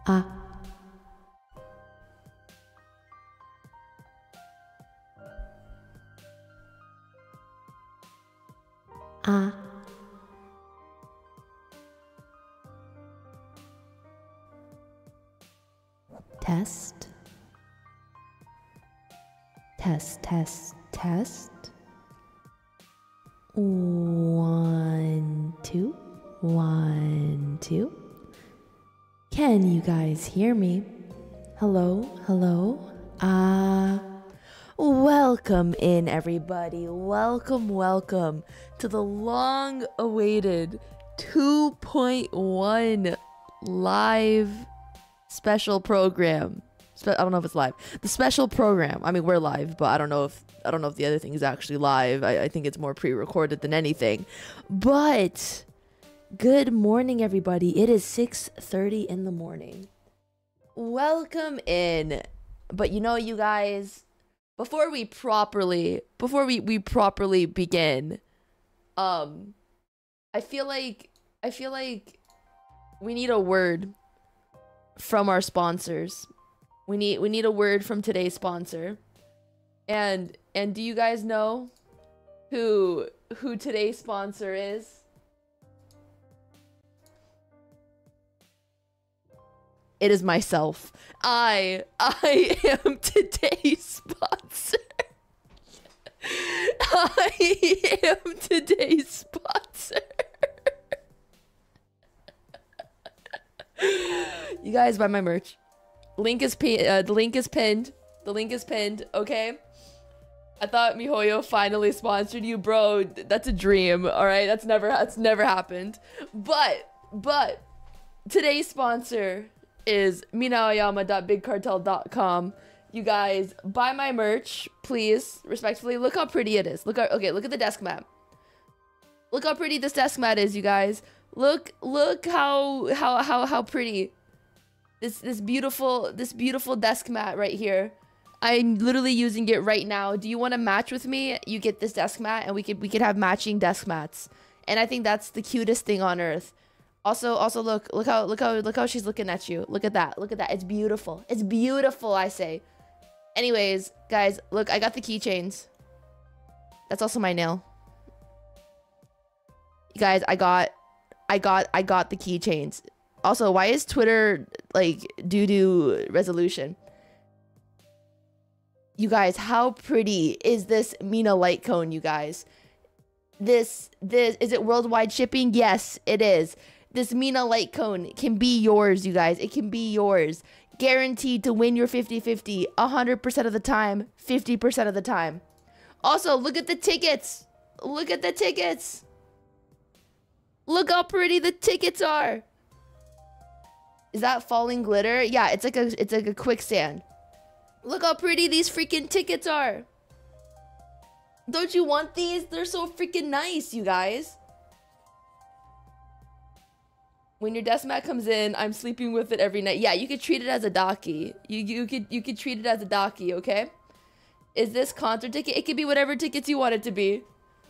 Ah. Ah. Test. Test, test, test. 1, 2. 1, 2. Can you guys hear me? Hello, hello. Welcome in, everybody. Welcome to the long-awaited 2.1 live special program. I don't know if it's live. The special program. I mean, we're live, but I don't know if the other thing is actually live. I think it's more pre-recorded than anything. But good morning, everybody. It is 6:30 in the morning. Welcome in. But you know, you guys, before we properly begin, I feel like we need a word from our sponsors. We need a word from today's sponsor. And do you guys know who today's sponsor is? It is myself. I am today's sponsor. I am today's sponsor. You guys buy my merch. The link is pinned. The link is pinned. Okay. I thought MiHoYo finally sponsored you, bro. That's a dream. All right, that's never happened. But today's sponsor is minaoyama.bigcartel.com. You guys buy my merch, please. Respectfully, look how pretty it is. Look at the desk mat. Look how pretty this desk mat is, you guys. Look how pretty this beautiful desk mat right here. I'm literally using it right now. Do you want to match with me? You get this desk mat, and we could have matching desk mats. And I think that's the cutest thing on earth. Also look how she's looking at you. Look at that. It's beautiful. It's beautiful, I say. Anyways, guys, look, I got the keychains. That's also my nail. You guys, I got the keychains. Also, why is Twitter like doo-doo resolution? You guys, how pretty is this Mina light cone, you guys? This is it worldwide shipping? Yes, it is. This Mina light cone can be yours, you guys. It can be yours. Guaranteed to win your 50-50 100% of the time, 50% of the time. Also, look at the tickets. Look at the tickets. Look how pretty the tickets are. Is that falling glitter? Yeah, it's like a quicksand. Look how pretty these freaking tickets are. Don't you want these? They're so freaking nice, you guys. When your desk mat comes in, I'm sleeping with it every night. Yeah, you could treat it as a docky. You could treat it as a docky, okay? Is this concert ticket? It could be whatever tickets you want it to be.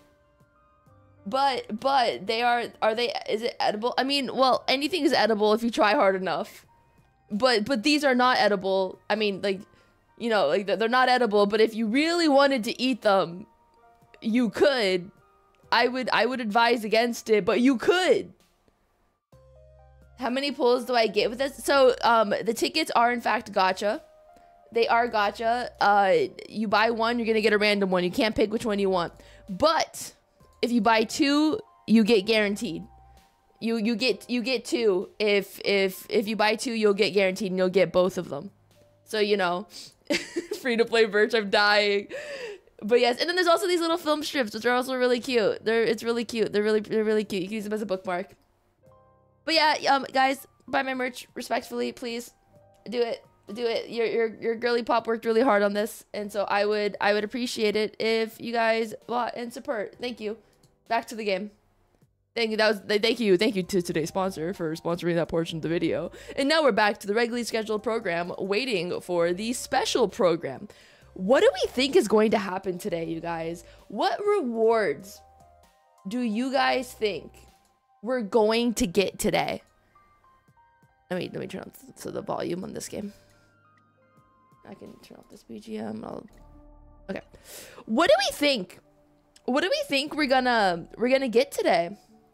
But is it edible? I mean, well, anything is edible if you try hard enough. But these are not edible. I mean, like, you know, like they're not edible, but if you really wanted to eat them, you could. I would advise against it, but you could. How many pulls do I get with this? So, the tickets are in fact gacha. They are gacha. You buy one, you're gonna get a random one. You can't pick which one you want. But if you buy two, you get guaranteed. You get two. If you buy two, you'll get guaranteed, and you'll get both of them. So, you know, free to play merch. I'm dying. But yes, and then there's also these little film strips, which are also really cute. It's really cute. They're really cute. You can use them as a bookmark. But yeah, guys, buy my merch respectfully, please. Do it. Your girly pop worked really hard on this, and so I would appreciate it if you guys bought and support. Thank you. Back to the game. Thank you to today's sponsor for sponsoring that portion of the video. And now we're back to the regularly scheduled program, waiting for the special program. What do we think is going to happen today, you guys? What rewards do you guys think we're going to get today? Let me turn up to the volume on this game. I can turn off this BGM. Okay. What do we think? What do we think we're gonna get today?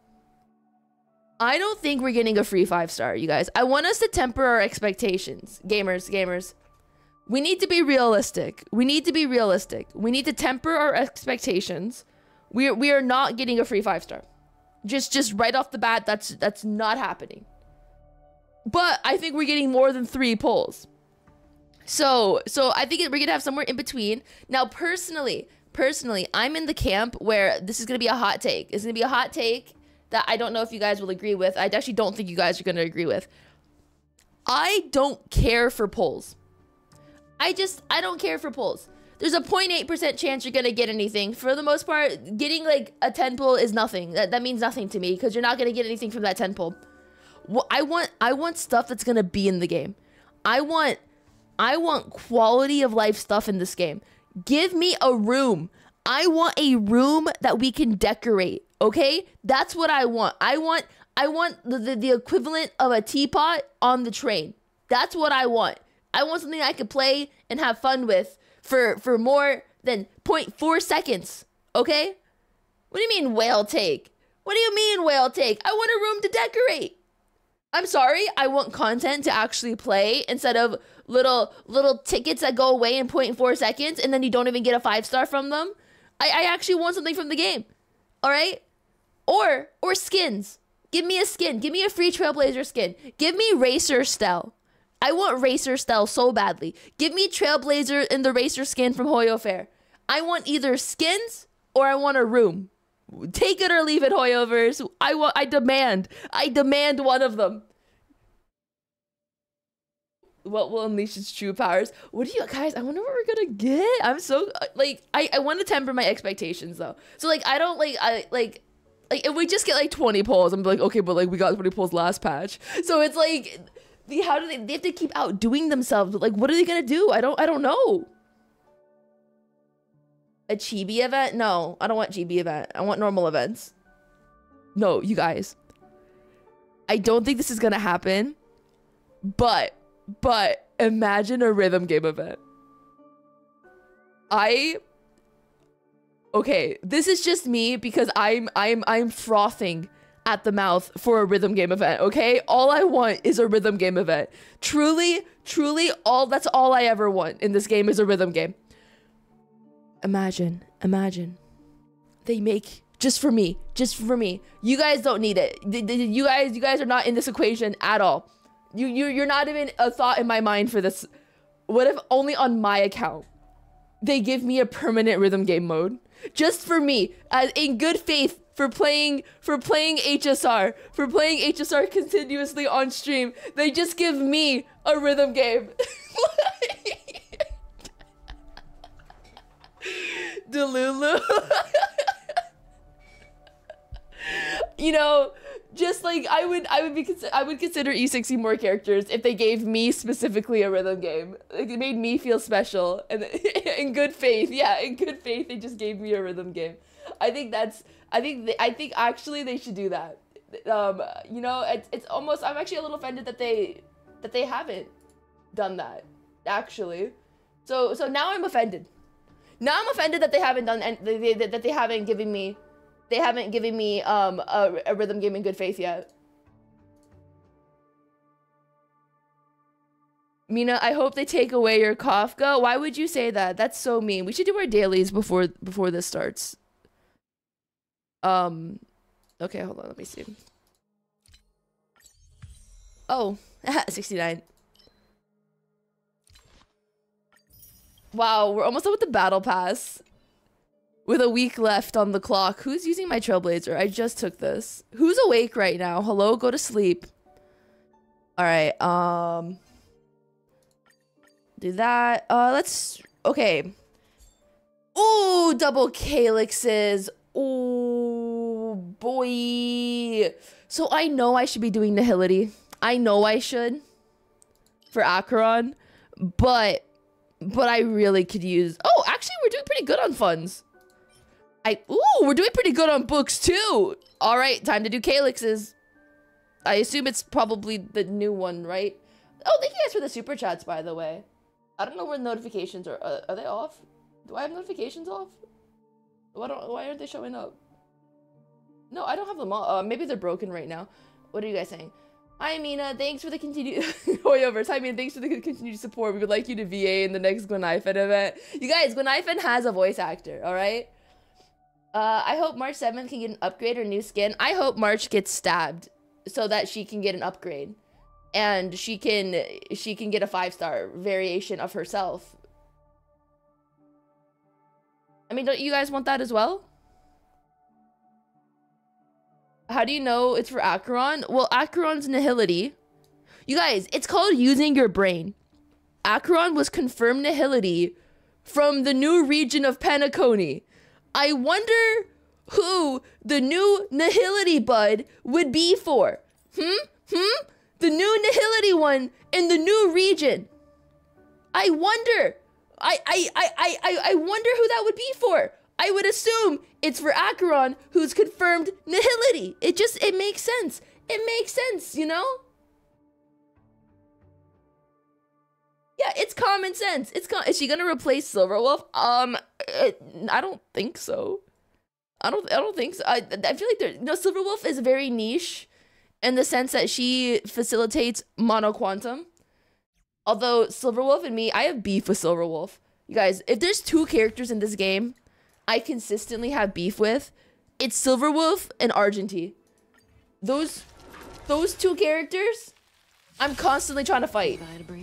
I don't think we're getting a free 5-star, you guys. I want us to temper our expectations. Gamers. We need to be realistic. We need to temper our expectations. We are not getting a free 5-star. Just right off the bat, that's not happening. But I think we're getting more than 3 polls. So I think we're gonna have somewhere in between. Now, personally, I'm in the camp where this is gonna be a hot take. It's gonna be a hot take that I don't know if you guys will agree with. I actually don't think you guys are gonna agree with. I don't care for polls. I don't care for polls. There's a 0.8% chance you're gonna get anything. For the most part, getting like a 10 poll is nothing. That means nothing to me because you're not gonna get anything from that 10 poll. Well, I want stuff that's gonna be in the game. I want quality of life stuff in this game. Give me a room. I want a room that we can decorate. Okay, that's what I want. I want the equivalent of a teapot on the train. That's what I want. I want something I could play and have fun with for more than 0.4 seconds. Okay? What do you mean whale take? What do you mean whale take? I want a room to decorate. I'm sorry. I want content to actually play instead of little tickets that go away in 0.4 seconds and then you don't even get a 5-star from them. I actually want something from the game. All right? Or skins. Give me a skin. Give me a free Trailblazer skin. Give me Racer Stell. I want Racer Stell so badly. Give me Trailblazer in the Racer skin from Hoyo Fair. I want either skins or I want a room. Take it or leave it, Hoyovers. I demand one of them. What will unleash its true powers? What do you guys? I wonder what we're gonna get. I'm so like I want to temper my expectations though. So like I don't like if we just get like 20 polls, I'm like okay, but like we got 20 polls last patch. So it's like how do they have to keep outdoing themselves? Like what are they gonna do? I don't know. A chibi event? No, I don't want chibi event. I want normal events. No, you guys. I don't think this is gonna happen. But imagine a rhythm game event. Okay, this is just me because I'm frothing at the mouth for a rhythm game event, okay? All I want is a rhythm game event. Truly, that's all I ever want in this game is a rhythm game. Imagine. They make just for me. You guys don't need it. You guys are not in this equation at all. You're not even a thought in my mind for this. What if only on my account they give me a permanent rhythm game mode just for me, as in good faith for playing HSR continuously on stream? They just give me a rhythm game. Delulu. You know, just like I would consider E60 more characters if they gave me specifically a rhythm game. Like it made me feel special, and in good faith, yeah, in good faith, they just gave me a rhythm game. I think actually they should do that. You know, it's almost, I'm actually a little offended that they haven't done that actually. So now I'm offended. Now I'm offended that they haven't done and that they haven't given me a rhythm game in good faith yet. Mina, I hope they take away your Kafka. Why would you say that? That's so mean. We should do our dailies before this starts. Okay, hold on, let me see. Oh, 69. Wow, we're almost done with the battle pass. With a week left on the clock. Who's using my Trailblazer? I just took this. Who's awake right now? Hello, go to sleep. Alright, do that. Okay. Ooh, double calyxes. Ooh, boy. So I know I should be doing Nihility. I know I should. For ACHERON. But I really could use... Oh, actually, we're doing pretty good on funds. Ooh, we're doing pretty good on books, too. All right, time to do calyxes. I assume it's probably the new one, right? Oh, thank you guys for the super chats, by the way. I don't know where the notifications are. Are they off? Do I have notifications off? Why aren't they showing up? No, I don't have them all. Maybe they're broken right now. What are you guys saying? Hi, Mina. Thanks for the continued Hoyovers. Hi, Mina. Thanks for the continued support. We would like you to VA in the next Gwenaifen event. You guys, Gwenaifen has a voice actor, all right? I hope March 7th can get an upgrade or new skin. I hope March gets stabbed so that she can get an upgrade. And she can get a 5-star variation of herself. I mean, don't you guys want that as well? How do you know it's for ACHERON? Well, ACHERON's nihility. You guys, it's called using your brain. ACHERON was confirmed nihility from the new region of Penacony. I wonder who the new nihility bud would be for. The new nihility one in the new region. I wonder. I wonder who that would be for. I would assume it's for ACHERON, who's confirmed nihility. It makes sense. It makes sense, you know? Yeah, it's common sense. Is she gonna replace Silverwolf? I don't think so. I don't think so. I feel like Silverwolf is very niche in the sense that she facilitates monoquantum. Although Silverwolf and me, I have beef with Silverwolf. You guys, if there's 2 characters in this game I consistently have beef with, it's Silverwolf and Argenty. Those 2 characters, I'm constantly trying to fight.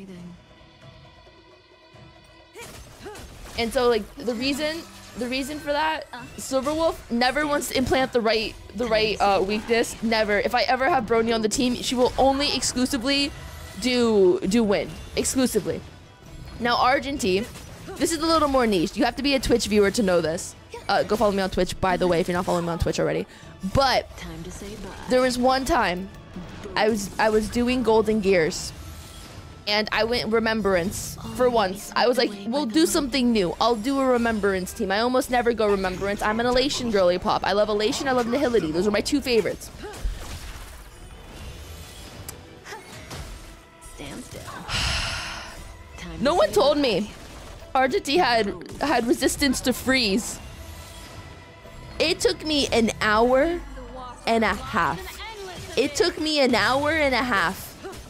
And so like the reason for that, Silverwolf never wants to implant the right weakness. Never. If I ever have Brony on the team, she will only exclusively do win. Exclusively. Now Argenty, this is a little more niche. You have to be a Twitch viewer to know this. Go follow me on Twitch, by the way, if you're not following me on Twitch already. But there was one time I was doing Golden Gears, and I went Remembrance for once. I was like, we'll do something new. I'll do a Remembrance team. I almost never go Remembrance. I'm an Elation girly pop. I love Elation. I love Nihility. Those are my 2 favorites. Stand still. No one told me Argenty had resistance to freeze. It took me an hour and a half. It took me an hour and a half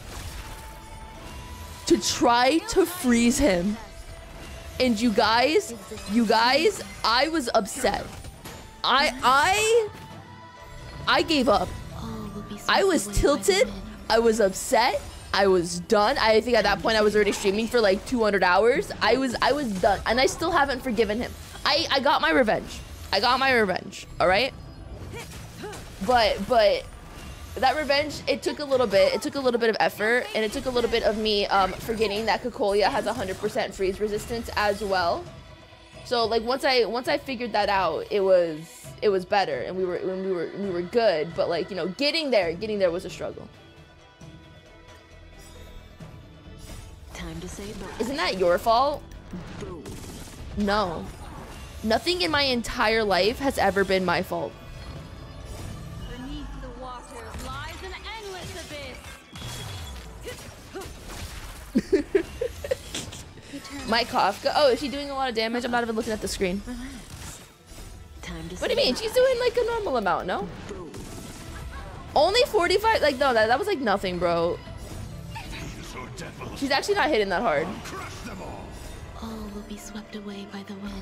to try to freeze him. And you guys, I was upset. I gave up. I was tilted. I was upset. I was done. I think at that point I was already streaming for like 200 hours. I was done, and I still haven't forgiven him. I got my revenge. I got my revenge. All right. But that revenge, it took a little bit. It took a little bit of effort, and it took a little bit of me forgetting that Cocolia has 100% freeze resistance as well. So like once I figured that out, it was better, and we were good. But like, you know, getting there was a struggle. Time to say bye. Isn't that your fault? Boom. No. Nothing in my entire life has ever been my fault. Beneath the waters lies an endless abyss. My Kafka. Oh, is she doing a lot of damage? I'm not even looking at the screen. Relax. Time to What do you mean? She's doing like a normal amount, no? Boom. Only 45? Like, no, that was like nothing, bro. She's actually not hitting that hard. All will be swept away by the wind.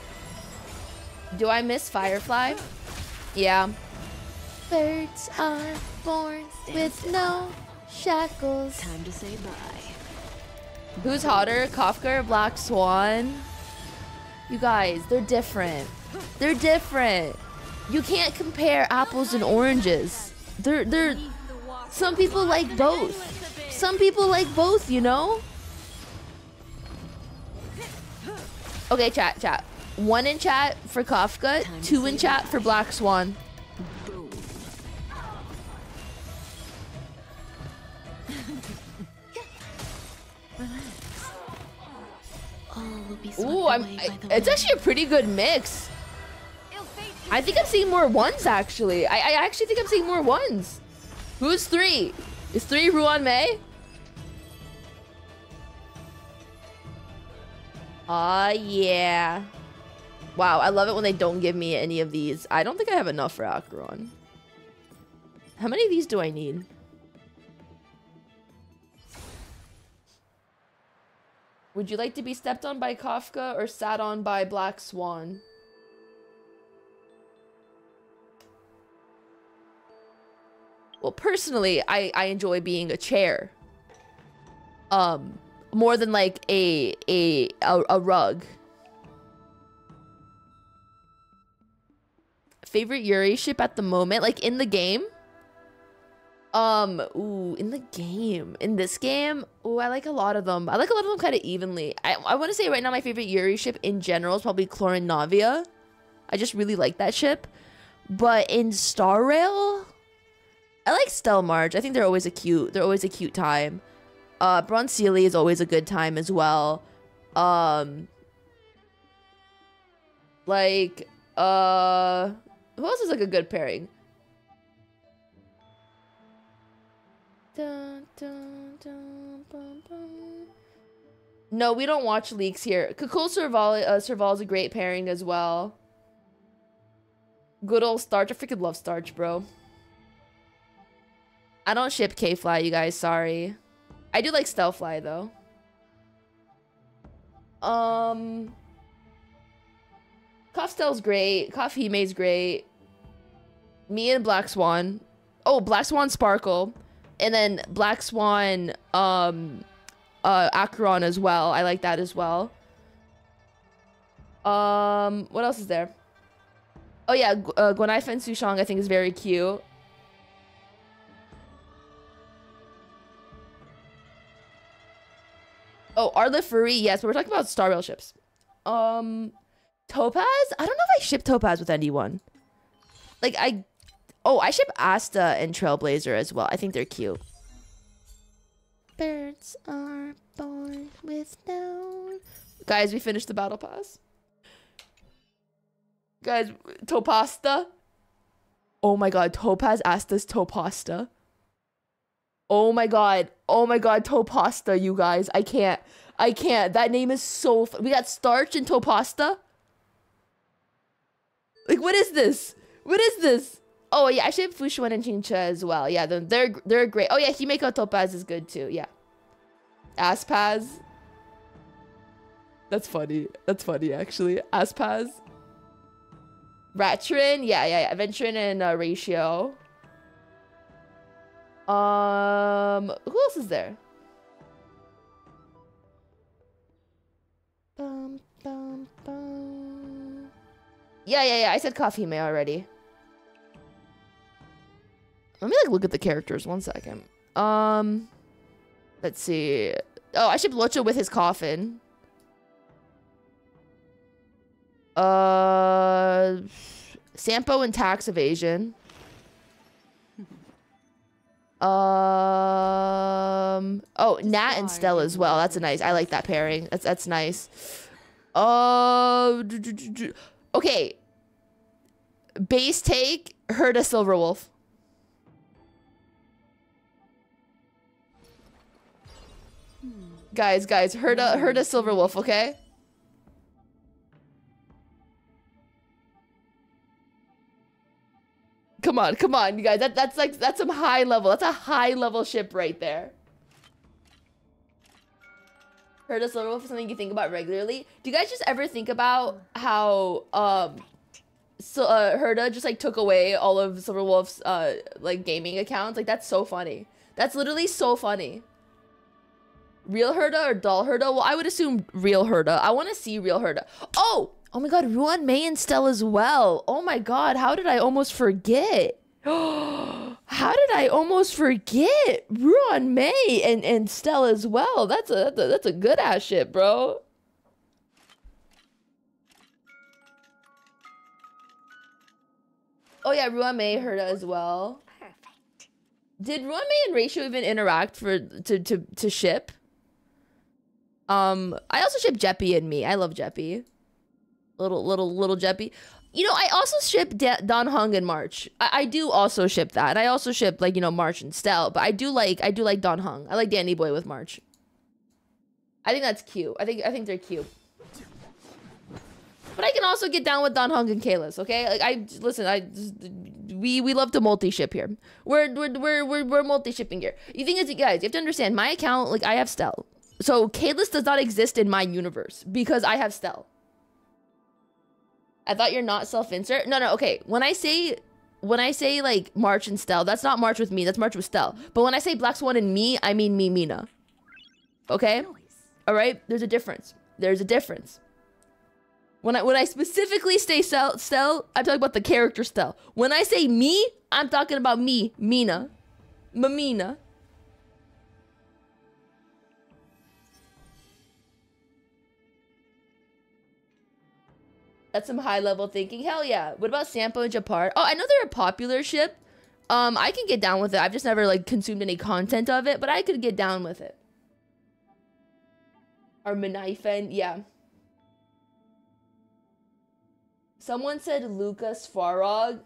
Do I miss Firefly? Yeah. Birds are born with no shackles. Time to say bye. Who's hotter, Kafka or Black Swan? You guys, they're different. They're different. You can't compare apples and oranges. They're some people like both. Some people like both, you know? Okay, chat. 1 in chat for Kafka, 2 in chat for Black Swan. Boom. All will be swept away by the it's actually a pretty good mix. I think I'm seeing more 1s actually. I actually think I'm seeing more 1s. Who's 3? Is 3 Ruan Mei? Aw, yeah. Wow, I love it when they don't give me any of these. I don't think I have enough for ACHERON. How many of these do I need? Would you like to be stepped on by Kafka or sat on by Black Swan? Well, personally, I enjoy being a chair. More than like a rug. Favorite Yuri ship at the moment, like in the game? Ooh, in the game. In this game, ooh, I like a lot of them. I like a lot of them kind of evenly. I want to say right now my favorite Yuri ship in general is probably Chlorine Navia. I just really like that ship. But in Star Rail, I like Stelmarge. I think they're always a cute time. Bronzeli is always a good time as well. Like, who else is like a good pairing? Dun, dun, dun, bum, bum. No, we don't watch leaks here. Kukul Serval is a great pairing as well. Good old Starch. I freaking love Starch, bro. I don't ship K-Fly, you guys. Sorry. I do like Stelfly, though. Kofstel's great. Kofhime's great. Me and Black Swan. Oh, Black Swan Sparkle. And then Black Swan, ACHERON as well. I like that as well. What else is there? Oh yeah, Guanai Fen Sushang I think is very cute. Oh, Arla Furry, yes, but we're talking about Star Rail ships. Topaz? I don't know if I ship Topaz with anyone. Like, I ship Asta and Trailblazer as well. I think they're cute. Birds are born with no... Guys, we finished the battle pass. Guys, Topasta. Oh my god, Topaz Asta's Topasta. Oh my god, Topasta, you guys. I can't. That name is so... We got Starch and Topasta? Like, what is this? What is this? Oh yeah, I ship Fushuan and Chincha as well. Yeah, they're great. Oh yeah, Himeko Topaz is good too. Yeah. Aspaz. That's funny. That's funny actually. Aspaz. Ratrin. Yeah. Ventrin and Ratio. Who else is there? Yeah. I said Coffee May already. Let me like look at the characters 1 second. Let's see. Oh, I ship Locho with his coffin. Sampo and tax evasion. Oh, Nat and Stella as well. That's a nice. I like that pairing. That's nice. Okay. Base take Herda Silverwolf. Guys, Herda Silverwolf, okay? Come on, you guys. That's some high level. That's a high level ship right there. Herda Silverwolf is something you think about regularly. Do you guys just ever think about how Herda just like took away all of Silverwolf's like gaming accounts? Like that's so funny. That's literally so funny. Real Herda or doll Herda? Well, I would assume real Herda. I want to see real Herda. Oh my god, Ruan May and Stella as well. Oh my god, how did I almost forget? How did I almost forget Ruan May and Stella as well? That's a good ass shit, bro. Oh yeah, Ruan May Herda as well. Perfect. Did Ruan May and Ratio even interact to ship? I also ship Jeppy and me. I love Jeppy. Little Jeppy. You know, I also ship Don Hung and March. I do also ship that. And I also ship, like, you know, March and Stell. But I do like Don Hung. I like Danny Boy with March. I think that's cute. I think they're cute. But I can also get down with Don Hung and Kalis, okay? Like, we love to multi-ship here. We're multi-shipping here. The thing is, you guys, you have to understand, my account, like, I have Stell. So Kalis does not exist in my universe because I have Stell. I thought you're not self-insert. No, okay. When I say like March and Stell, that's not March with me. That's March with Stell. But when I say Black Swan and me, I mean me, Mina. Okay? All right? There's a difference. There's a difference. When I specifically say Stell, I'm talking about the character Stell. When I say me, I'm talking about me, Mina. Mamina. That's some high-level thinking. Hell yeah. What about Sampo and Japar? Oh, I know they're a popular ship. I can get down with it. I've just never, like, consumed any content of it, but I could get down with it. Or Menaifen, yeah. Someone said Lucas Farog.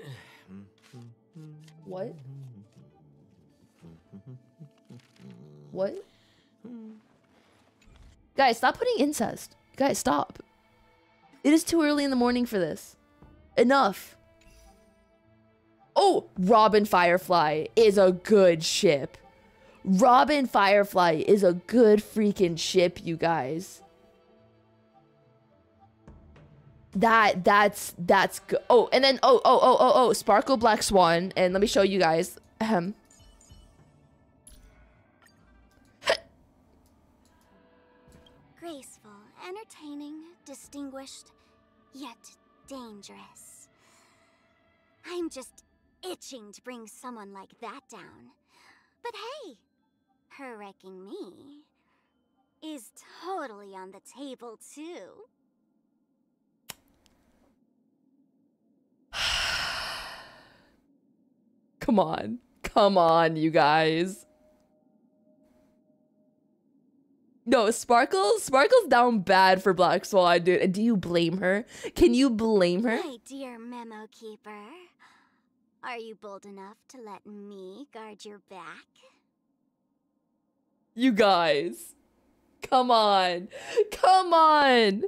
What? What? Guys, stop putting incest. Guys, stop. It is too early in the morning for this. Enough. Oh, Robin Firefly is a good ship. Robin Firefly is a good freaking ship, you guys. That's good. Oh, and then oh, Sparkle Black Swan, and let me show you guys. Graceful, entertaining, distinguished, yet dangerous. I'm just itching to bring someone like that down. But hey, her wrecking me is totally on the table too. Come on. Come on, you guys. No, Sparkle's down bad for Black Swan, dude. And do you blame her? Can you blame her? My dear memo keeper, are you bold enough to let me guard your back? You guys. Come on. Come on.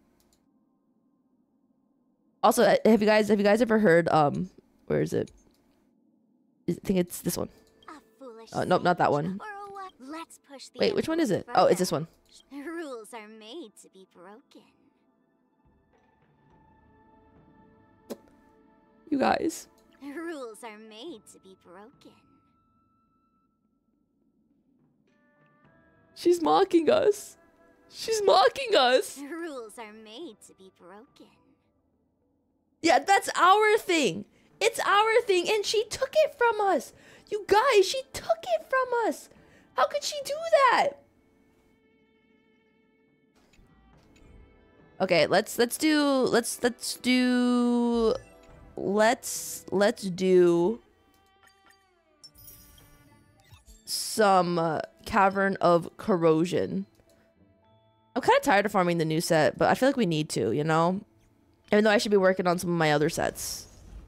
Also, have you guys ever heard where is it? I think it's this one. Nope, not that one. Let's push the Wait, which one is it? Oh, it's this one. Rules are made to be broken. You guys. Rules are made to be broken. She's mocking us. She's mocking us. Rules are made to be broken. Yeah, that's our thing. It's our thing, and she took it from us. You guys, she took it from us. How could she do that? Okay, let's do some Cavern of Corrosion. I'm kind of tired of farming the new set, but I feel like we need to, you know? Even though I should be working on some of my other sets.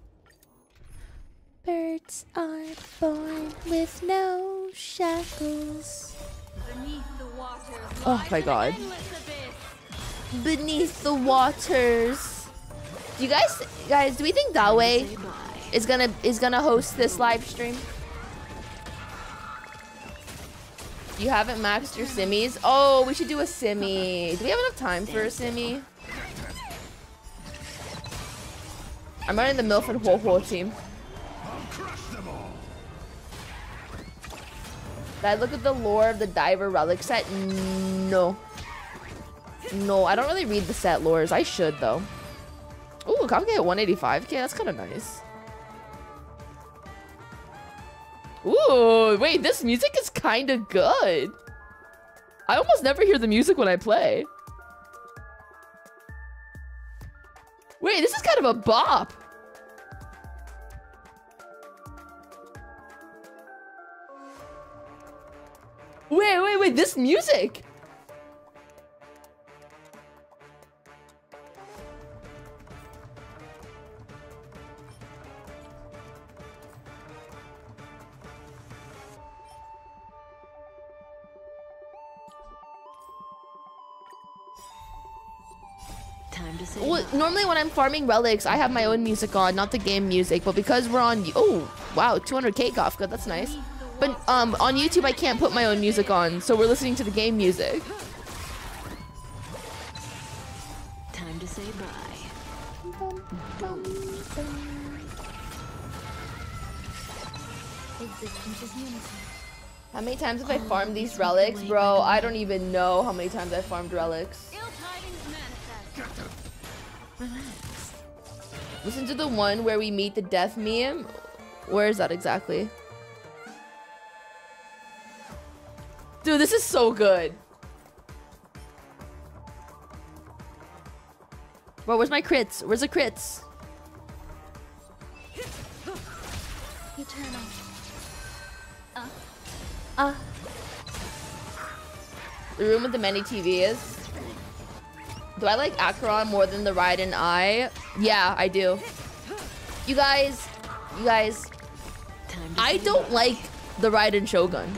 Birds are born with no shackles. Beneath the waters, oh my god. Beneath the waters. Do you guys, do we think Dawe is gonna host this live stream? You haven't maxed your simmies? Oh, we should do a simmy. Do we have enough time for a simmy? I'm running the MILF and Ho team. Did I look at the lore of the Diver Relic set? No. No, I don't really read the set lores. I should, though. Ooh, Kage at 185k. That's kind of nice. Ooh, wait, this music is kind of good. I almost never hear the music when I play. Wait, this is kind of a bop. Wait, this music. Time to say Well, bye. normally when I'm farming relics, I have my own music on, not the game music. But because we're on, oh wow, 200k Kafka, that's nice. But on YouTube, I can't put my own music on, so we're listening to the game music. Time to say bye. Existence is unison. How many times have I farmed these relics, bro? I don't even know how many times I farmed relics. Ill tidings manifest. Relax. Listen to the one where we meet the death meme. Where is that exactly? Dude, this is so good. Bro, where's my crits? Where's the crits? Eternal. The room with the many TVs. Do I like ACHERON more than the Raiden Eye? Yeah, I do. You guys, I don't like the Raiden Shogun.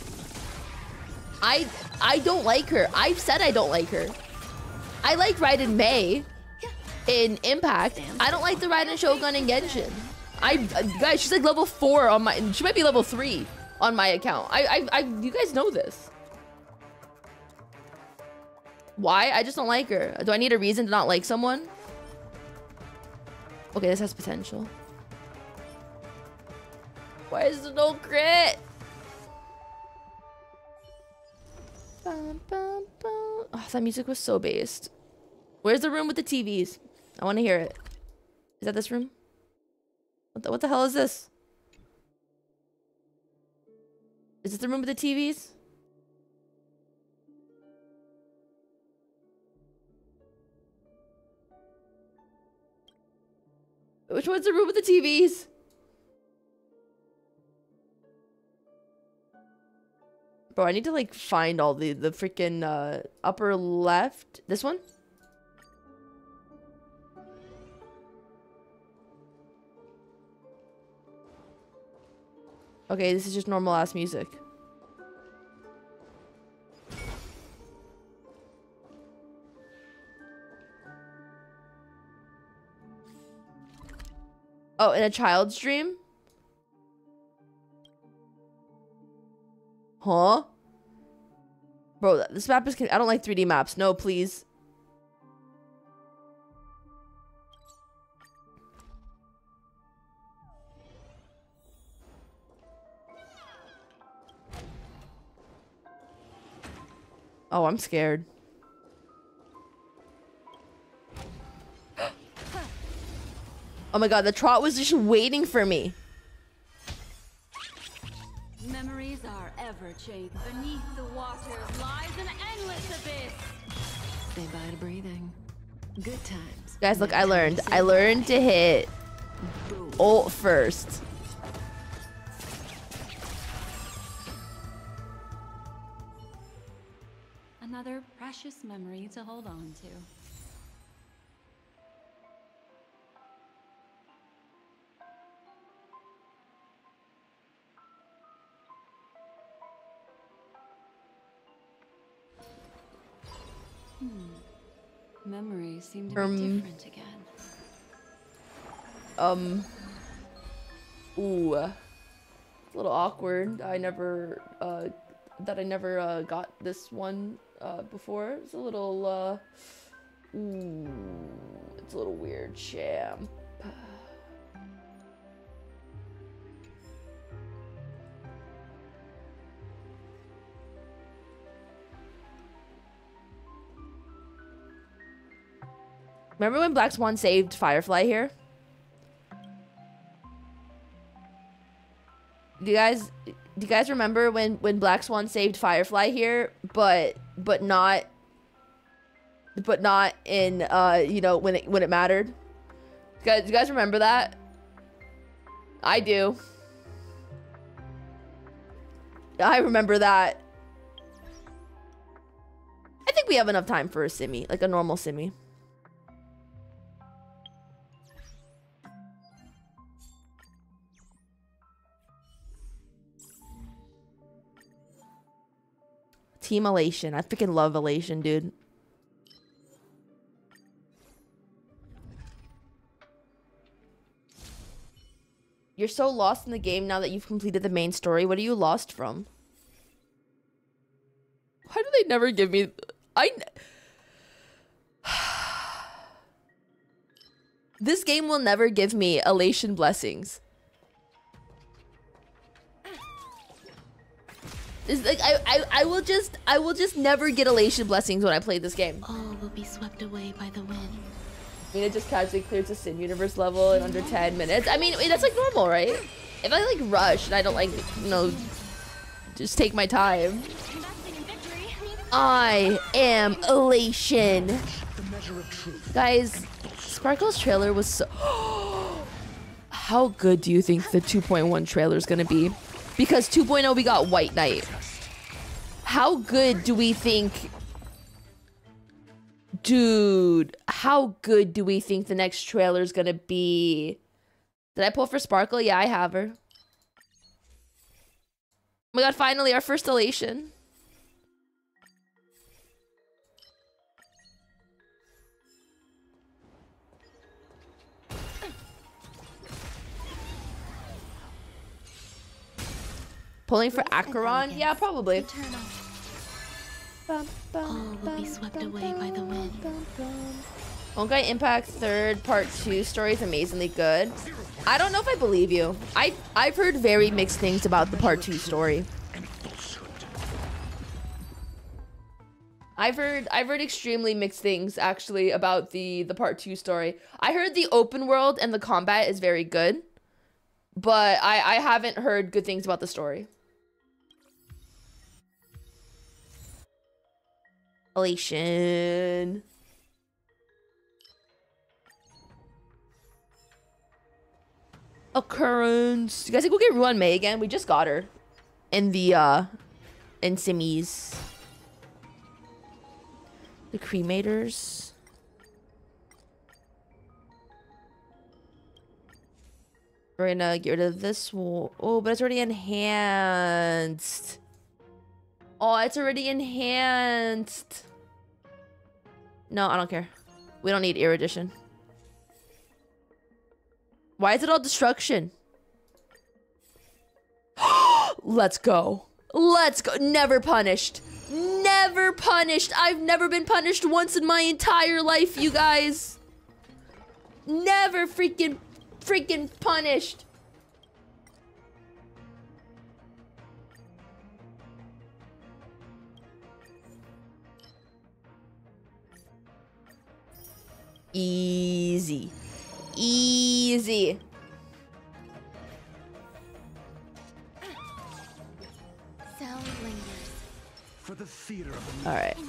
I don't like her. I've said I don't like her. I like Raiden Mei in Impact. I don't like the Raiden Shogun in Genshin. Guys, she's like level 4 on my. She might be level 3 on my account. You guys know this. Why? I just don't like her. Do I need a reason to not like someone? Okay, this has potential. Why is there no crit? Bum, bum, bum. Oh, that music was so based. Where's the room with the TVs? I want to hear it. Is that this room? What the hell is this? Is it the room with the TVs? Which one's the room with the TVs? Bro, I need to like find all the freaking upper left. This one? Okay, this is just normal ass music. Oh, in a child's dream? Huh? Bro, this map is... I don't like 3D maps. No, please. Oh, I'm scared. Oh my god, the trot was just waiting for me. Memories are ever changing. Beneath the waters lies an endless abyss. Stay by to breathing. Good times. Guys, look, I learned. Time to say I learned to hit boom. ult first. Another precious memory to hold on to. Memories seem to be different again. Ooh. It's a little awkward. I never got this one before. It's a little ooh, it's a little weird, champ. Remember when Black Swan saved Firefly here? Do you guys remember when Black Swan saved Firefly here, but not in you know, when it mattered? Do you guys remember that? I do. I remember that. I think we have enough time for a simmy, like a normal simmy. Team Elation. I freaking love Elation, dude. You're so lost in the game now that you've completed the main story. What are you lost from? Why do they never give me... This game will never give me elation blessings. It's like I will just never get elation blessings when I play this game. All will be swept away by the wind. Mina just casually clears the Sim Universe level in under 10 minutes. I mean, that's like normal, right? If I like rush and I don't like, you know, just take my time. I am elation. Guys, Sparkle's trailer was so... How good do you think the 2.1 trailer is gonna be? Because 2.0 we got White Knight. How good do we think... Dude, how good do we think the next trailer is gonna be? Did I pull for Sparkle? Yeah, I have her. Oh my god, finally, our first elation. Pulling for ACHERON? Yeah, probably. All will be swept away by the wind. Honkai Impact 3rd Part 2 story is amazingly good. I don't know if I believe you. I've heard very mixed things about the Part 2 story. I've heard extremely mixed things actually about the Part 2 story. I heard the open world and the combat is very good, but I haven't heard good things about the story. Elation. Occurrence. You guys think we'll get Ruan Mei again? We just got her in the in Simmies. The cremators. We're gonna get rid of this one. Oh, but it's already enhanced. Oh, it's already enhanced. No, I don't care. We don't need erudition. Why is it all destruction? Let's go. Let's go. Never punished. Never punished. I've never been punished once in my entire life, you guys. Never freaking punished. Easy. Easy. Sound lingers. For the theater of the All right.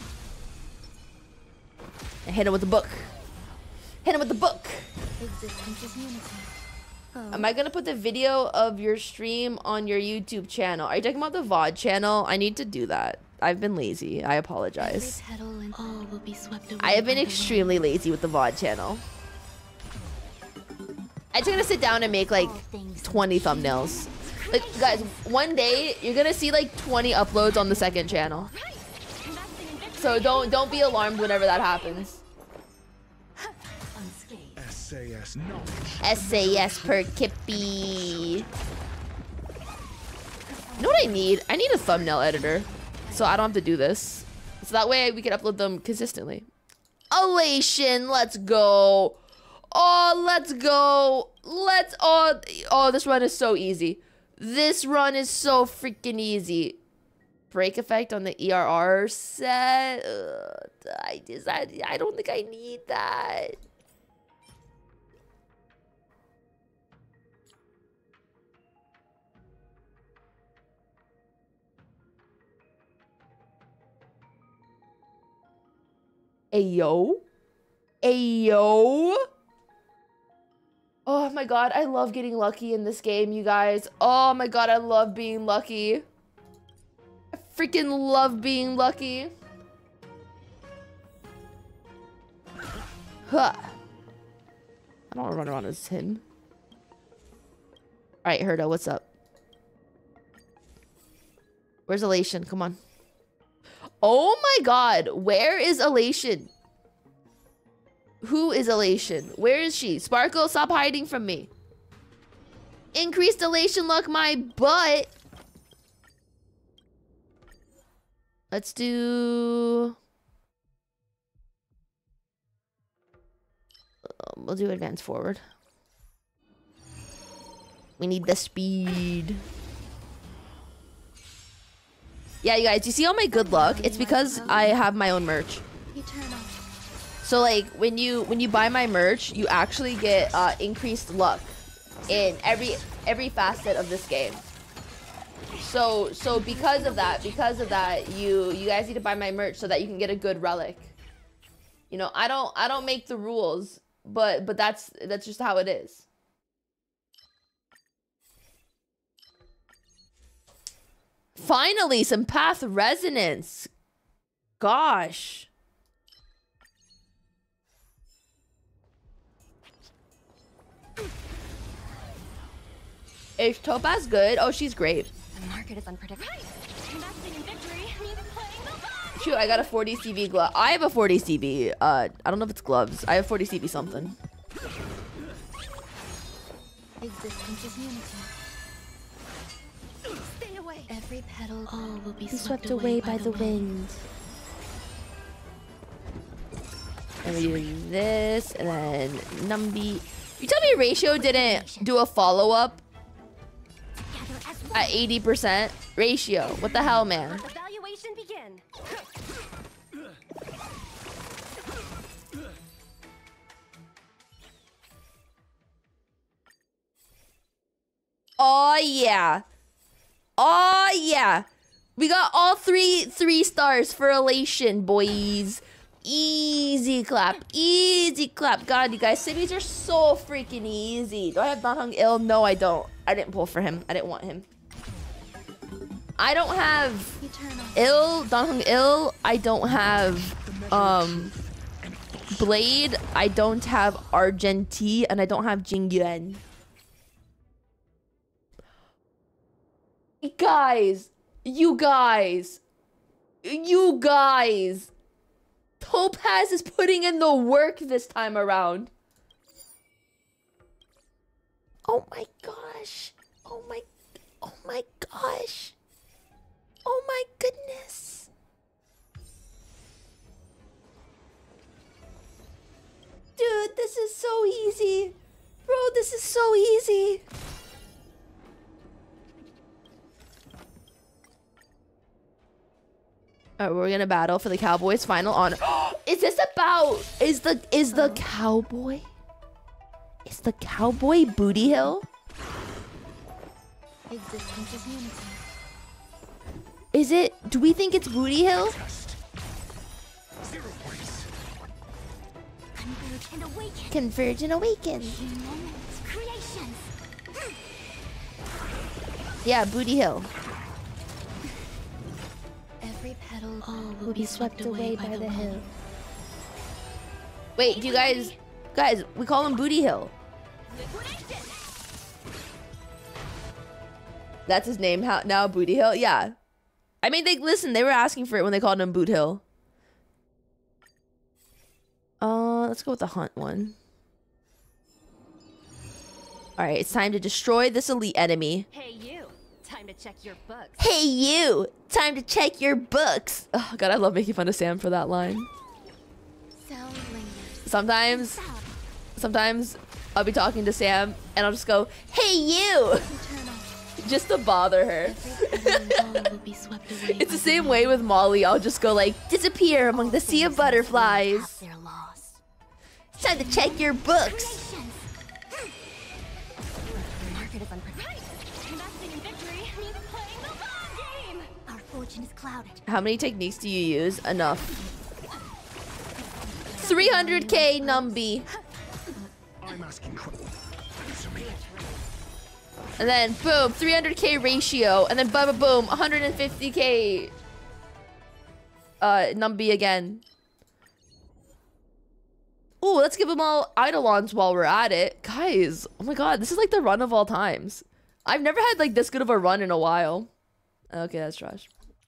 And hit him with the book. Hit him with the book. Existence is unity. Am I gonna put the video of your stream on your YouTube channel? Are you talking about the VOD channel? I need to do that. I've been lazy. I apologize. All will be swept away. I have been by the extremely lazy with the VOD channel. I'm just gonna sit down and make like 20 thumbnails. Like, guys, one day you're gonna see like 20 uploads on the second channel. So don't be alarmed whenever that happens. SAS knowledge. SAS per Kippy. You know what I need? I need a thumbnail editor, so I don't have to do this. So that way we can upload them consistently. Elation, let's go. Oh, let's go. Oh, this run is so easy. This run is so freaking easy. Break effect on the ERR set. I don't think I need that. Ayo. Ayo. Oh my god, I love getting lucky in this game, you guys. Oh my god, I love being lucky. I freaking love being lucky. Huh. I don't want to run around as him. Alright, Herda, what's up? Where's Elation? Come on. Oh my god, where is Elation? Who is Elation? Where is she? Sparkle, stop hiding from me. Increased elation luck, my butt. Let's do... we'll do advance forward. We need the speed. Yeah, you guys, you see all my good luck? It's because I have my own merch. So like when you buy my merch, you actually get increased luck in every facet of this game. So because of that, you guys need to buy my merch so that you can get a good relic. You know, I don't make the rules, but that's just how it is. Finally, some path resonance. Gosh. Is Topaz good? Oh, she's great. The market is unpredictable. Shoot, I got a 40 CV glove. I have a 40 CV. I don't know if it's gloves. I have 40 CV something. Existence is unity. Stay away. Every petal all will be swept away by the wind. And we do this, and then Numby. You tell me Ratio didn't do a follow-up at 80%? Ratio, what the hell, man? Evaluation begin. Oh yeah. Oh yeah. We got all three stars for elation, boys. Easy clap. Easy clap. God, you guys, cities are so freaking easy. Do I have Donhung Il? No, I don't. I didn't pull for him. I didn't want him. I don't have Il, Donhung Il. I don't have Blade. I don't have Argenti, and I don't have Jingyuan. You guys. Topaz is putting in the work this time around. Oh my gosh. Oh my gosh. Oh my goodness. Dude, this is so easy. Bro, this is so easy. Alright, we're gonna battle for the Cowboys' final honor. Is this about... Is the cowboy... Is the cowboy Booty Hill? Existence is unity. Is it... Do we think it's Booty Hill? Converge and awaken. Yeah, Booty Hill. Every petal all will be swept away by the hill. Wait, do you guys... Guys, we call him Booty Hill. That's his name now, Booty Hill? Yeah. I mean, they were asking for it when they called him Boot Hill. Let's go with the hunt one. Alright, it's time to destroy this elite enemy. Hey you, time to check your books. Hey you, time to check your books. Oh god, I love making fun of Sam for that line. Sometimes I'll be talking to Sam and I'll just go, hey you! Just to bother her. It's the same way with Molly. I'll just go like, disappear among the sea of butterflies. It's time to check your books. How many techniques do you use? Enough. 300k Numby. I'm asking And then boom, 300k Ratio, and then boom, 150k Numby again. Ooh, let's give them all Eidolons while we're at it. Guys, oh my god, this is like the run of all times. I've never had like this good of a run in a while. Okay, that's trash.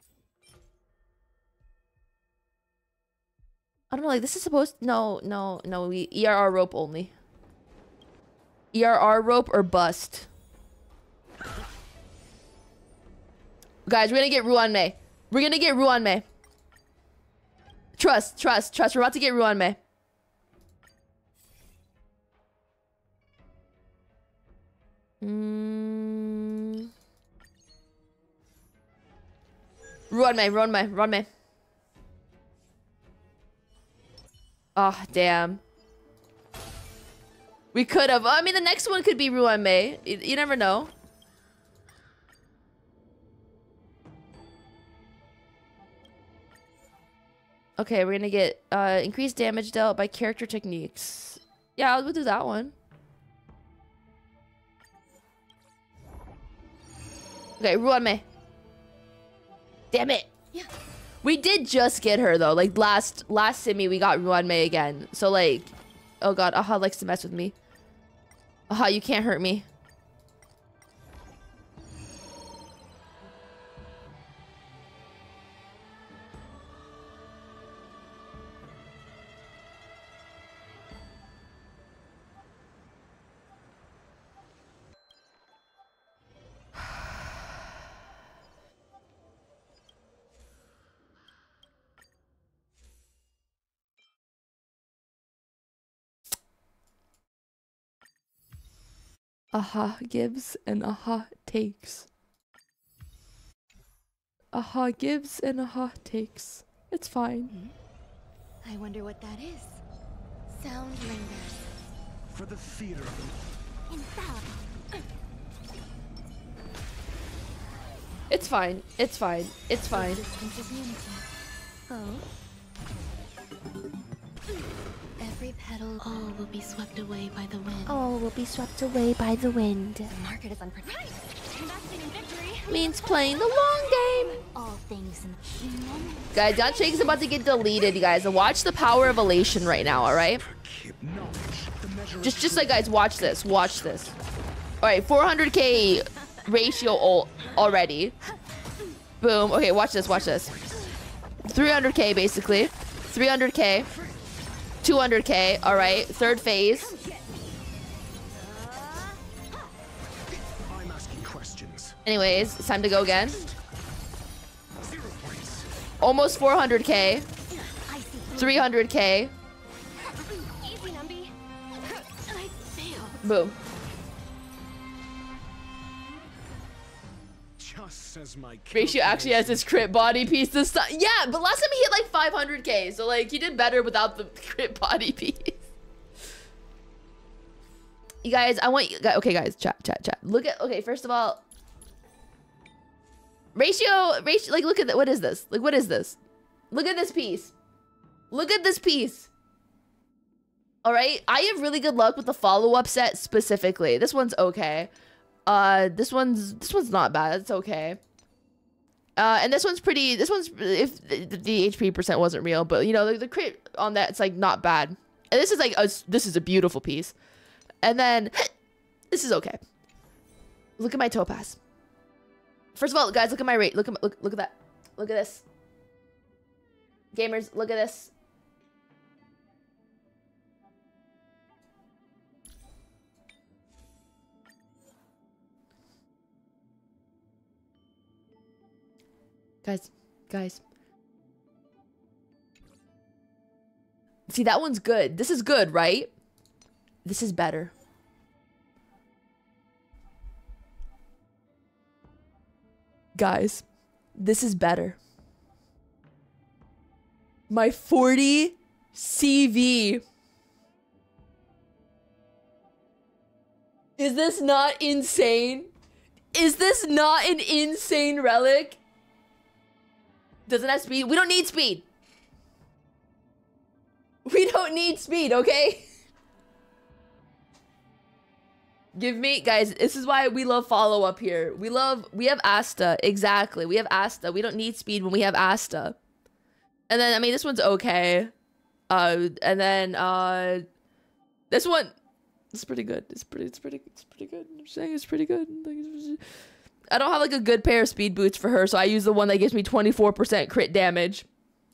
I don't know, like this is supposed no, we ERR rope only. ERR rope or bust. Guys, we're gonna get Ruanmei. We're gonna get Ruanmei. Trust, trust, trust. We're about to get Ruanmei. Ruanmei. Oh, damn. We could have. I mean, the next one could be Ruanmei. You never know. Okay, we're gonna get increased damage dealt by character techniques. Yeah, we'll do that one. Okay, Ruanmei. Damn it. Yeah. We did just get her though. Like last simi we got Ruanmei again. So like, oh god, Aha likes to mess with me. Aha, you can't hurt me. Aha gives and Aha takes. Aha gives and Aha takes. It's fine. I wonder what that is. Sound lingers. For the theater. Infallible. It's fine. It's fine. It's fine. Resistance is unity. Oh. Every petal, all will be swept away by the wind. All will be swept away by the wind. The market is unprotected. Investing in victory. Means playing the long game. All things in human. Guys, John Shake's about to get deleted, you guys. Watch the power of elation right now, alright? Just like, guys, watch this. Watch this. Alright, 400k ratio already. Boom. Okay, watch this. Watch this. 300k, basically. 300k. 200k. Alright, third phase. I'm asking questions. Anyways, it's time to go again. Almost 400k. 300k. Easy, Numby. I failed. Boom. Just as my Ratio actually has his crit body piece this time. Yeah, but last time he hit like 500k. So like he did better without the crit body piece. You guys, I want you guys. Okay, guys, chat. Look at. Okay, first of all. Ratio, like, look at that. What is this? Like, what is this? Look at this piece. Look at this piece. All right, I have really good luck with the follow-up set specifically. This one's okay. This one's not bad. It's okay. And this one's pretty. This one's if the HP percent wasn't real, but you know the crit on that, it's like not bad. And this is like this is a beautiful piece. And then this is okay. Look at my topaz. First of all, guys, look at my rate. Look at that. Look at this. Gamers, look at this. Guys. See, that one's good. This is good, right? This is better. Guys, this is better. My 40 CV. Is this not insane? Is this not an insane relic? Doesn't have speed. We don't need speed. We don't need speed, okay? Give me, guys, this is why we love follow up here. We have Asta, exactly. We have Asta. We don't need speed when we have Asta. And then, I mean, this one's okay. And then, this one, it's pretty good. It's pretty good. I'm saying it's pretty good. I don't have like a good pair of speed boots for her, so I use the one that gives me 24% crit damage.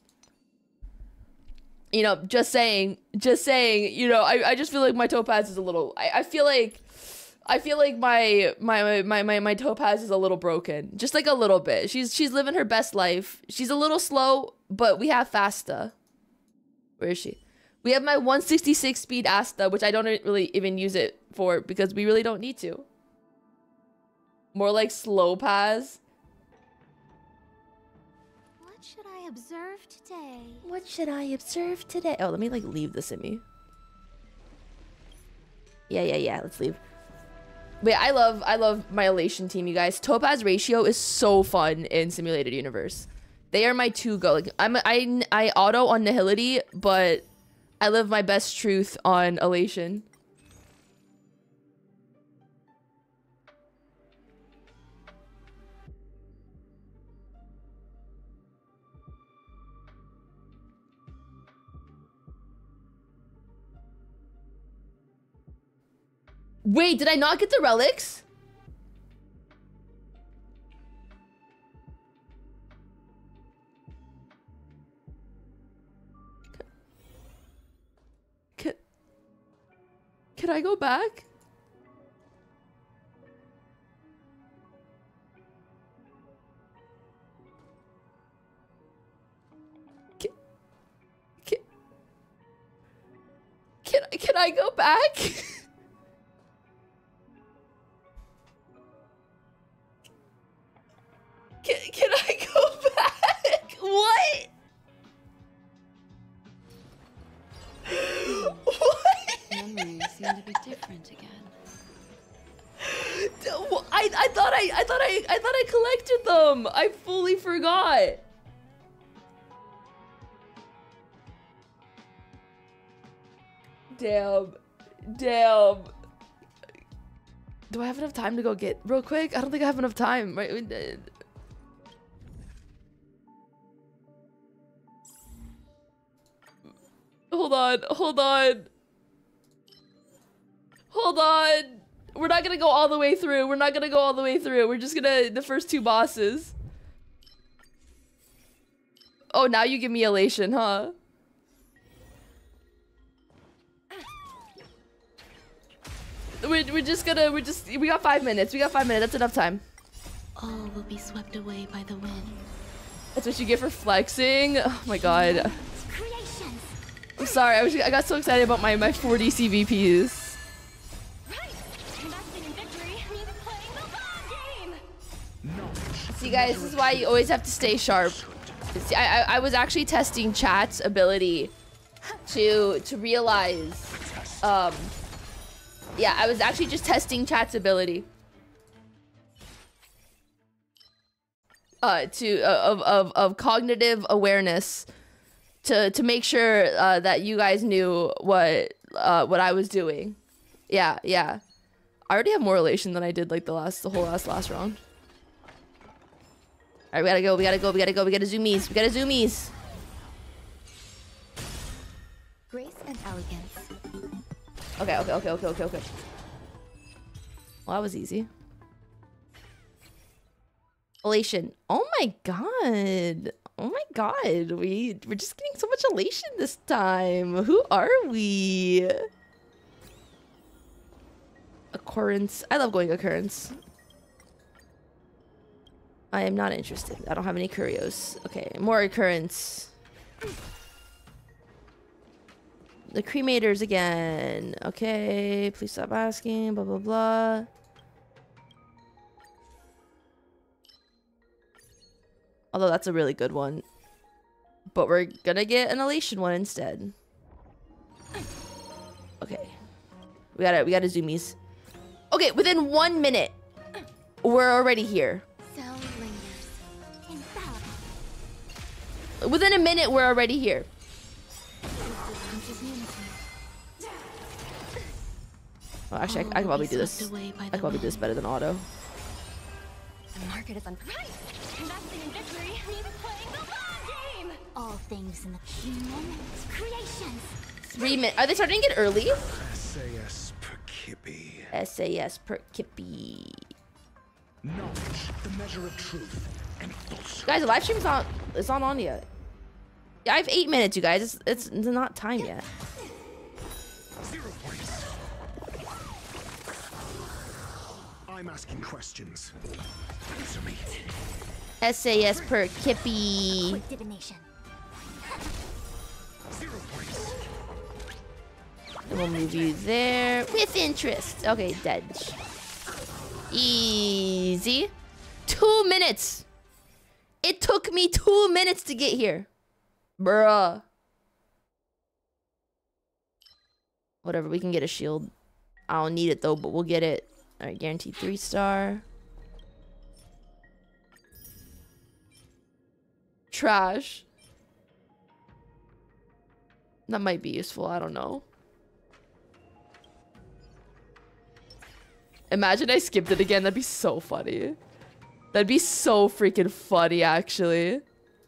You know, just saying, you know, I just feel like my topaz is a little, I feel like I feel like my topaz is a little broken, just like a little bit. She's living her best life. She's a little slow, but we have Fasta. Where is she? We have my 166 speed Asta, which I don't really even use it for because we really don't need to. More like slow Paz. What should I observe today? What should I observe today? Oh, let me like leave this in me. Yeah. Let's leave. Wait, I love my Elation team, you guys. Topaz Ratio is so fun in Simulated Universe. They are my two go. Like I auto on Nihility, but I live my best truth on Elation. Wait, did I not get the relics? Can I go back? Can I go back? Can I go back? What? What? Memories seem to be different again. I thought I collected them. I fully forgot. Damn. Do I have enough time to go get real quick? I don't think I have enough time. Right? Hold on. We're not gonna go all the way through. We're just gonna the first two bosses. Oh, now you give me Elation, huh? We got 5 minutes. That's enough time. All will be swept away by the wind. That's what you get for flexing. Oh my god. I'm sorry. I got so excited about my 40 CVPs. See, guys, this is why you always have to stay sharp. See, I was actually testing chat's ability to realize. Yeah, I was actually just testing chat's ability. Of cognitive awareness to make sure that you guys knew what I was doing. Yeah. I already have more Elation than I did like the whole last round. All right, we gotta go. We gotta zoomies. Grace and elegance. Okay. Well, that was easy. Elation. Oh my god. We're just getting so much Elation this time. Who are we? Occurrence. I love going Occurrence. I am not interested. I don't have any Curios. Okay, more Occurrence. The cremators again. Okay, please stop asking. Blah, blah, blah. Although that's a really good one. But we're gonna get an Elation one instead. Okay. We gotta zoomies. Okay, within 1 minute, we're already here. Sound lingers. Infallible. Within a minute, we're already here. Well, actually, I can probably do this. I can probably do this better than auto. The market is on. Investing in victory means playing the long game. All things in the human creations. 3 minutes. Are they starting to get early? SAS per kippy. SAS per kippy. Knowledge, the measure of truth and falsehood. Guys, the live stream's not. It's not on yet. Yeah, I have 8 minutes, you guys. It's not time yet. 0 points. I'm asking questions. Answer me. SAS per Kippy. Quick divination. 0 points. And we'll move you there with interest. Okay, dead. Easy. 2 minutes. It took me 2 minutes to get here. Bruh. Whatever, we can get a shield. I don't need it though, but we'll get it. Alright, guaranteed 3-star. Trash. That might be useful, I don't know. Imagine I skipped it again, that'd be so funny. That'd be so freaking funny, actually.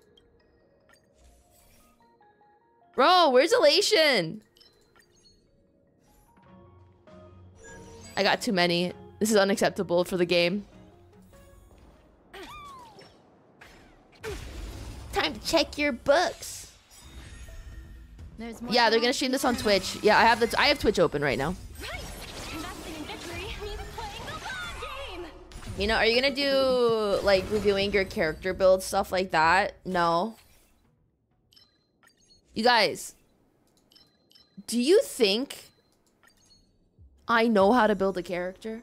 Bro, where's Elation? I got too many. This is unacceptable for the game. Time to check your books. Yeah, they're gonna stream this on Twitch. Yeah, I have Twitch open right now. You know, are you gonna do like reviewing your character build, stuff like that? No. You guys, do you think I know how to build a character?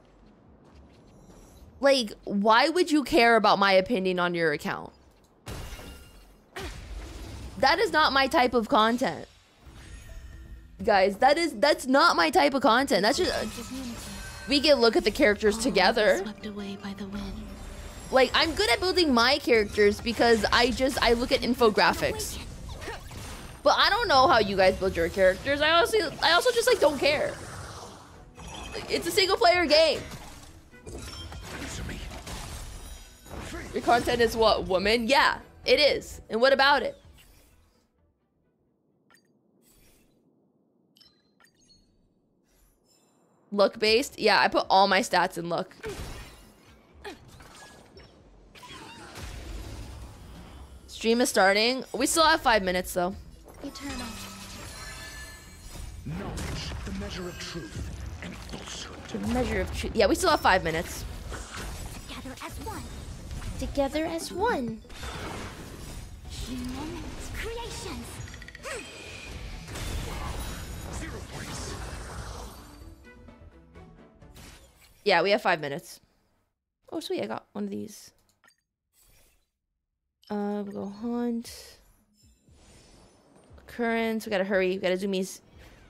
Like, why would you care about my opinion on your account? That is not my type of content. Guys, that's not my type of content. That's just we can look at the characters together. Swept away by the wind. Like, I'm good at building my characters because I look at infographics. But I don't know how you guys build your characters. I also just like don't care. It's a single player game. Your content is what, woman? Yeah, it is. And what about it? Luck based? Yeah, I put all my stats in luck. Stream is starting. We still have 5 minutes though. Eternal. Knowledge, the measure of truth and falsehood. The measure of truth. Yeah, we still have 5 minutes. Together as one. Together as one. Moments, creations. 0 points. Yeah, we have 5 minutes. Oh, sweet, I got one of these. We'll go hunt. Occurrence, we gotta hurry, we gotta zoomies.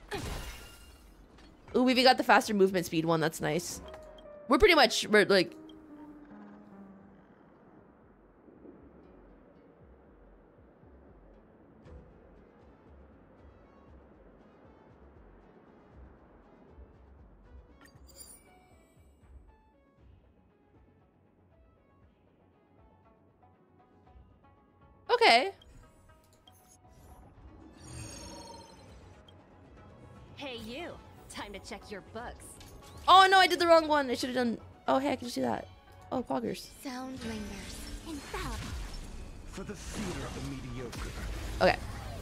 Ooh, we got the faster movement speed one, that's nice. We're like... Okay. Hey you, time to check your books. Oh no, I did the wrong one. I should have done... Oh, hey, I can just do that. Oh, poggers. Sound lingers. Infallible. For the theater of the mediocre. Okay.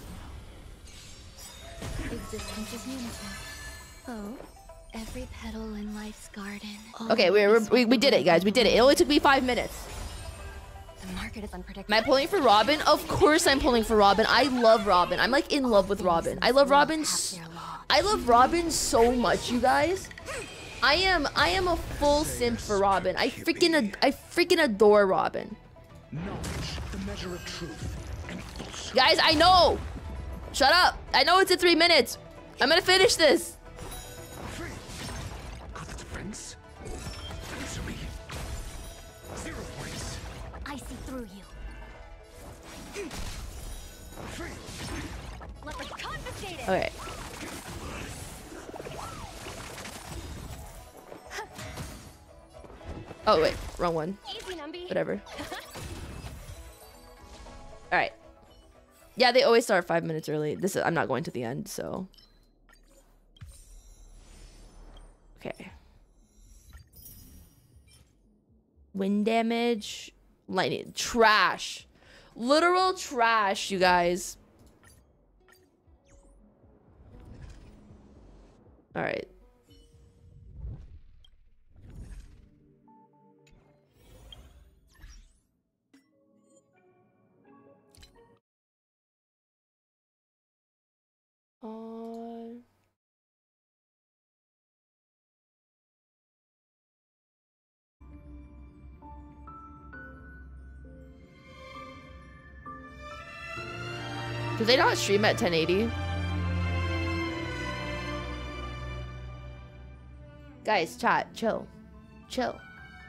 Existence is unity. Oh, every petal in life's garden. Okay, we did it, guys. We did it. It only took me 5 minutes. The market is unpredictable. Am I pulling for Robin? Of course I'm pulling for Robin. I love Robin. I'm like in love with Robin. I love Robin. I love Robin so much, you guys. I am a full simp for Robin. I freaking adore Robin. Knowledge, the measure of truth and falsehood. Guys, I know. Shut up. I know it's in 3 minutes. I'm gonna finish this. Got the defense? Answer me. 0 points. I see through you. Let us confiscate it. Okay. Oh wait, wrong one. Easy, Numby. Whatever. All right. Yeah, they always start 5 minutes early. I'm not going to the end, so. Okay. Wind damage, lightning, trash, literal trash, you guys. All right. Do they not stream at 1080? Guys, chat, chill. Chill.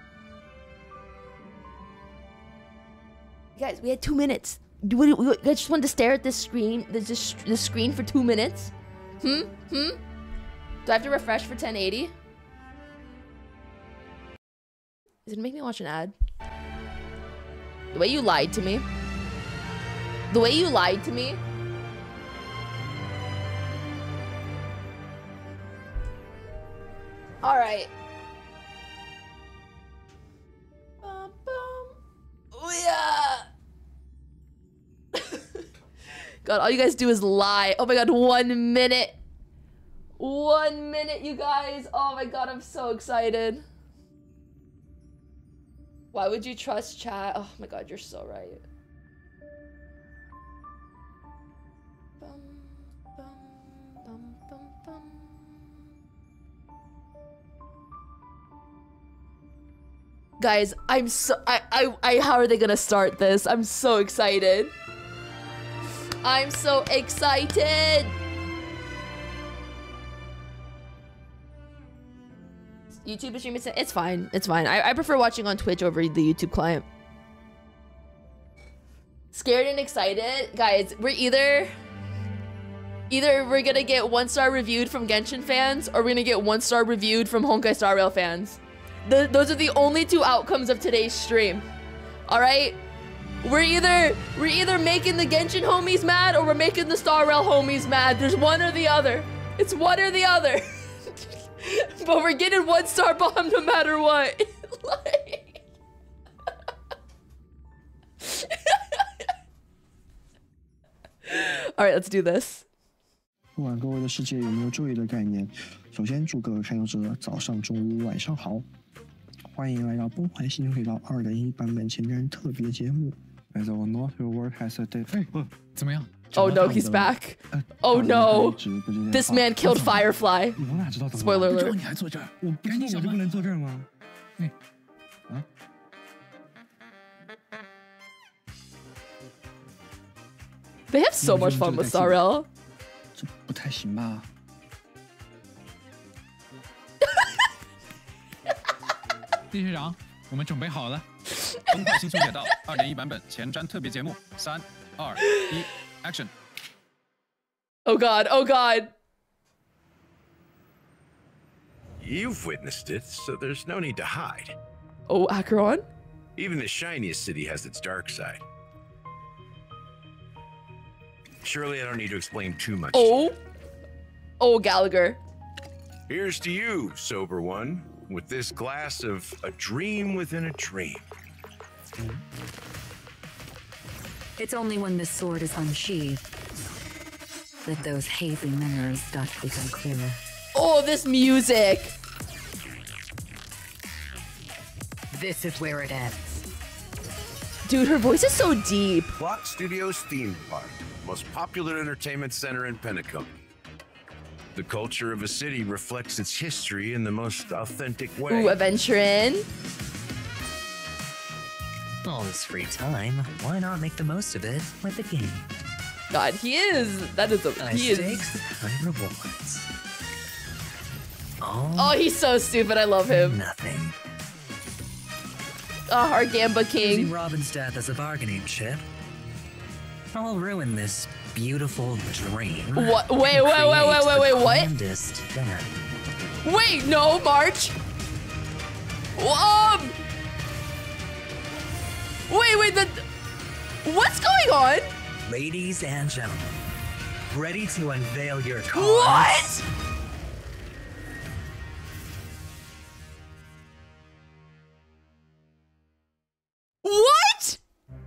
Guys, we had 2 minutes. Do you guys just want to stare at this screen, this screen for 2 minutes? Do I have to refresh for 1080? Is it make me watch an ad? The way you lied to me. The way you lied to me. All right. Oh, yeah. God, all you guys do is lie. Oh my God, 1 minute. 1 minute, you guys. Oh my God, I'm so excited. Why would you trust chat? Oh my God, you're so right. Guys, I'm so how are they gonna start this? I'm so excited. I'm so excited. YouTube is streaming. It's fine. It's fine. I prefer watching on Twitch over the YouTube client. Scared and excited, guys. We're either we're gonna get 1-star reviewed from Genshin fans, or we're gonna get 1-star reviewed from Honkai Star Rail fans. Those are the only 2 outcomes of today's stream. All right, we're either making the Genshin homies mad, or we're making the Star Rail homies mad. There's one or the other. It's one or the other. But we're getting 1-star bomb no matter what. Like... All right, let's do this. 不管各位的世界有没有昼夜的概念，首先祝各位看游者早上、中午、晚上好，欢迎来到崩坏星球轨道2.1版本前瞻特别节目。As I know your word has a date。 怎么样？ Oh no, he's back. Oh no, this man killed Firefly. Spoiler alert. 你还坐这儿？我不知道我就不能坐这儿吗？啊？ They have so much fun with Star Rail. 这不太行吧？ 地学长，我们准备好了。崩坏星球轨道2.1版本前瞻特别节目，3、2、1 ，Action！ Oh God! Oh God! You've witnessed it, so there's no need to hide. Oh, ACHERON? Even the shiniest city has its dark side. Surely I don't need to explain too much. Oh. Oh, Gallagher. Here's to you, sober one, with this glass of a dream within a dream. It's only when this sword is unsheathed that those hazy memories start to become clearer. Oh, this music! This is where it ends. Dude, her voice is so deep. Plot Studios theme park, most popular entertainment center in Pentacombe. The culture of a city reflects its history in the most authentic way. Ooh, adventuring. All this free time, why not make the most of it with a game? God, he is. That is a. He is. High rewards. Oh, he's so stupid. I love him. Nothing. Oh, our Gamba King. Using Robin's death as a bargaining chip. I'll ruin this beautiful dream. What? Wait, what? Wait, no, March. Wait, what's going on? Ladies and gentlemen, ready to unveil your cards? What? What?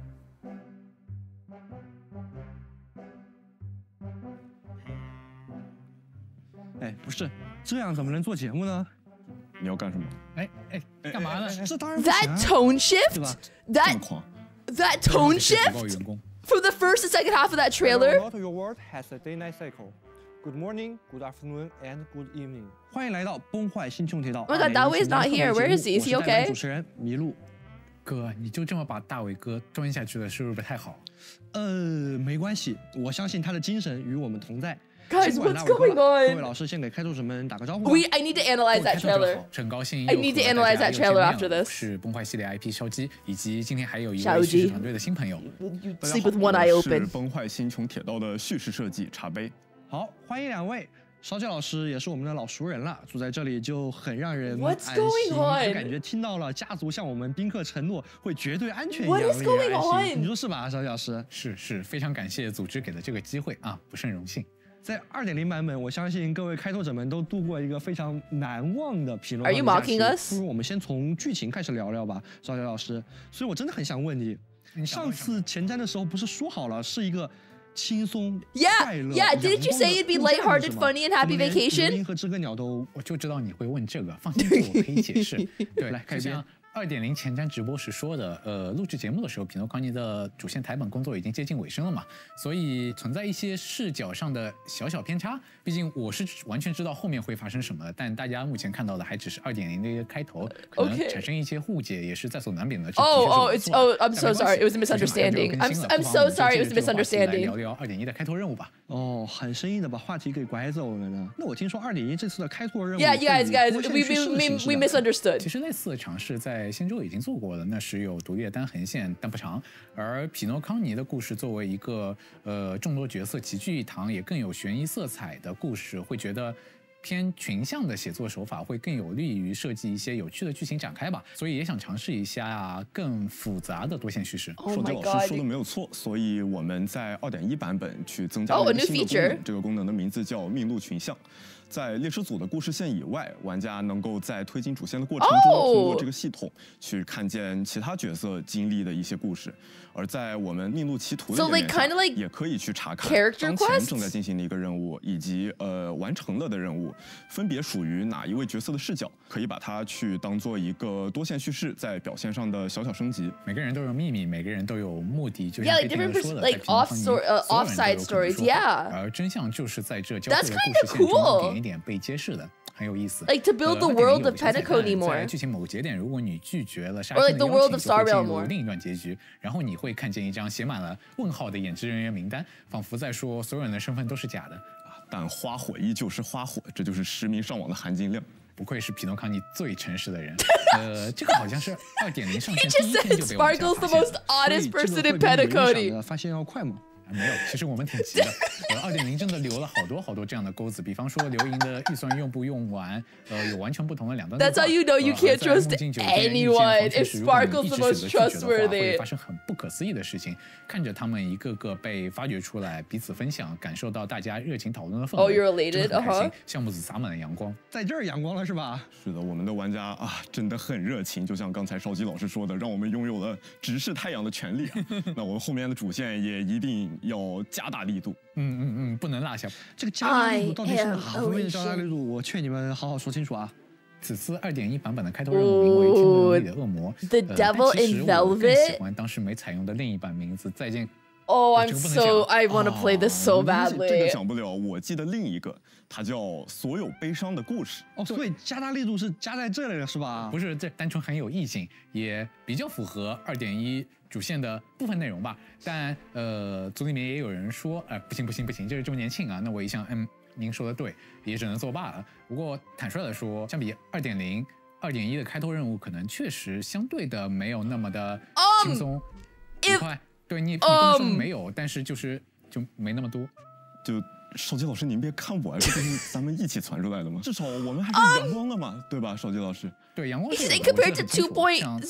哎，不是，这样怎么能做节目呢？你要干什么？ 哎，干嘛呢？ 这当然不行啊 That tone shift? 对吧？ That tone shift? From the first and second half of that trailer? Not your world has a day-night cycle. Good morning, good afternoon, and good evening. 欢迎来到崩坏星穹铁道。 Oh my god, that way is not here. Where is he? Is he okay? 主持人麋鹿。 哥，你就这么把大伟哥蹲下去了，是不是不太好？ 没关系，我相信他的精神与我们同在。 Guys, what's going on? 各位老师，先给开拓者们打个招呼。 I need to analyze that trailer. 很高兴 I need to analyze that trailer after this. 是崩坏系列 IP 烧鸡，以及今天还有一位叙事团队的新朋友。 You sleep with one eye open. 是崩坏星穹铁道的叙事设计茶杯。 好，欢迎两位。 烧鸡老师也是我们的老熟人了，住在这里就很让人安心，就感觉听到了家族向我们宾客承诺会绝对安全一样的安心。你说是吧，烧鸡老师？ 是，非常感谢组织给的这个机会啊，不胜荣幸。 在2.0版本，我相信各位开拓者们都度过一个非常难忘的匹诺。 Are you mocking us？ 不如我们先从剧情开始聊聊吧，烧鸡老师。所以我真的很想问你，上次前瞻的时候不是说好了是一个轻松、快乐、 Yeah. Didn't you say it'd be lighthearted, funny, and happy vacation？ 银和知更鸟都， 我就知道你会问这个，放心，我可以解释。对，来开篇。 2.0前瞻直播时说的，录制节目的时候，匹诺康尼的主线台本工作已经接近尾声了嘛，所以存在一些视角上的小偏差。毕竟我是完全知道后面会发生什么，但大家目前看到的还只是2.0的一个开头，可能产生一些误解也是在所难免的。 I'm so sorry, it was a misunderstanding. I'm so sorry, it was a misunderstanding. 聊聊2.1的开拓任务吧。 哦，很生硬的把话题给拐走了呢。那我听说2.1这次的开拓任务 ，Yeah, guys, we misunderstood. 其实类似的尝试在仙州已经做过了，那时有独立的单横线，但不长。而匹诺康尼的故事作为一个众多角色齐聚一堂，也更有悬疑色彩的故事，会觉得偏群像的写作手法会更有利于设计一些有趣的剧情展开吧。所以也想尝试一下更复杂的多线叙事。 手机老师说的没有错，所以我们在2.1版本去增加了一个新的功能，这个功能的名字叫命路群像。 在猎狮组的故事线以外，玩家能够在推进主线的过程中，通过这个系统去看见其他角色经历的一些故事。而在我们命路奇图的页面上，也可以去查看当前正在进行的一个任务，以及完成了的任务，分别属于哪一位角色的视角，可以把它去当做一个多线叙事在表现上的小升级。 每个人都有秘密，每个人都有目的，就像 different 说的 like offside stories, yeah. 而真相就是在这交错的故事线中点被揭示的，很有意思。 Like to build the world of Penacony more. 在剧情某节点，如果你拒绝了杀 or 青 like 的 the world 邀 of 请，就会 Star 进 Rail 入 more. 另一段结局。然后你会看见一张写满了问号的演职人员名单，仿佛在说所有人的身份都是假的。 但花火依旧是花火，这就是实名上网的含金量。 不愧是匹诺康尼最诚实的人。这个好像是2.0上线第一天就被玩家 Sparkle's the most honest person in Penacony. 发现要快吗？ 没有，其实我们挺急的。2.0真的留了好多这样的钩子，比方说流萤的预算用不用完，有完全不同的两端。 That's how you know you can't trust anyone. If Sparkle's the most trustworthy. 会发生很不可思议的事情。看着他们一个个被发掘出来，彼此分享，感受到大家热情讨论的氛围。 Oh, you're elated, 项目组洒满了阳光， 在这儿阳光了是吧？ 是的，我们的玩家啊，真的很热情，就像刚才烧鸡老师说的，让我们拥有了直视太阳的权利。那我们后面的主线也一定要加大力度， 不能落下。 这个加大力度到底是哪方面的加大力度？我劝你们好好说清楚啊！ 此次2.1版本的开头任务名为《天伦里的恶魔》 ，The Devil in Velvet。 更喜欢当时没采用的另一版名字《再见》。 Oh, I want to play this so badly。 这个讲不了，我记得另一个，它叫《所有悲伤的故事》。 哦，所以加大力度是加在这里了，是吧？ 不是，这单纯很有意境，也比较符合2.1主线的部分内容吧。但组里面也有人说，不行，这是周年庆啊。那我一想，您说的对，也只能作罢了。不过坦率的说，相比2.0、2.1的开拓任务，可能确实相对的没有那么的轻松愉快。对你不能说没有，但是就没那么多。 就少基老师，您别看我，这是咱们一起传出来的嘛。至少我们还是阳光了嘛，对吧，少基老师？ 对，阳光是。 Compared to 2.0,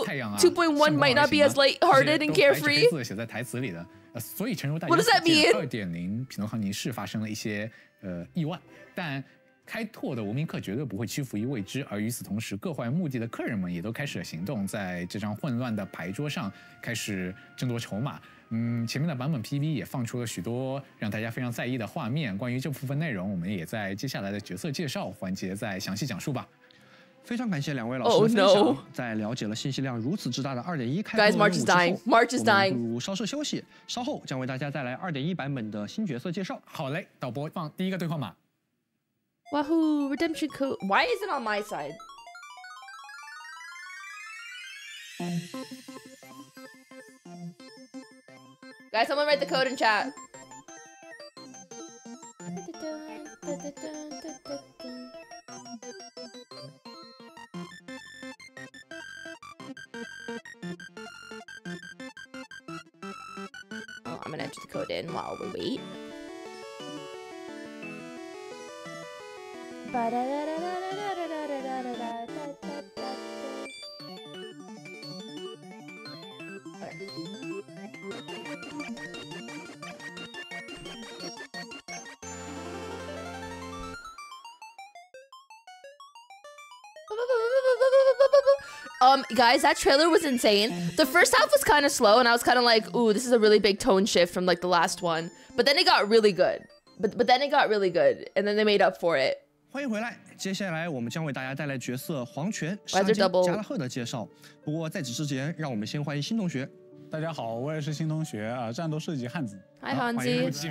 2.1 might not be as lighthearted and carefree. 字写在台词里的，所以诚如大家。 What does that mean? 2.0匹诺康尼是发生了一些意外，但。开拓的无名客绝对不会屈服于未知，而与此同时，各怀目的的客人们也都开始了行动，在这张混乱的牌桌上开始争夺筹码。前面的版本 PV 也放出了许多让大家非常在意的画面。关于这部分内容，我们也在接下来的角色介绍环节再详细讲述吧。 非常感谢两位老师的分享。在了解了信息量如此之大的2.1开拓任务之后，我们不如稍事休息，稍后将为大家带来2.1版本的新角色介绍。 好嘞，导播放第一个兑换码。 Wahoo! Redemption code. Why is it on my side? Guys, someone write the code in chat. Oh, I'm gonna enter the code in while we wait. Guys, that trailer was insane. The first half was kind of slow, and I was kind of like, ooh, this is a really big tone shift from like the last one. But then it got really good. But then it got really good, and then they made up for it. 欢迎回来，接下来我们将为大家带来角色黄泉、沙金、加拉赫的介绍。不过在此之前，让我们先欢迎新同学。 大家好，我也是新同学啊，战斗设计汉子。 Hi Hanzi。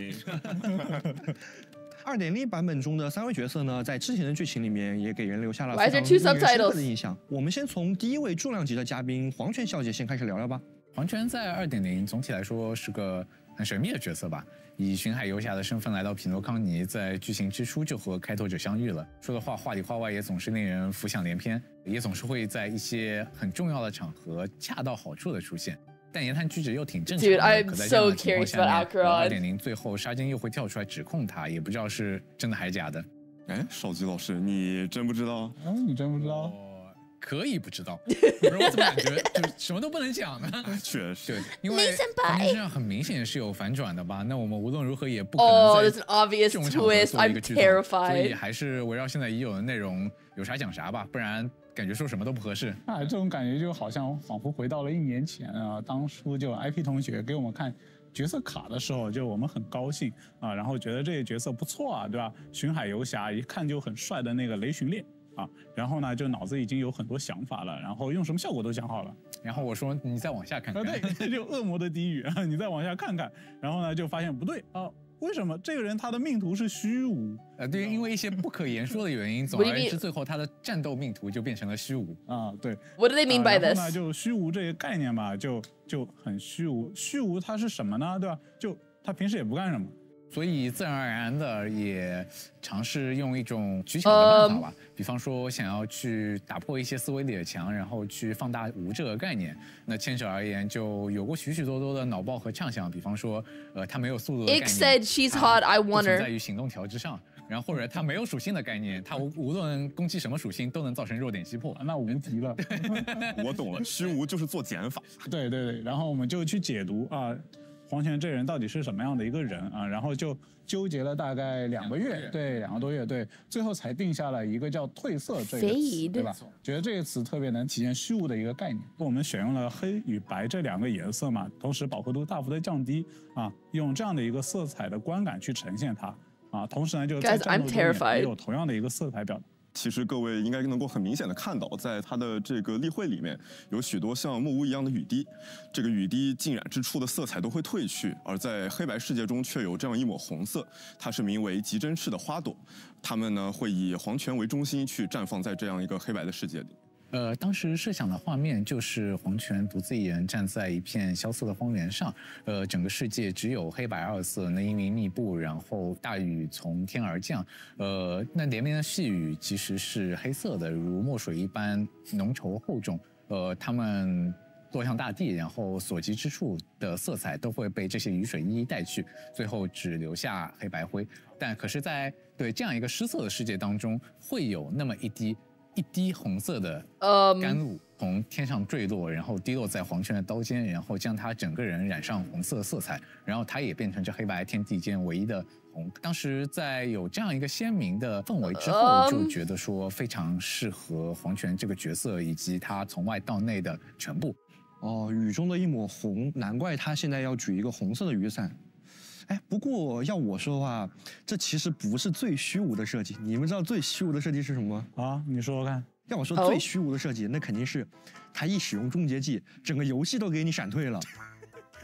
2.0版本中的3位角色呢，在之前的剧情里面也给人留下了非常令人深刻的印象。我们先从第一位重量级的嘉宾黄泉小姐先开始聊聊吧。 黄泉在2.0总体来说是个很神秘的角色吧，以巡海游侠的身份来到匹诺康尼，在剧情之初就和开拓者相遇了，说的话话里话外也总是令人浮想联翩，也总是会在一些很重要的场合恰到好处的出现。但言谈举止又挺正常的。 Dude, I'm so curious about ACHERON。 2.0最后沙金又会跳出来指控他，也不知道是真的还是假的。 哎，少基老师，你真不知道？ 你真不知道？ 可以不知道，不是我怎么感觉就什么都不能讲呢？ 确实， 对，因为黄泉身上很明显是有反转的吧？那我们无论如何也不可能在这种场合做一个剧透，所以还是围绕现在已有的内容，有啥讲啥吧，不然感觉说什么都不合适。 这种感觉就好像仿佛回到了1年前啊，当初就 IP 同学给我们看角色卡的时候，就我们很高兴啊，然后觉得这些角色不错啊，对吧？巡海游侠一看就很帅的那个雷巡猎。然后呢，就脑子已经有很多想法了，然后用什么效果都想好了。 然后我说你再往下看看， 对，就恶魔的低语啊，你再往下看看。然后呢，就发现不对啊，为什么这个人他的命途是虚无？ 对，因为一些不可言说的原因，总而言之，最后他的战斗命途就变成了虚无啊。对 ，What do they mean by this？ 然后呢，就虚无这个概念吧，就很虚无。虚无它是什么呢？对吧？就他平时也不干什么。 所以自然而然的也尝试用一种取巧的办法吧，比方说想要去打破一些思维里的墙，然后去放大无这个概念。那牵手而言，就有过许许多多的脑爆和畅想，比方说，他没有速度的概念， said she's hot, I want her， 存在于行动条之上。然后或者他没有属性的概念，他无论攻击什么属性都能造成弱点击破， 那无敌了。 我懂了，虚无就是做减法。 对对对，然后我们就去解读啊。黄泉这人到底是什么样的一个人啊？然后就纠结了大概2个月，对，2个多月，对，最后才定下了一个叫褪色这个词，对吧？觉得这个词特别能体现虚无的一个概念。我们选用了黑与白这2个颜色嘛，同时饱和度大幅的降低啊，用这样的一个色彩的观感去呈现它啊，同时呢就在战斗中也有同样的一个色彩表达。 其实各位应该能够很明显的看到，在它的这个例会里面，有许多像木屋一样的雨滴，这个雨滴浸染之处的色彩都会褪去，而在黑白世界中却有这样一抹红色，它是名为极真赤的花朵，它们呢会以黄泉为中心去绽放在这样一个黑白的世界里。 当时设想的画面就是黄泉独自一人站在一片萧瑟的荒原上，整个世界只有黑白2色，那阴云密布，然后大雨从天而降，那连绵的细雨其实是黑色的，如墨水一般浓稠厚重，它们落向大地，然后所及之处的色彩都会被这些雨水一一带去，最后只留下黑白灰。但可是在这样一个失色的世界当中，会有那么一滴红色的甘露从天上坠落，然后滴落在黄泉的刀尖，然后将他整个人染上红色色彩，然后他也变成这黑白天地间唯一的红。当时在有这样一个鲜明的氛围之后，就觉得说非常适合黄泉这个角色以及他从外到内的全部。 雨中的一抹红，难怪他现在要举一个红色的雨伞。哎，不过要我说的话，这其实不是最虚无的设计。你们知道最虚无的设计是什么吗？ 啊，你说说看。 要我说最虚无的设计，那肯定是他一使用终结技，整个游戏都给你闪退了。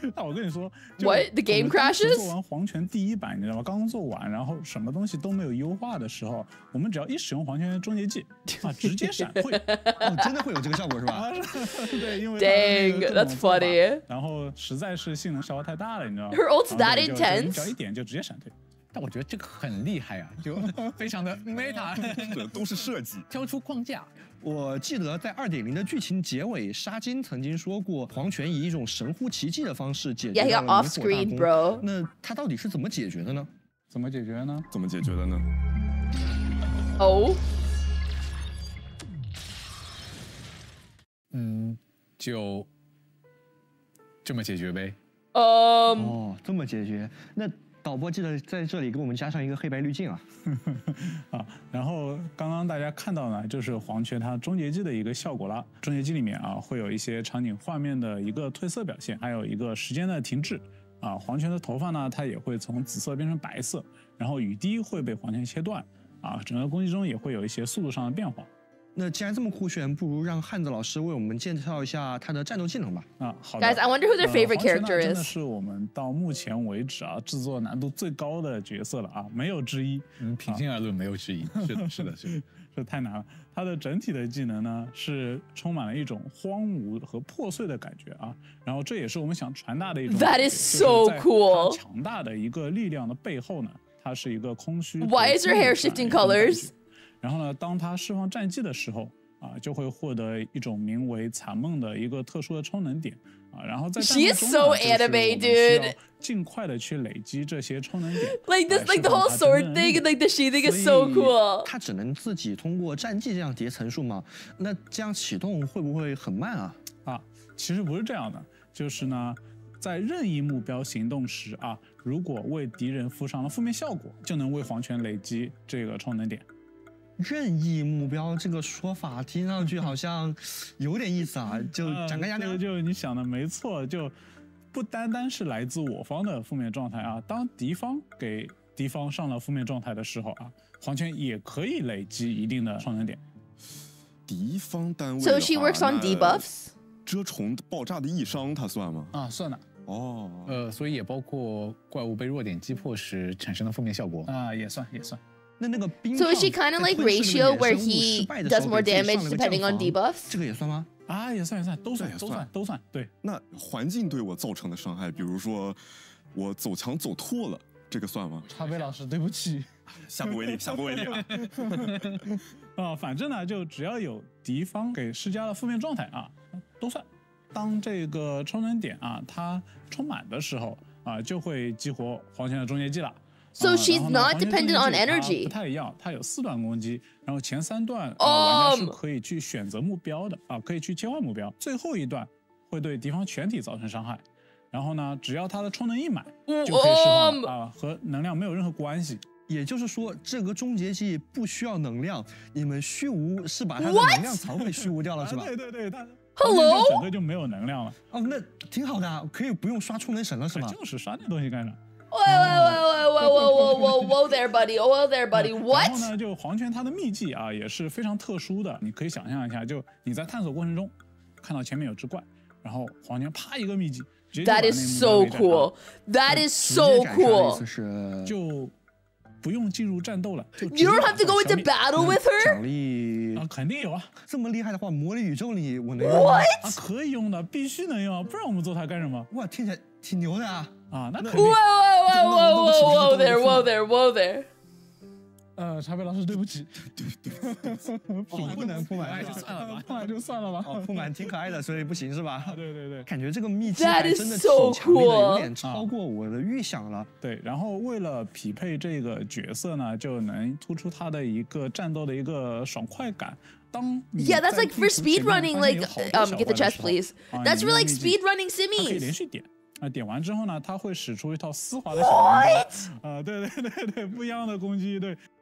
那我跟你说 ，What the game crashes？ 做完黄泉第1版，你知道吗？刚刚做完，然后什么东西都没有优化的时候，我们只要一使用黄泉终结技啊，直接闪退。 哦，真的会有这个效果是吧？ 对，因为 Dang, that's funny。 然后实在是性能消耗太大了，你知道吗 ？Her ult's that intense？ 只要一点就直接闪退。 但我觉得这个很厉害啊，就非常的 meta， 都是设计， 跳出框架。 我记得在2.0的剧情结尾，沙金曾经说过，黄泉以一种神乎其技的方式解决了明火大功。那他到底是怎么解决的呢？ 怎么解决呢？ 怎么解决的呢？ 哦， 就这么解决呗。 哦，这么解决。那导播记得在这里给我们加上一个黑白滤镜啊。 啊，然后刚刚大家看到呢，就是黄泉它终结技的一个效果啦。终结技里面啊，会有一些场景画面的一个褪色表现，还有一个时间的停滞。啊，黄泉的头发呢，它也会从紫色变成白色，然后雨滴会被黄泉切断。啊，整个攻击中也会有一些速度上的变化。 那既然这么酷炫，不如让汉子老师为我们介绍一下他的战斗技能吧。 啊，好的。 Guys, I wonder who their favorite character is. 真的是我们到目前为止啊制作难度最高的角色了啊，没有之一。 平心而论，没有之一。是的，是的，是的， 这太难了。它的整体的技能呢是充满了一种荒芜和破碎的感觉啊，然后这也是我们想传达的一种。 That is so cool. 强大的一个力量的背后呢，它是一个空虚。 Why is her hair shifting colors? 然后呢，当他释放战技的时候啊，就会获得一种名为残梦的一个特殊的充能点啊，然后在战斗中呢， so anime, dude. 尽快的去累积这些充能点。 Like this, like the whole sword thing, like the sheathing is so cool. 他只能自己通过战技这样叠层数吗？那这样启动会不会很慢啊？ 啊，其实不是这样的，就是呢，在任意目标行动时啊，如果为敌人附上了负面效果，就能为黄泉累积这个充能点。 任意目标这个说法听上去好像有点意思啊，就展开讲讲。 就你想的没错，就不单单是来自我方的负面状态啊，当敌方给敌方上了负面状态的时候啊，黄泉也可以累积一定的充能点。 敌方单位 So she works on debuffs. 蛰虫爆炸的异伤，它算吗？ 啊，算的。 哦， 所以也包括怪物被弱点击破时产生的负面效果啊，也算，也算。 So is she kind of like Ratio, where he does more damage depending on debuffs? 这个也算吗？ 啊，也算，也算，都算。对。 那环境对我造成的伤害，比如说我走墙走脱了，这个算吗？ 茶杯老师，对不起， 下不为例，下不为例啊。 啊，反正呢，就只要有敌方给施加了负面状态啊，都算。当这个充能点啊它充满的时候啊，就会激活黄泉的终结技了。 So she's not dependent on energy. 不太一样，它有4段攻击，然后前3段玩家是可以去选择目标的啊，可以去切换目标。最后1段会对敌方全体造成伤害。然后呢，只要它的充能一满，就可以释放啊，和能量没有任何关系。 也就是说，这个终结技不需要能量，你们虚无是把它的能量槽给虚无掉了，是吧？ 对，它 Hello， 整个就没有能量了。 哦，那挺好的啊，可以不用刷充能神了，是吧？ 就是刷那东西干啥？ Whoa there, buddy. Whoa there, buddy. What? 然后呢，就黄泉它的秘技啊，也是非常特殊的。你可以想象一下，就你在探索过程中看到前面有只怪，然后黄泉啪一个秘技， That is so cool. That is so cool. 就不用进入战斗了。 You don't have to go into battle with her. 奖励啊，肯定有啊。 这么厉害的话，魔力宇宙里我能用吗？ 啊，可以用的，必须能用啊，不然我们做它干什么？ 哇，听起来挺牛的啊！ 啊，那肯定。 Whoa there. 茶杯老师，对不起， 不能铺满就算了吧，铺满就算了吧。 哦，铺满挺可爱的，所以不行是吧？ 对， 感觉这个秘技还真的挺强烈的，有点超过我的预想了。 对，然后为了匹配这个角色呢，就能突出他的一个战斗的一个爽快感。 Yeah, that's like for speed running. Like, get the chest, please. That's for like speed running simmies. 可以连续点。点完之后呢，它会使出一套丝滑的小弯刀。对，不一样的攻击。对，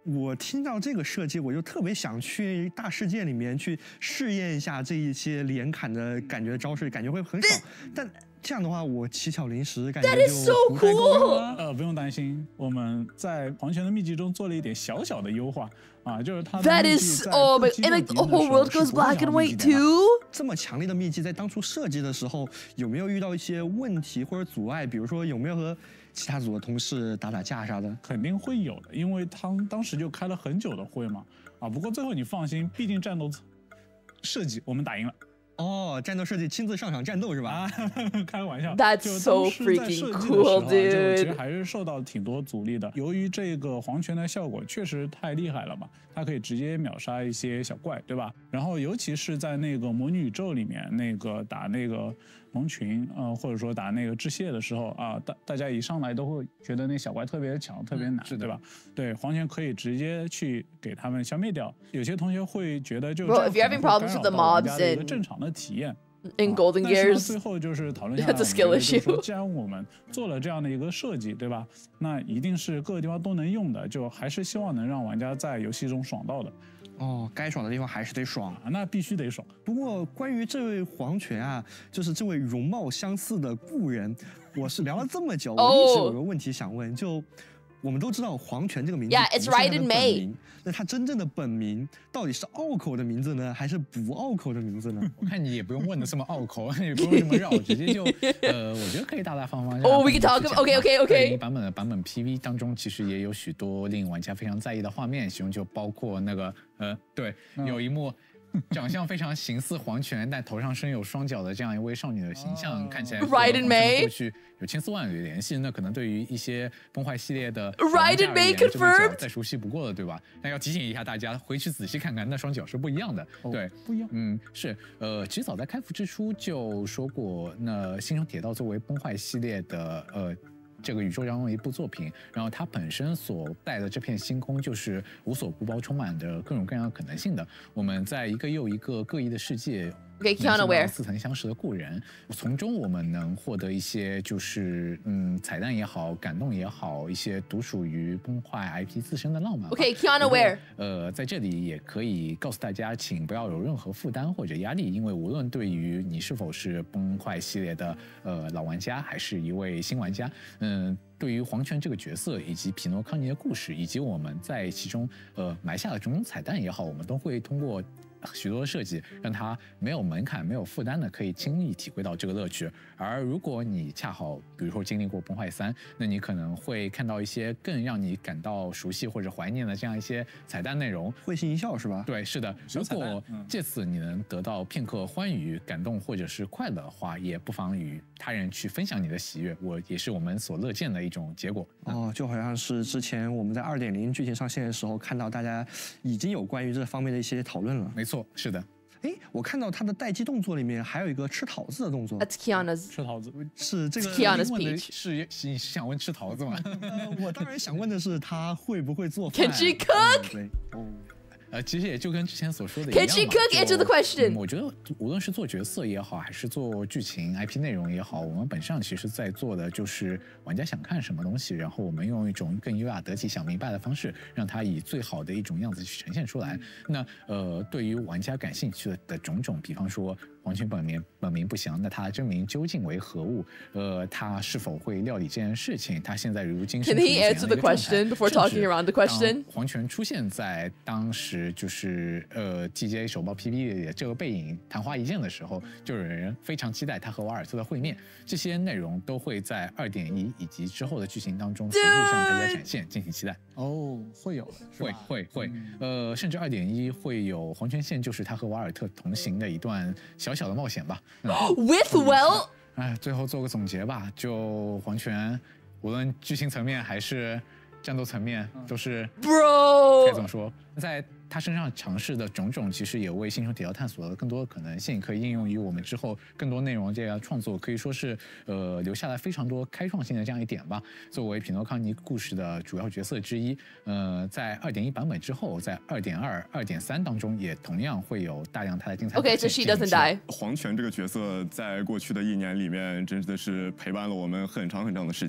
我听到这个设计，我就特别想去大世界里面去试验一下这一些连砍的感觉招式，感觉会很爽。但这样的话，我7巧零食感觉就不太够用了。 不用担心，我们在黄泉的秘籍中做了一点小小的优化啊，就是它的 That is but and like the whole world goes black and white too。 这么强烈的秘籍，在当初设计的时候，有没有遇到一些问题或者阻碍？比如说有没有和其他组的同事打架啥的？ 肯定会有的，因为当时就开了很久的会嘛。啊，不过最后你放心，毕竟战斗设计我们打赢了。 哦，战斗设计亲自上场战斗是吧？ 开玩笑。 That's so freaking cool, dude。 其实还是受到挺多阻力的。由于这个黄泉的效果确实太厉害了嘛，它可以直接秒杀一些小怪，对吧？然后尤其是在那个魔女宇宙里面，那个打那个龙群，或者说打那个致谢的时候啊，大家一上来都会觉得那小怪特别强、特别难，对吧？对，黄泉可以直接去给他们消灭掉。有些同学会觉得就这样会干扰到玩家的一个正常的体验。 In Golden Gears， 最后就是讨论下来， That's a skill issue。 说既然我们做了这样的一个设计，对吧？那一定是各个地方都能用的，就还是希望能让玩家在游戏中爽到的。 哦，该爽的地方还是得爽啊，那必须得爽。 不过关于这位黄泉啊，就是这位容貌相似的故人，我是聊了这么久，我一直有个问题想问，就我们都知道黄泉这个名字 ，Yeah, it's right in May。 那他真正的本名到底是拗口的名字呢，还是不拗口的名字呢？ 我看你也不用问的这么拗口，也不用这么绕，直接就我觉得可以大大方方。 Oh, we can talk. OK。 版本 PV 当中其实也有许多令玩家非常在意的画面，其中就包括那个对，有一幕。长相非常形似黄泉，但头上身有双脚的这样一位少女的形象，看起来和过去有千丝万缕的联系。那可能对于一些崩坏系列的 Right in May confirmed， 再熟悉不过了，对吧？但要提醒一下大家，回去仔细看看，那双脚是不一样的。对， 不一样。 是其实早在开服之初就说过，那星穹铁道作为崩坏系列的这个宇宙当中的一部作品，然后它本身所带的这片星空就是无所不包，充满着各种各样的可能性的。我们在一个又一个各异的世界。似曾相识的故人，从中我们能获得一些就是彩蛋也好，感动也好，一些独属于崩坏 IP 自身的浪漫。 Keanu Ware。 在这里也可以告诉大家，请不要有任何负担或者压力，因为无论对于你是否是崩坏系列的老玩家，还是一位新玩家，对于黄泉这个角色以及匹诺康尼的故事，以及我们在其中埋下的种种彩蛋也好，我们都会通过许多的设计，让它没有门槛、没有负担的，可以轻易体会到这个乐趣。而如果你恰好，比如说经历过《崩坏3》，那你可能会看到一些更让你感到熟悉或者怀念的这样一些彩蛋内容， 会心一笑是吧？ 对，是的。如果借此你能得到片刻欢愉、感动或者是快乐的话，也不妨与他人去分享你的喜悦，也是我们所乐见的一种结果。 就好像是之前我们在2.0剧情上线的时候，看到大家已经有关于这方面的一些讨论了。 没错，是的。 我看到他的待机动作里面还有一个吃桃子的动作。 That's Kiana's 吃桃子， 是这个。 Kiana's peach。 你是想问吃桃子吗？ 我当然想问的是他会不会做饭。 Can she cook？ 对。 其实也就跟之前所说的一样 Can she cook? Answer the question. 我觉得无论是做角色也好，还是做剧情 IP 内容也好，我们本上其实在做的就是玩家想看什么东西，然后我们用一种更优雅、得体、想明白的方式，让它以最好的一种样子去呈现出来。那对于玩家感兴趣的种种，比方说黄泉本名不详，那他的真名究竟为何物？他是否会料理这件事情？他现在如今是 Can he answer the question before talking around the question？ 黄泉出现在当时就是TGA 首曝 PV 里的这个背影昙花一现的时候，就有人非常期待他和瓦尔特的会面。这些内容都会在2.1以及之后的剧情当中逐步向大家展现，敬请期待。 会有的， 会，甚至2.1会有黄泉线，就是他和瓦尔特同行的一段小小的冒险吧。 With well， 最后做个总结吧，就黄泉，无论剧情层面还是战斗层面，都是 Bro， 该怎么说，在他身上尝试的种种，其实也为星穹铁道探索了更多的可能性，可以应用于我们之后更多内容这样创作，可以说是留下了非常多开创性的这样一点吧。作为匹诺康尼故事的主要角色之一，在2.1版本之后，在2.2、2.3当中也同样会有大量他的精彩。 Okay, so she doesn't die。 黄泉这个角色在过去的1年里面，真的是陪伴了我们很长很长的时间。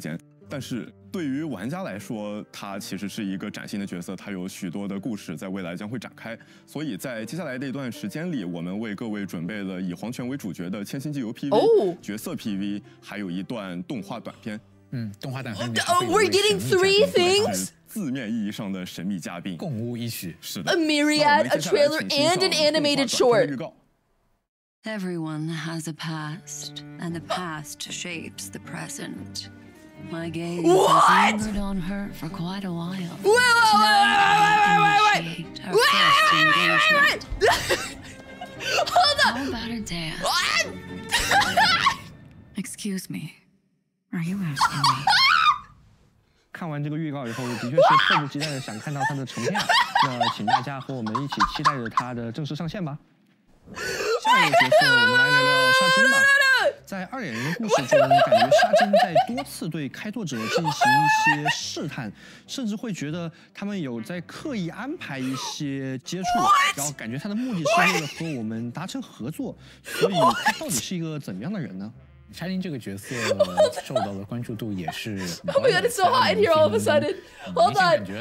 但是对于玩家来说，他其实是一个崭新的角色，他有许多的故事在未来将会展开。所以在接下来的一段时间里，我们为各位准备了以黄泉为主角的千星机游 PV、角色 PV， 还有一段动画短片。 动画短片。 We're getting 3 things. 字面意义上的神秘嘉宾， 共舞一曲。 是的 ，a myriad, a trailer, and an animated short. Everyone has a past, and the past shapes the present. My gaze has lingered on her for quite a while. Wait. Hold on. How about a dance? Excuse me. Are you asking me? 看完这个预告以后，的确是迫不及待的想看到它的成片。那请大家和我们一起期待着它的正式上线吧。下一个角色，我们来聊聊沙金吧。在2.0的故事中，感觉沙金在多次对开拓者进行一些试探，甚至会觉得他们有在刻意安排一些接触，然后感觉他的目的是为了和我们达成合作。所以，他到底是一个怎么样的人呢？ 沙金这个角色受到的关注度也是。 Oh my god, it's so hot in here all of a sudden. Hold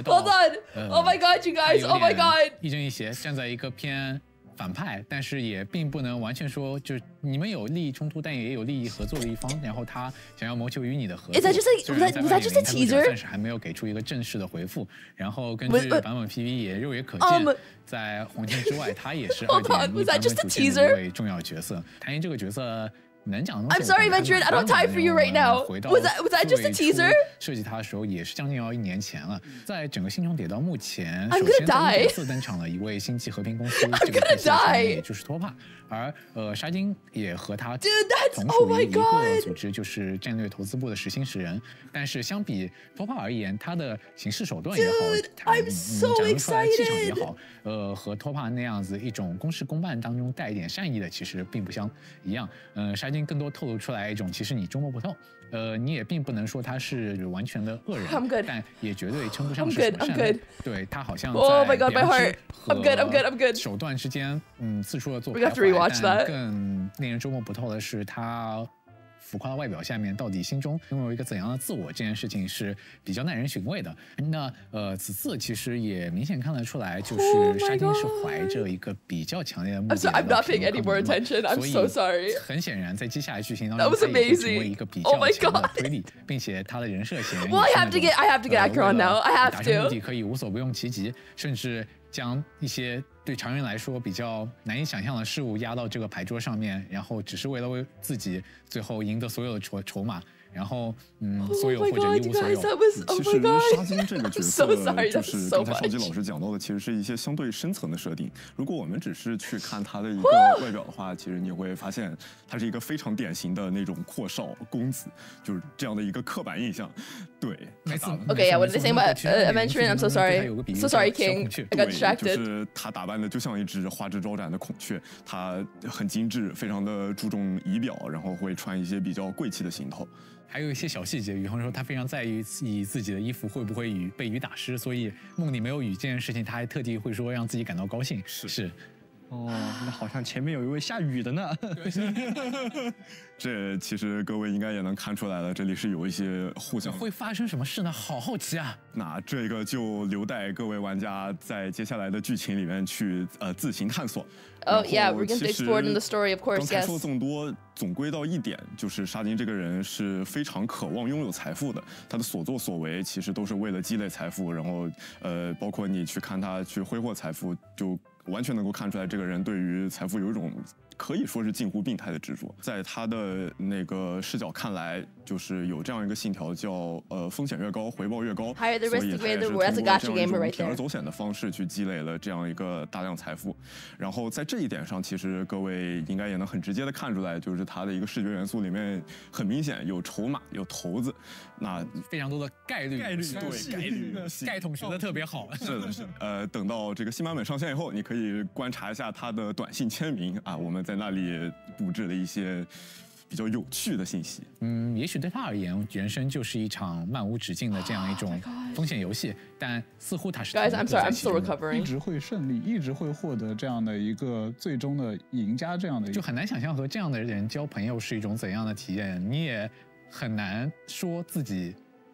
on. Oh my god, you guys. Oh my god. 亦正亦邪，站在一个偏反派，但是也并不能完全说，就是你们有利益冲突，但也有利益合作的一方，然后他想要谋求与你的合作。 Was that just a teaser? 暂时还没有给出一个正式的回复。然后根据版本 PV 也肉眼可见，在黄天之外，他也是2.1版本主线的一位重要角色。谈论这个角色。能讲的东西 I'm sorry, Ventured. I don't have time for you right now. Was that just a teaser? 设计它的时候也是将近要1年前了。在整个星穹铁道目前， I'm 首 gonna 先 die. 第一次登场了一位星际和平公司这个角色，也就是托帕。而沙金也和他同属于一个组织，就是战略投资部的实行使人。但是相比托帕而言，他的行事手段也好，他展露出来的气场也好，和托帕那样子一种公事公办当中带一点善意的，其实并不相一样。沙金更多透露出来一种，其实你捉摸不透。你也并不能说他是完全的恶人，但也绝对称不上是善人。对他好像在良知和手段之间，四处的做徘徊。但更令人捉摸不透的是他浮夸的外表下面到底心中拥有一个怎样的自我，这件事情是比较耐人寻味的。那此次其实也明显看得出来，就是沙金是怀着一个比较强烈的目的来到平衡所以很显然在接下来剧情当中，他也会成为一个比较强的推理，并且他的人设显然也是 I have to get ACHERON now. I have to. 达成目的可以无所不用其极，甚至将一些对常人来说比较难以想象的事物压到这个牌桌上面，然后只是为了为自己最后赢得所有的筹码，然后所有或者一无所有。 其实沙金这个角色，就是刚才少基老师讲到的，其实是一些相对深层的设定。如果我们只是去看他的一个外表的话，其实你会发现他是一个非常典型的那种阔少公子，就是这样的一个刻板印象。对。 Okay, yeah. What did they say about Adventuring? I'm so sorry. So sorry, King. I got distracted. 就是他打扮的就像一只花枝招展的孔雀，他很精致，非常的注重仪表，然后会穿一些比较贵气的行头。 还有一些小细节，比方说他非常在意自己的衣服会不会被雨打湿，所以梦里没有雨这件事情，他还特地会说让自己感到高兴。是。 哦，那好像前面有一位下雨的呢。 这其实各位应该也能看出来了，这里是有一些互相会发生什么事呢？好好奇啊！ 那这个就留待各位玩家在接下来的剧情里面去自行探索。 Oh yeah, we're going to explore in the story, of course. 刚才说这么多，总归到一点，就是沙金这个人是非常渴望拥有财富的，他的所作所为其实都是为了积累财富，然后包括你去看他去挥霍财富，就完全能够看出来这个人对于财富有一种可以说是近乎病态的执着。在他的那个视角看来，就是有这样一个信条叫风险越高回报越高，所以他也是通过这样一种铤而走险的方式去积累了这样一个大量财富。然后在这一点上，其实各位应该也能很直接的看出来，就是他的一个视觉元素里面很明显有筹码有骰子，那非常多的概率概统学的特别好。 是的，等到这个新版本上线以后，你可以观察一下他的短信签名啊，我们在那里布置了一些比较有趣的信息。 也许对他而言，人生就是一场漫无止境的这样一种风险游戏，但似乎他是 Guys, I'm sorry, I'm still recovering. 一直会胜利，一直会获得这样的一个最终的赢家，这样的就很难想象和这样的人交朋友是一种怎样的体验。你也很难说自己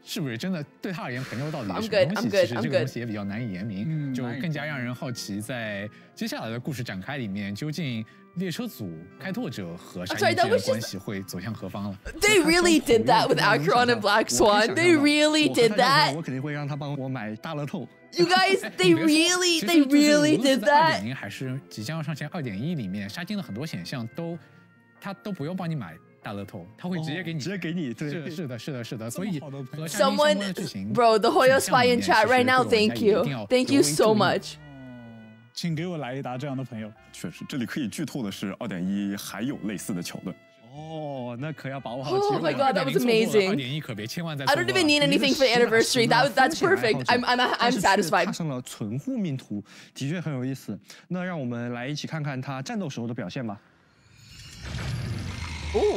是不是真的对他而言朋友到底是什么东西？其实这个东西也比较难以言明，就更加让人好奇，在接下来的故事展开里面，究竟列车组开拓者和沙鹰之间的关系会走向何方了 ？They really did that with ACHERON and Black Swan. They really did that. 我肯定会让他帮我买大乐透。 You guys, they really did that. 2.0还是即将要上线2.1里面，沙鹰的很多选项他都不用帮你买大乐透，他会直接给你，对，是的，所以和沙鹰相关的剧情 ，Bro, the Hoyo spy in chat right now. Thank you so much. 请给我来一打这样的朋友。 确实，这里可以剧透的是2.1还有类似的桥段。 哦，那可要把握好。 Oh my god, that was amazing. 2.1可别千万再。 I don't even need anything for the anniversary. That's perfect. I'm satisfied. 踏上了存户命途，的确很有意思。那让我们来一起看看他战斗时候的表现吧。 哦。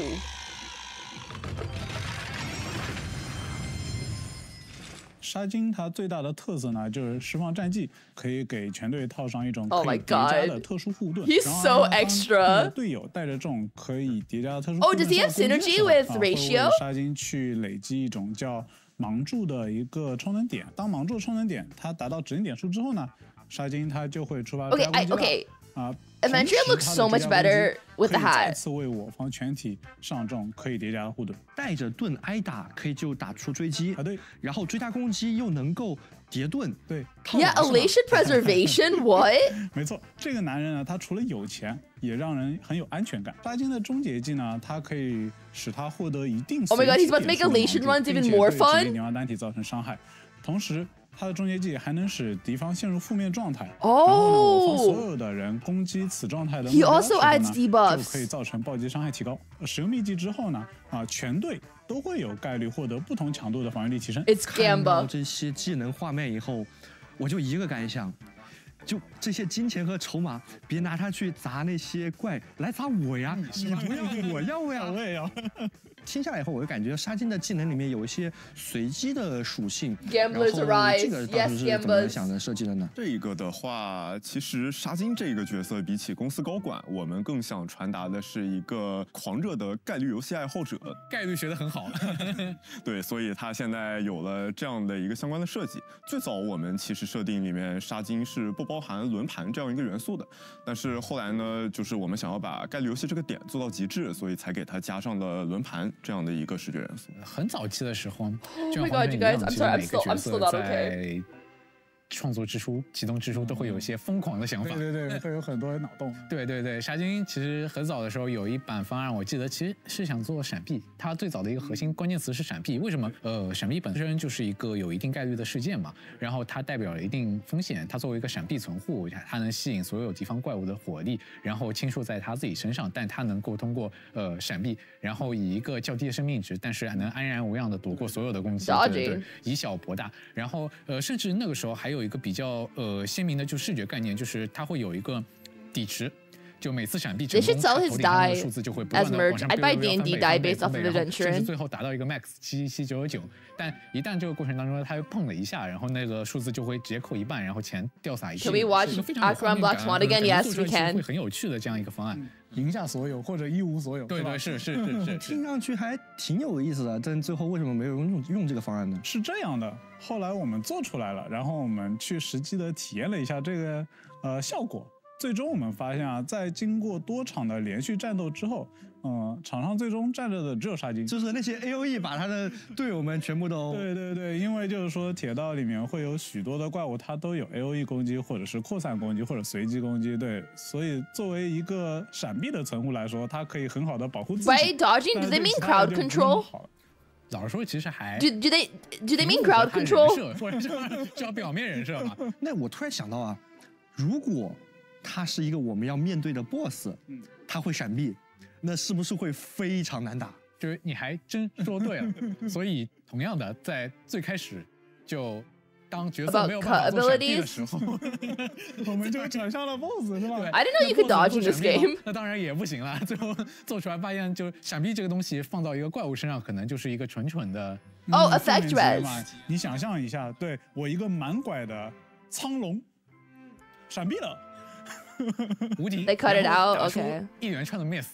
沙鹰它最大的特色呢，就是释放战技，可以给全队套上一种可以叠加的特殊护盾。 He's so extra. 队友带着这种可以叠加的特殊护盾。 Oh, does he have synergy with Ratio? 沙鹰去累积一种叫盲注的一个充能点。当盲注充能点它达到指定点数之后呢，沙鹰它就会触发加攻击。 Okay. Adventure looks so much better with the hat. 再次为我方全体上重可以叠加的护盾， 带着盾挨打可以就打出追击啊，对， 然后追加攻击又能够叠盾， 对 ，Yeah, elation preservation, what? 没错，这个男人呢，他除了有钱，也让人很有安全感。沙鹰的终结技呢，它可以使他获得一定。 Oh my god, he's about to make elation runs even more fun. 对敌方单体造成伤害，同时。他的终结技还能使敌方陷入负面状态。 哦。 我方所有的人攻击此状态的目标时候呢，就可以造成暴击伤害提高。使用秘技之后呢，全队都会有概率获得不同强度的防御力提升。 It's Gamba。 看到这些技能画面以后，我就一个感想，就这些金钱和筹码，别拿它去砸那些怪，来砸我呀！你不要，我要呀！ 我也要。 听下来以后，我就感觉沙鹰的技能里面有一些随机的属性。 Gamblers arise. 这个到底是怎么想的设计的呢？ 这个的话，其实沙鹰这个角色比起公司高管，我们更想传达的是一个狂热的概率游戏爱好者。 概率学得很好。 对，所以他现在有了这样的一个相关的设计。最早我们其实设定里面沙鹰是不包含轮盘这样一个元素的，但是后来呢，就是我们想要把概率游戏这个点做到极致，所以才给它加上了轮盘这样的一个视觉元素。 很早期的时候， 就像黄轩一样，其实每个角色在创作之初、启动之初都会有一些疯狂的想法。 对，会有很多脑洞。 对，沙鹰其实很早的时候有一版方案，我记得其实是想做闪避。它最早的一个核心关键词是闪避。为什么？闪避本身就是一个有一定概率的事件嘛，然后它代表了一定风险。它作为一个闪避存户，它能吸引所有敌方怪物的火力，然后倾注在它自己身上，但它能够通过闪避，然后以一个较低的生命值，但是能安然无恙的躲过所有的攻击，对，以小博大。然后甚至那个时候还有一个比较鲜明的就视觉概念，就是它会有一一个底池，就每次闪避成功，头顶上的数字就会不断的往上飙，甚至最后达到一个 max 77999。但一旦这个过程当中它又碰了一下，然后那个数字就会直接扣一半，然后钱掉撒一地。 Can we watch ACHERON Black Swan again? Yes, we can. 会很有趣的这样一个方案， 赢下所有或者一无所有。 对，是。 听上去还挺有意思的，但最后为什么没有用这个方案呢？ 是这样的，后来我们做出来了，然后我们去实际的体验了一下这个效果。最终我们发现啊，在经过多场的连续战斗之后，场上最终站着的只有沙鹰， 就是那些 AOE 把他的队友们全部都…… 对，因为就是说铁道里面会有许多的怪物，它都有 AOE 攻击，或者是扩散攻击，或者随机攻击，对，所以作为一个闪避的存户来说，它可以很好的保护自己。 By dodging, do they mean crowd control? 老实说，其实还 Do they mean crowd control? 或者是要表面人设嘛？ 那我突然想到啊，如果他是一个我们要面对的 BOSS，他会闪避，那是不是会非常难打？ 就是你还真说对了。所以同样的，在最开始就当角色没有办法做闪避的时候， 我们就转向了 BOSS， 是吧 ？I didn't know you could dodge in this game。 那当然也不行了，最后做出来发现，就闪避这个东西放到一个怪物身上，可能就是一个纯的 effect res。 你想象一下，对我一个满拐的苍龙，闪避了。 无敌 ，They cut it out， OK。 一连串的 miss，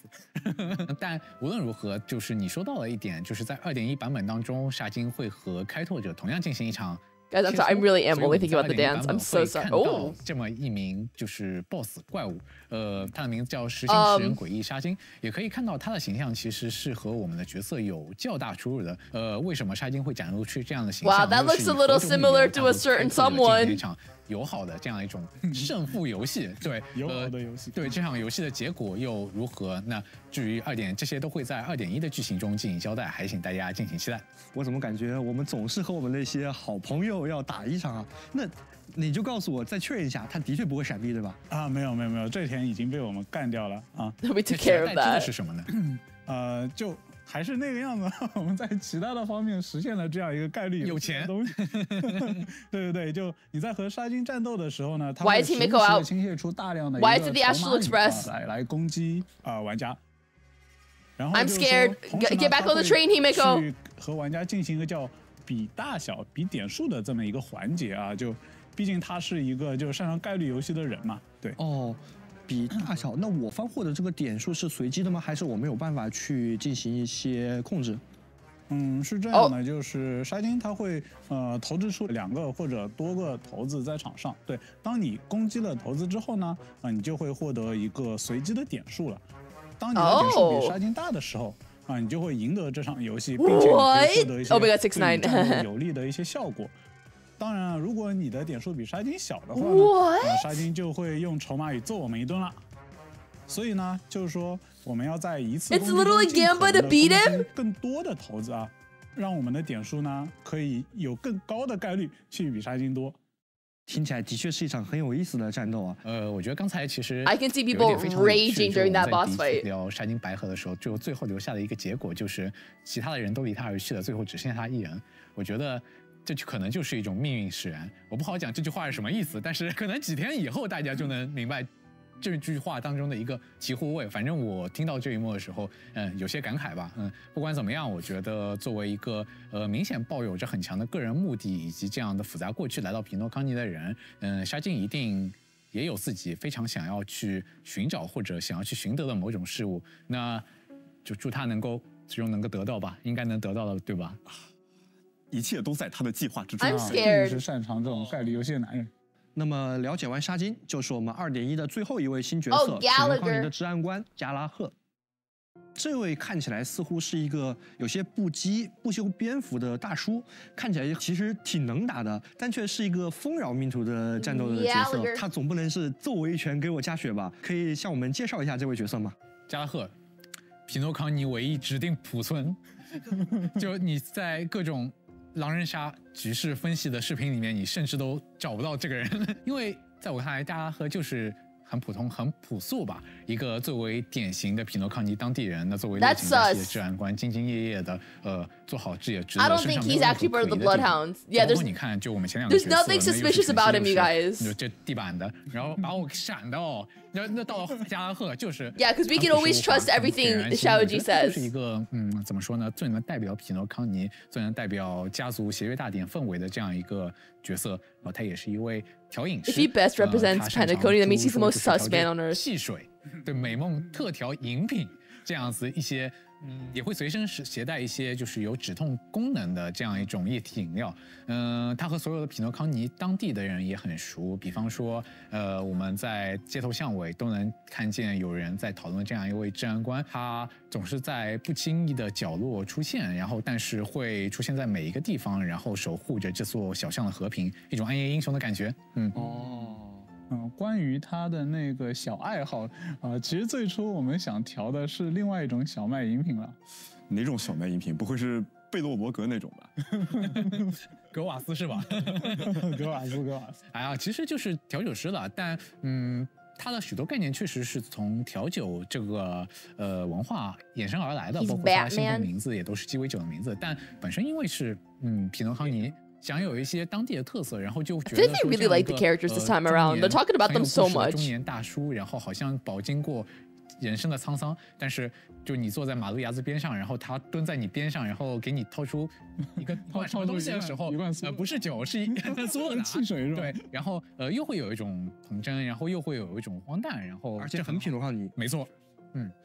但无论如何，就是你说到了一点，就是在2.1版本当中，沙金会和开拓者同样进行一场。 Guys, I'm sorry. I really am only thinking about the dance. I'm so sorry. 哦，这么一名就是 BOSS 怪物，他的名字叫实心食人诡异沙金，也可以看到他的形象其实是和我们的角色有较大出入的。为什么沙金会展露出这样的形象 ？Wow, that looks a little similar to a certain someone. 友好的这样一种胜负游戏，对， 友好的游戏， 对这场游戏的结果又如何？那至于这些都会在2.1的剧情中进行交代，还请大家敬请期待。 我怎么感觉我们总是和我们那些好朋友要打一场啊？那你就告诉我，再确认一下，他的确不会闪避，对吧？ 啊，没有，这田已经被我们干掉了啊。 We took care of that. 是什么呢？ 就。还是那个样子，我们在其他的方面实现了这样一个概率有钱的东西。对，就你在和沙金战斗的时候呢，它会时不时地倾泻出大量的一个筹码来攻击玩家。然后 I'm scared. Get back on the train, Himeko. 去和玩家进行一个叫比大小、比点数的这么一个环节啊，就毕竟他是一个就擅长概率游戏的人嘛，对。 哦。比大小，那我方获得这个点数是随机的吗？还是我没有办法去进行一些控制？ 是这样的，就是沙金他会投掷出2个或者多个骰子在场上。对，当你攻击了骰子之后呢，你就会获得一个随机的点数了。当你的点数比沙金大的时候，你就会赢得这场游戏，并且你可以获得一些对战斗有利的一些效果。当然，如果你的点数比沙金小的话呢，沙金就会用筹码语揍我们一顿了。所以呢，就是说我们要在一次攻击中更多的骰子啊，让我们的点数呢可以有更高的概率去比沙金多。 听起来的确是一场很有意思的战斗啊。 我觉得刚才其实 I can see people raging during that boss fight。 聊沙金白河的时候，最后留下的一个结果就是其他的人都离他而去了，最后只剩下他一人。我觉得。这就可能就是一种命运使然，我不好讲这句话是什么意思，但是可能几天以后大家就能明白这句话当中的一个醍醐味。反正我听到这一幕的时候，有些感慨吧。不管怎么样，我觉得作为一个明显抱有着很强的个人目的以及这样的复杂过去来到匹诺康尼的人，沙金一定也有自己非常想要去寻找或者想要去寻得的某种事物。那就祝他最终能够得到吧，应该能得到的，对吧？ 一切都在他的计划之中。 I'm scared. 是擅长这种概率游戏的男人。 那么了解完沙金，就是我们2.1的最后一位新角色，匹诺康尼的治安官加拉赫。这位看起来似乎是一个有些不羁、不修边幅的大叔，看起来其实挺能打的，但却是一个丰饶命途的战斗的角色。他总不能是揍我一拳给我加血吧？可以向我们介绍一下这位角色吗？ 加拉赫，匹诺康尼唯一指定仆村。就你在各种狼人杀局势分析的视频里面，你甚至都找不到这个人，因为在我看来，加拉赫就是很普通、很朴素吧，一个作为典型的匹诺康尼当地人，那作为类型游戏的治安官，兢兢业业的做好自己的职责。 I don't think he's actually part of the Bloodhounds. Yeah, 包括你看，就我们前两个角色， there's nothing suspicious about him, you guys. 就这地板的，然后把我闪的哦，那到了加拉赫就是 Yeah, because we can always trust everything Xiaoji says. 就是一个怎么说呢，最能代表匹诺康尼，最能代表家族协约大典氛围的这样一个角色。然后他也是一位调饮师。 If he best represents Penacony, that means he's the most sus man on earth. 汽水，对美梦特调饮品这样子一些。也会随身携带一些就是有止痛功能的这样一种液体饮料。他和所有的匹诺康尼当地的人也很熟，比方说，我们在街头巷尾都能看见有人在讨论这样一位治安官，他总是在不经意的角落出现，然后但是会出现在每一个地方，然后守护着这座小巷的和平，一种暗夜英雄的感觉。 关于他的那个小爱好其实最初我们想调的是另外一种小麦饮品了。 哪种小麦饮品？不会是贝洛伯格那种吧？ 格瓦斯是吧？ 格瓦斯。 哎呀，其实就是调酒师了，但它的许多概念确实是从调酒这个文化衍生而来的，包括它信奉名字也都是鸡尾酒的名字，但本身因为是匹诺康尼。想有一些当地的特色，然后就觉得 I think they really like the characters this time around. They're talking about them so much. 中年大叔，然后好像饱经过人生的沧桑，但是就你坐在马路牙子边上，然后他蹲在你边上，然后给你掏出一个什么东西的时候，不是酒，是一苏打汽水， 对，然后又会有一种童真，然后又会有一种荒诞，然后而且很匹诺康尼， 没错，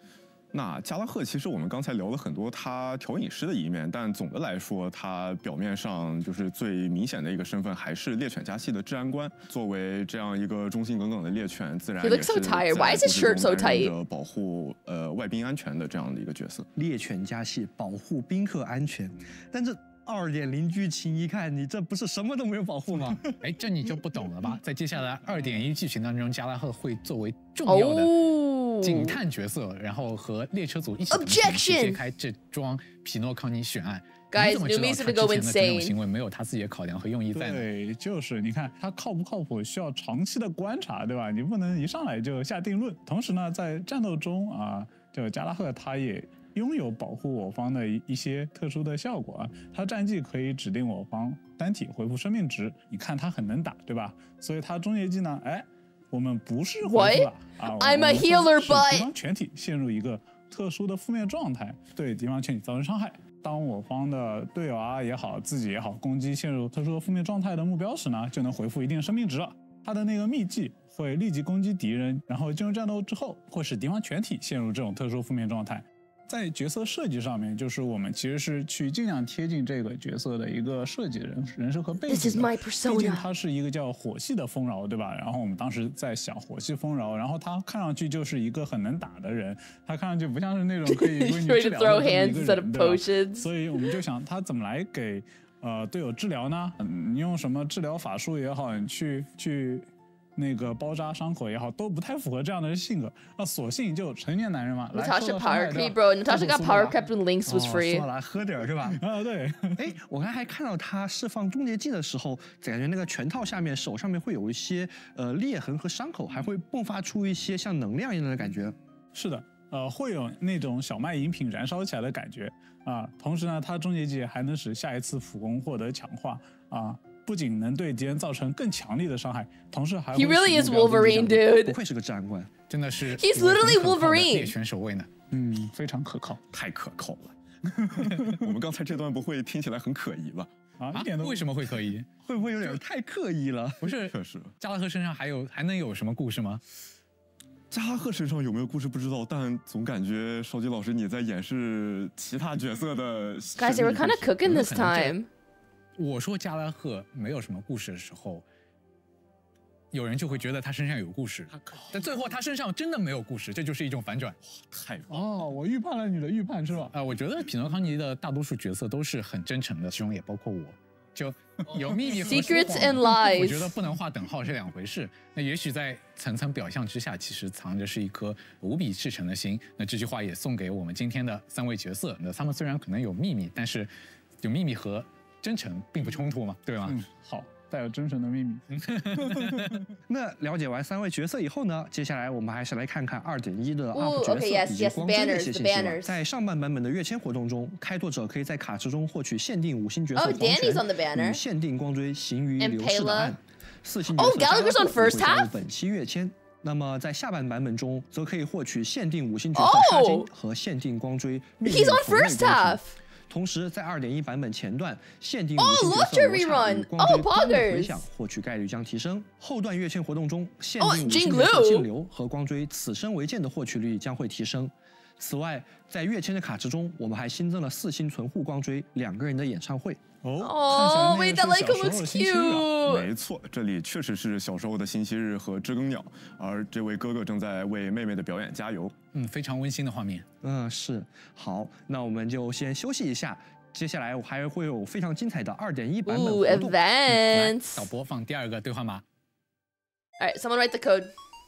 那加拉赫其实我们刚才聊了很多他调饮师的一面，但总的来说，他表面上就是最明显的一个身份还是猎犬家系的治安官。作为这样一个忠心耿耿的猎犬，自然也是在故事中担任着保护外宾安全的这样的一个角色。 猎犬家系保护宾客安全，但这2.0剧情一看，你这不是什么都没有保护吗？ 哎，这你就不懂了吧？在接下来2.1剧情当中，加拉赫会作为重要的警探角色，然后和猎车组一起揭开这桩匹诺康尼悬案。 Guys, 你怎么知道他之前的这种行为没有他自己的考量和用意在呢？ 对，就是你看他靠不靠谱，需要长期的观察，对吧？你不能一上来就下定论。同时呢，在战斗中啊，这个加拉赫他也拥有保护我方的一些特殊的效果啊，他战绩可以指定我方单体恢复生命值。你看他很能打，对吧？所以他终结技呢，哎。我们不是恢复了啊 ，I'm a healer, but 敌方全体陷入一个特殊的负面状态，对敌方全体造成伤害。当我方的队友啊也好，自己也好，攻击陷入特殊的负面状态的目标时呢，就能恢复一定生命值了。他的那个秘技会立即攻击敌人，然后进入战斗之后，会使敌方全体陷入这种特殊负面状态。在角色设计上面，就是我们其实是去尽量贴近这个角色的一个设计人设和背景。 This is my persona。 毕竟它是一个叫火系的丰饶，对吧？然后我们当时在想火系丰饶，然后他看上去就是一个很能打的人，他看上去不像是那种可以为你治疗的一个人，对吧？所以我们就想他怎么来给队友治疗呢？你用什么治疗法术也好，你去那个包扎伤口也好，都不太符合这样的性格。那索性就成年男人嘛。 Natasha power creep, bro. Natasha got power creep when Lynx was free. 说来喝点是吧？ 啊，对。 哎，我刚才还看到他释放终结技的时候，感觉那个拳套下面、手上面会有一些裂痕和伤口，还会迸发出一些像能量一样的感觉。 是的，会有那种小麦饮品燃烧起来的感觉啊。同时呢，他终结技还能使下一次普攻获得强化啊。不仅能对敌人造成更强力的伤害，同时还会 He really is Wolverine, dude. 不愧是个治安官， 真的是 He's literally Wolverine. 猎犬守卫呢， 非常可靠， 太可靠了。我们刚才这段不会听起来很可疑吧？ 啊，一点都为什么会可疑？ 会不会有点太刻意了？ 不是， 确实。 加拉赫身上还能有什么故事吗？ 加拉赫身上有没有故事不知道，但总感觉少基老师你在演示其他角色的。 Guys, they were kind of cooking this time. 我说加拉赫没有什么故事的时候，有人就会觉得他身上有故事，但最后他身上真的没有故事，这就是一种反转。 太哦，我预判了你的预判是吧？ 我觉得匹诺康尼的大多数角色都是很真诚的，其中也包括我。就有秘密和 Secrets and lies， 我觉得不能划等号是两回事。那也许在层层表象之下，其实藏着是一颗无比赤诚的心。那这句话也送给我们今天的3位角色。那他们虽然可能有秘密，但是有秘密和真诚并不冲突嘛，对吗？ 好，带有真诚的秘密。 那了解完3位角色以后呢，接下来我们还是来看看2.1的 UP 角色以及光追这些信息。在上半版本的跃迁活动中，开拓者可以在卡池中获取限定5星角色黄泉与限定光追行于流逝的岸，4星角色加拉赫会加入本期跃迁。那么在下半版本中，则可以获取限定5星角色沙金和限定光追命运同类光追。同时，在2.1版本前段，限定5星角色罗刹与光追光追回响获取概率将提升。后段跃迁活动中，限定5星角色金流和光追此生为剑的获取率将会提升。此外，在跃迁的卡池中，我们还新增了4星存护光追2个人的演唱会。 哦 ，wait, that like looks cute。 没错，这里确实是小时候的星期日和知更鸟，而这位哥哥正在为妹妹的表演加油。 非常温馨的画面。 是。好，那我们就先休息一下，接下来还会有非常精彩的2.1版本活动。 Events。 导播放第2个兑换码。 All right, someone write the code.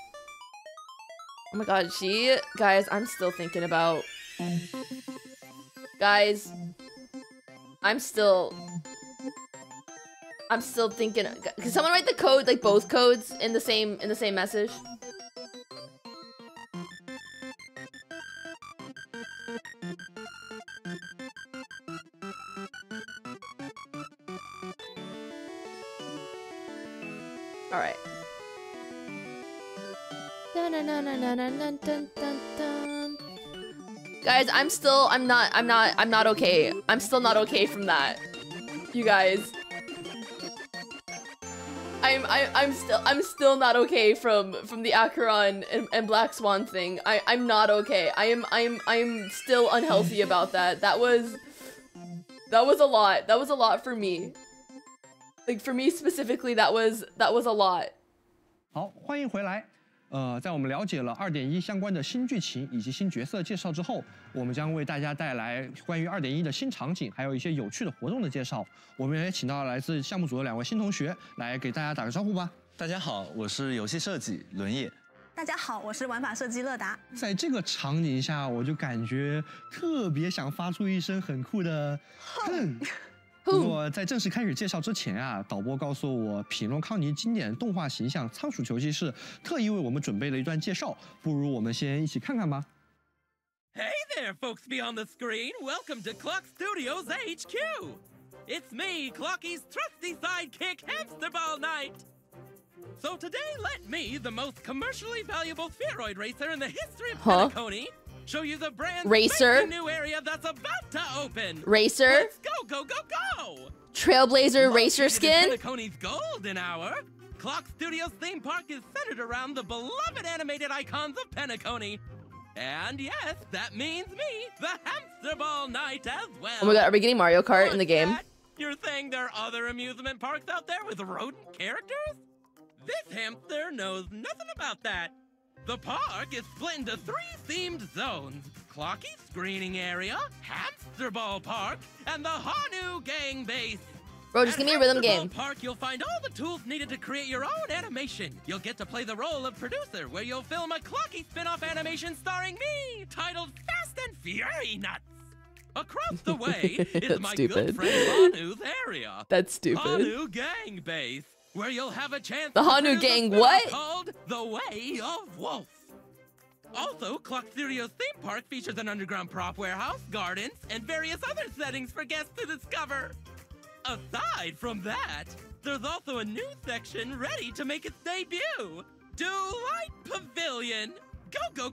Oh my god, guys, I'm still thinking about. Guys, I'm still thinking. Can someone write the code, like both codes in the same message? All right. Guys, I'm not okay. I'm still not okay from that. You guys. I I'm still not okay from the Acheron and Black Swan thing. I'm not okay. I'm still unhealthy about that. That was a lot. That was a lot for me. Like for me specifically, that was a lot. 好，欢迎回来。在我们了解了2.1相关的新剧情以及新角色介绍之后，我们将为大家带来关于2.1的新场景，还有一些有趣的活动的介绍。我们也请到了来自项目组的2位新同学来给大家打个招呼吧。 大家好，我是游戏设计轮叶。 大家好，我是玩法设计乐达。 在这个场景下，我就感觉特别想发出一声很酷的哼。不过在正式开始介绍之前啊，导播告诉我，匹诺康尼经典动画形象仓鼠球骑士特意为我们准备了一段介绍，不如我们先一起看看吧。 Hey there, folks beyond the screen. Welcome to Clock Studios HQ. It's me, Clocky's trusty sidekick, Hamster Ball Knight. So today, let me, the most commercially valuable spheroid racer in the history of Penacony, show you the brand new area that's about to open. Racer. Let's go. Trailblazer racer skin. Penacony's golden hour. Clock Studios theme park is centered around the beloved animated icons of Penacony. And yes, that means me, the Hamster Ball Knight as well. Oh my god, are we getting Mario Kart in the game? You're saying there are other amusement parks out there with rodent characters? This hamster knows nothing about that. The park is split into 3 themed zones: Clocky Screening Area, Hamster Ball Park, and the Hanu Gang Base. Bro, just give me a rhythm game. At Hamster Ball Park, you'll find all the tools needed to create your own animation. You'll get to play the role of producer, where you'll film a Clocky spin-off animation starring me, titled Fast and Fury Nuts. Across the way is my good friend Hanu's area. That's stupid. Hanu Gang Base, where you'll have a chance the to Hanu Gang what? Called The Way of Wolf. Also, Clock Studios theme park features an underground prop warehouse, gardens, and various other settings for guests to discover. Aside from that, there's also a new section ready to make its debut. Delight Pavilion. Go!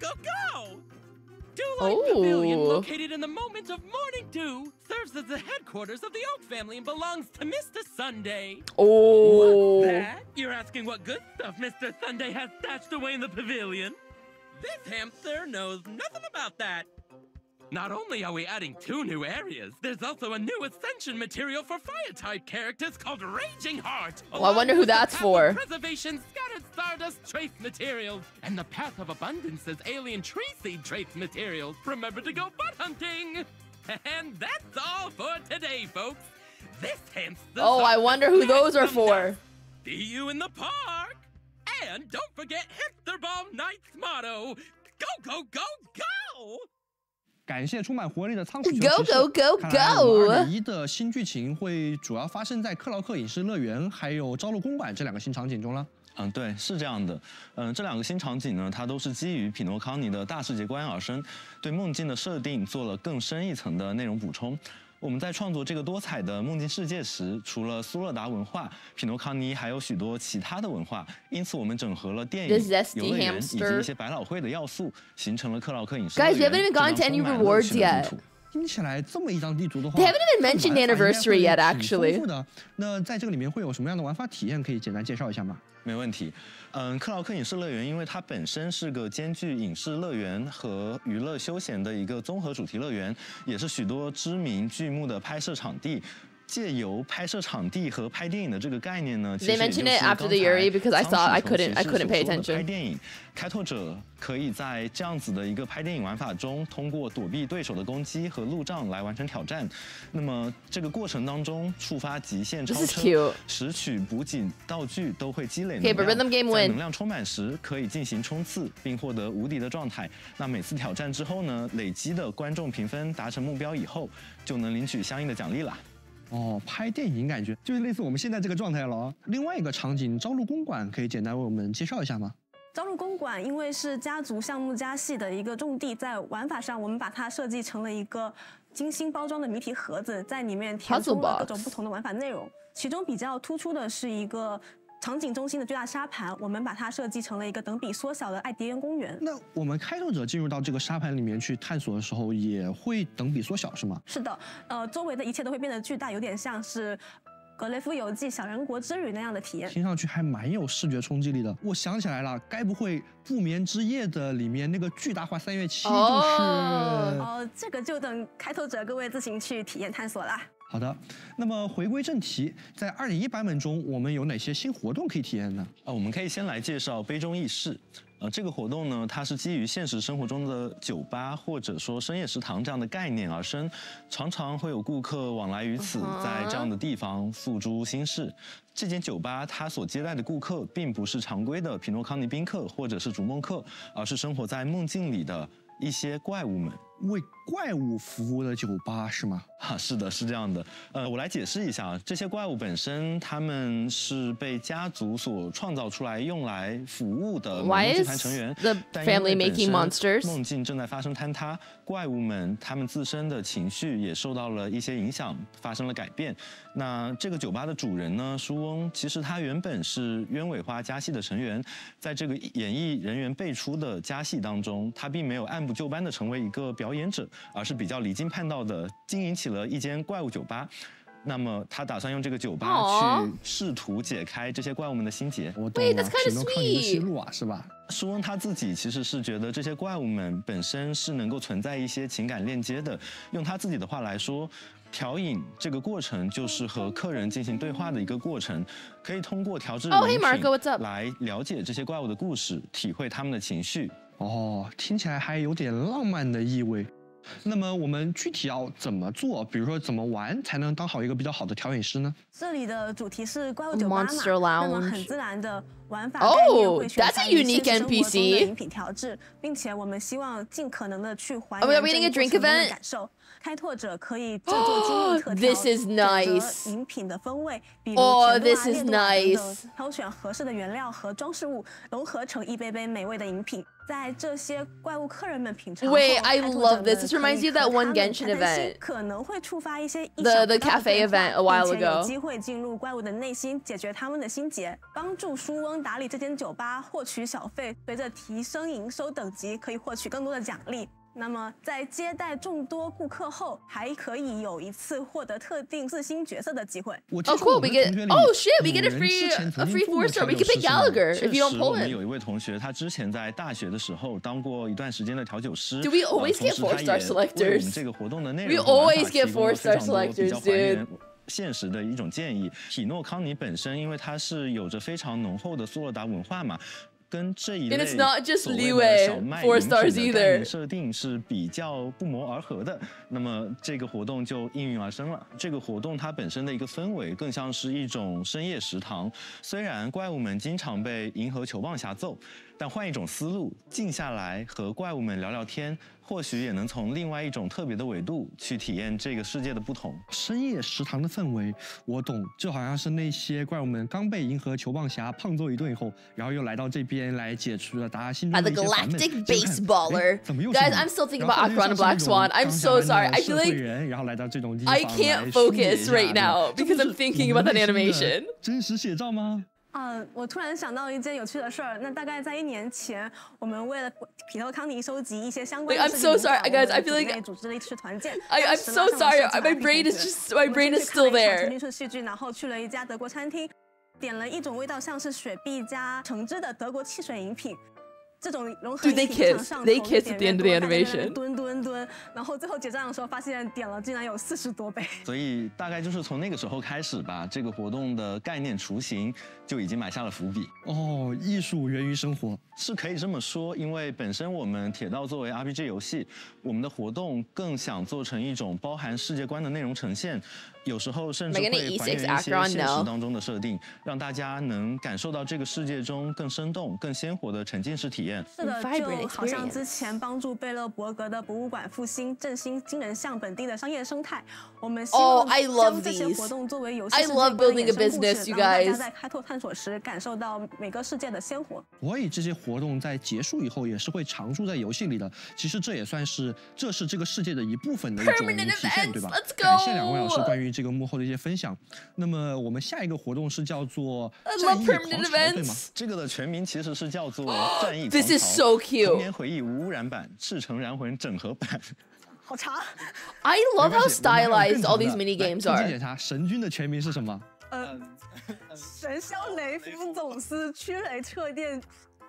Delight Pavilion, located in the moment of morning dew, serves as the headquarters of the Oak family and belongs to Mr. Sunday. Oh. What's that? You're asking what good stuff Mr. Sunday has stashed away in the pavilion? This hamster knows nothing about that. Not only are we adding 2 new areas, there's also a new ascension material for fire-type characters called Raging Heart. Well, I wonder who that's for. Preservation scattered stardust trace materials, and the Path of Abundance's alien tree seed trace materials. Remember to go butt hunting. And that's all for today, folks. This hamster. Oh, I wonder who those are for. See you in the park. And don't forget Hamster Ball Knight's motto: Go! 感谢充满活力的仓鼠球骑士。 Go！ 看来我们2.1的新剧情会主要发生在克劳克影视乐园还有朝露公馆这2个新场景中了。 对，是这样的。这2个新场景呢，它都是基于匹诺康尼的大世界观而生，对梦境的设定做了更深一层的内容补充。我们在创作这个多彩的梦境世界时，除了苏乐达文化，匹诺康尼还有许多其他的文化，因此我们整合了电影、游乐园以及一些百老汇的要素，形成了克劳克影视乐园。 Guys, we haven't even gone to any rewards yet. 听起来这么一张地图的话 ，They haven't even mentioned anniversary yet, actually. 那在这个里面会有什么样的玩法体验？可以简单介绍一下吗？ 没问题。克劳克影视乐园因为它本身是个兼具影视乐园和娱乐休闲的一个综合主题乐园，也是许多知名剧目的拍摄场地。借由拍摄场地和拍电影的这个概念呢， They mentioned it after the Yuri because I saw I couldn't pay attention. 拍电影，开拓者可以在这样子的一个拍电影玩法中，通过躲避对手的攻击和路障来完成挑战。那么这个过程当中，触发极限超车、拾取补给道具都会积累能量。在能量充满时，可以进行冲刺，并获得无敌的状态。那每次挑战之后呢，累积的观众评分达成目标以后，就能领取相应的奖励啦。 拍电影感觉就是类似我们现在这个状态了。另外一个场景，朝露公馆，可以简单为我们介绍一下吗？ 朝露公馆因为是家族项目家系的一个重地，在玩法上我们把它设计成了一个精心包装的谜题盒子，在里面填充了各种不同的玩法内容。其中比较突出的是一个场景中心的巨大沙盘，我们把它设计成了一个等比缩小的艾迪恩公园。 那我们开拓者进入到这个沙盘里面去探索的时候，也会等比缩小是吗？ 是的，周围的一切都会变得巨大，有点像是格雷夫游记、小人国之旅那样的体验。 听上去还蛮有视觉冲击力的。我想起来了，该不会《不眠之夜》的里面那个巨大化3月7就是这个就等开拓者各位自行去体验探索啦。 好的，那么回归正题，在2.1版本中，我们有哪些新活动可以体验呢？ 我们可以先来介绍杯中轶事。这个活动呢，它是基于现实生活中的酒吧或者说深夜食堂这样的概念而生，常常会有顾客往来于此，在这样的地方付诸心事。这间酒吧它所接待的顾客并不是常规的匹诺康尼宾客或者是逐梦客，而是生活在梦境里的一些怪物们。 为怪物服务的酒吧是吗？ 是的，是这样的。我来解释一下，这些怪物本身他们是被家族所创造出来用来服务的美梦集团成员。 但因为本身梦境正在发生坍塌，怪物们他们自身的情绪也受到了一些影响，发生了改变。那这个酒吧的主人呢，舒翁，其实他原本是鸢尾花家系的成员，在这个演艺人员辈出的家系当中，他并没有按部就班的成为一个表演者，而是比较离经叛道的经营起了一间怪物酒吧。那么他打算用这个酒吧去试图解开这些怪物们的心结。 我懂了，匹诺康尼的思路啊，是吧？ 舒翁他自己其实是觉得这些怪物们本身是能够存在一些情感链接的。用他自己的话来说，调饮这个过程就是和客人进行对话的一个过程，可以通过调制饮品来了解这些怪物的故事，体会他们的情绪。 听起来还有点浪漫的意味。那么我们具体要怎么做？比如说怎么玩才能当好一个比较好的调饮师呢？ 这里的主题是怪物酒吧嘛，那么很自然的玩法概念会选择于现实生活中的 NPC 饮品调制，并且我们希望尽可能的去还原这一过程中的感受。开拓者可以制作精密特调，选择饮品的风味，比如甜度啊、烈度啊等等，挑选合适的原料和装饰物，融合成一杯杯美味的饮品。在这些怪物客人们品尝后， Wait, I love this. This reminds you of that one Genshin event. 可能会触发一些 the cafe event a while 并且有 ago. 机会进入怪物的内心，解决他们的心结，帮助舒翁打理这间酒吧，获取小费。随着提升营收等级，可以获取更多的奖励。那么，在接待众多顾客后，还可以有一次获得特定自新角色的机会。 Oh, cool! We get we get a free 4-star. We can pick Gallagher if you don't pull him. 我们有一位同学，他之前在大学的时候当过一段时间的调酒师。 Do we always get 4-star selectors? 我们这个活动的内容 We always get 4-star selectors, dude. 现实的一种建议。匹诺康尼本身，因为它是有着非常浓厚的苏洛达文化嘛。跟这一类所谓的小麦饮品的概念设定是比较不谋而合的，那么这个活动就应运而生了。这个活动它本身的一个氛围更像是一种深夜食堂，虽然怪物们经常被银河球棒辖奏，但换一种思路，静下来和怪物们聊聊天，或许也能从另外一种特别的维度去体验这个世界的不同。 深夜食堂的氛围，我懂，就好像是那些怪物们刚被银河球棒侠胖揍一顿以后，然后又来到这边来解除了大家心中的一些烦闷。 The galactic baseballer. Guys, I'm still thinking about ACHERON and Black Swan. I'm so sorry. I feel like I can't focus right now because I'm thinking about that animation. 真实写照吗？ 我突然想到一件有趣的事儿。那大概在1年前，我们为了匹诺康尼收集一些相关的 I'm so sorry, guys. I feel like 组织了一次团建。 I'm so sorry. My brain is still there. 沉浸式戏剧，然后去了一家德国餐厅，点了一种味道像是雪碧加橙汁的德国汽水饮品。这种融合 They kiss at the end of the animation. 蹲，然后最后结账的时候发现点了竟然有40多杯。 所以大概就是从那个时候开始吧，这个活动的概念雏形就已经埋下了伏笔。 艺术源于生活， 是可以这么说，因为本身我们铁道作为 RPG 游戏，我们的活动更想做成一种包含世界观的内容呈现。有时候甚至会还原一些现实当中的设定，让大家能感受到这个世界中更生动、更鲜活的沉浸式体验。 是的，就好像之前帮助贝勒伯格的博物馆复兴、振兴金人巷本地的商业生态，我们希望将这些活动作为游戏世界观的衍生故事，让大家在开拓探索时感受到每个世界的鲜活。 所以这些活动在结束以后也是会常驻在游戏里的。其实这也算是这是这个世界的一部分的一种体现，对吧？感谢2位老师关于这个幕后的一些分享。那么我们下一个活动是叫做战役狂潮，对吗？ 这个的全名其实是叫做战役狂潮。 This is so cute. 童年回忆无污染版、赤诚燃魂整合版。 好长。 I love how stylized all these mini games are. 检查神君的全名是什么？ 神霄雷夫总司驱雷掣电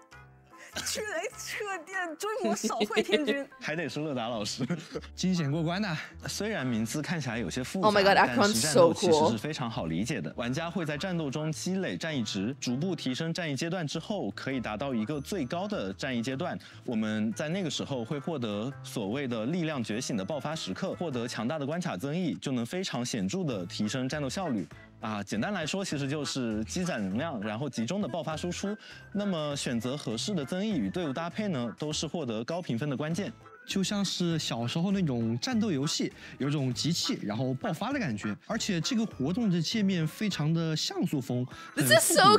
追魔扫秽天君， 还得是乐达老师， 惊险过关的。 虽然名字看起来有些复杂， Oh my god, 但是 ACHERON 战 so 斗其实 cool 是非常好理解的。玩家会在战斗中积累战役值，逐步提升战役阶段之后，可以达到一个最高的战役阶段。我们在那个时候会获得所谓的力量觉醒的爆发时刻，获得强大的关卡增益，就能非常显著的提升战斗效率。简单来说，其实就是积攒能量，然后集中的爆发输出。那么选择合适的增益与队伍搭配呢，都是获得高评分的关键。 就像是小时候那种战斗游戏，有种集气然后爆发的感觉。而且这个活动的界面非常的像素风 ，This is so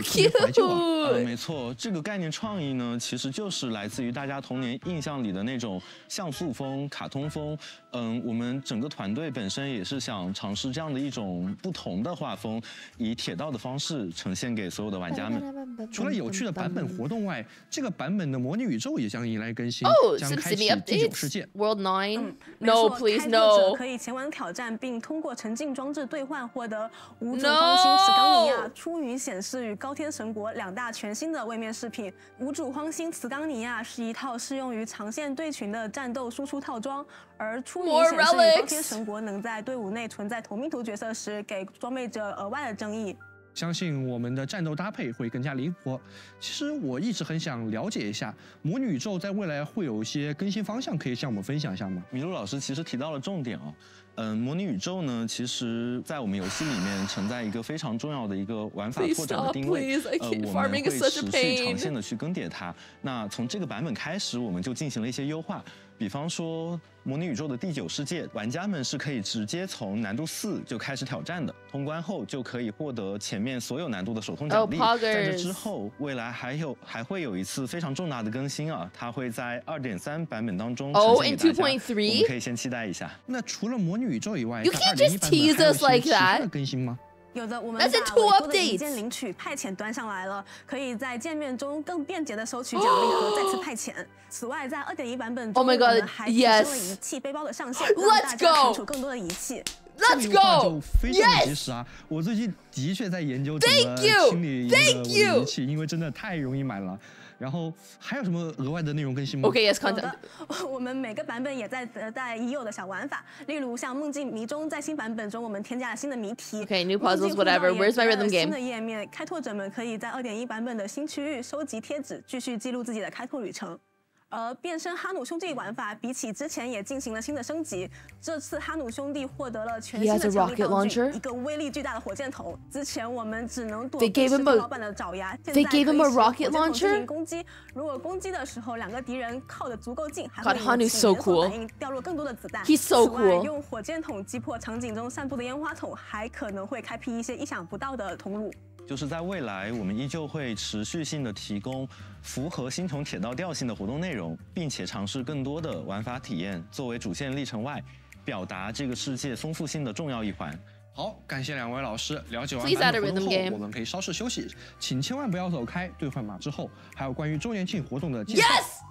cute。 没错，这个概念创意呢，其实就是来自于大家童年印象里的那种像素风、卡通风。我们整个团队本身也是想尝试这样的一种不同的画风，以铁道的方式呈现给所有的玩家们。 除了有趣的版本活动外，这个版本的模拟宇宙也将迎来更新，将开启第9世界 World 9。No please no。 可以前往挑战，并通过沉浸装置兑换获得无主荒星茨冈尼亚出云显示与高天神国2大全新的位面饰品。无主荒星茨冈尼亚是一套适用于长线对群的战斗输出套装，而出云显示与高天神国能在队伍内存在同命图角色时，给装备者额外的争议。 相信我们的战斗搭配会更加灵活。其实我一直很想了解一下，模拟宇宙在未来会有一些更新方向，可以向我们分享一下吗？ 麋鹿老师其实提到了重点模拟宇宙呢，其实在我们游戏里面承载一个非常重要的一个玩法拓展的定位。我们会持续长线的去更迭它。那从这个版本开始，我们就进行了一些优化。比方说，模拟宇宙的第9世界，玩家们是可以直接从难度4就开始挑战的。通关后就可以获得前面所有难度的手动奖励。在这之后，未来还会有一次非常重大的更新它会在2.3版本当中呈现给大家。我们可以先期待一下。 那除了模拟宇宙以外， You can't just tease us like that。 还有更新吗？ 有的，我们把委托的一键领取派遣端上来了，可以在界面中更便捷的收取奖励和再次派遣。此外，在2.1版本中，我们还提升了仪器背包的上限，让大家存储更多的仪器。 Let's go！ 非常及时我最近的确在研究怎么清理我的仪器，因为真的太容易买了。然后还有什么额外的内容更新吗 ？OK, yes, content. 我们每个版本也在带已有的小玩法，例如像梦境迷中，在新版本中我们添加了新的谜题。 Okay, new puzzles, whatever. Where's my rhythm game? 新的页面，开拓者们可以在2.1版本的新区域收集贴纸，继续记录自己的开拓旅程。而变身哈努兄弟玩法比起之前也进行了新的升级。这次哈努兄弟获得了全新的强力道具，一个威力巨大的火箭筒。之前我们只能躲避石头老板的爪牙，现在可以使火箭筒进行攻击。如果攻击的时候，2个敌人靠得足够近，还会引起连锁反应，掉落更多的子弹。此外，用火箭筒击破场景中散布的烟花筒，还可能会开辟一些意想不到的通路。 就是在未来，我们依旧会持续性的提供符合星穹铁道调性的活动内容，并且尝试更多的玩法体验，作为主线历程外表达这个世界丰富性的重要一环。 好，感谢2位老师。了解完版本活动后，我们可以稍事休息，请千万不要走开。兑换码之后，还有关于周年庆活动的介绍。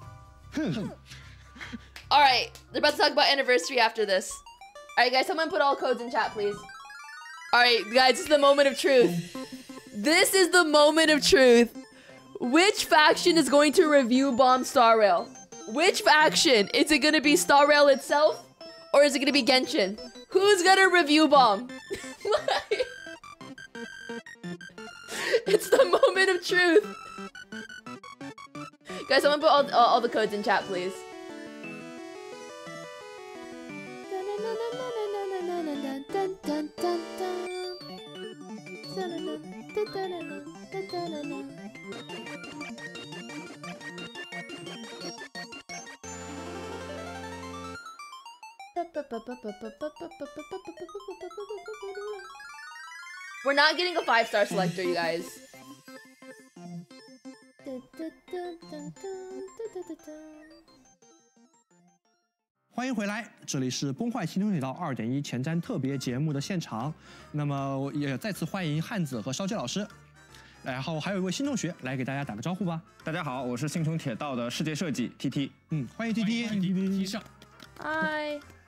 Yes. All right, we're about to talk about anniversary after this. All right, guys, someone put all codes in chat, please. All right, guys, this is the moment of truth. This is the moment of truth. Which faction is going to review bomb Star Rail? Which faction? Is it going to be Star Rail itself? Or is it going to be Genshin? Who's going to review bomb? It's the moment of truth. Guys, someone put all the codes in chat, please. We're not getting a 5-star selector, you guys. 欢迎回来，这里是崩坏星穹铁道2.1前瞻特别节目的现场。那么也再次欢迎汉子和烧鸡老师，然后还有一位新同学来给大家打个招呼吧。 大家好，我是星穹铁道的世界设计 TT。 欢迎 TT。 TT 上。嗨。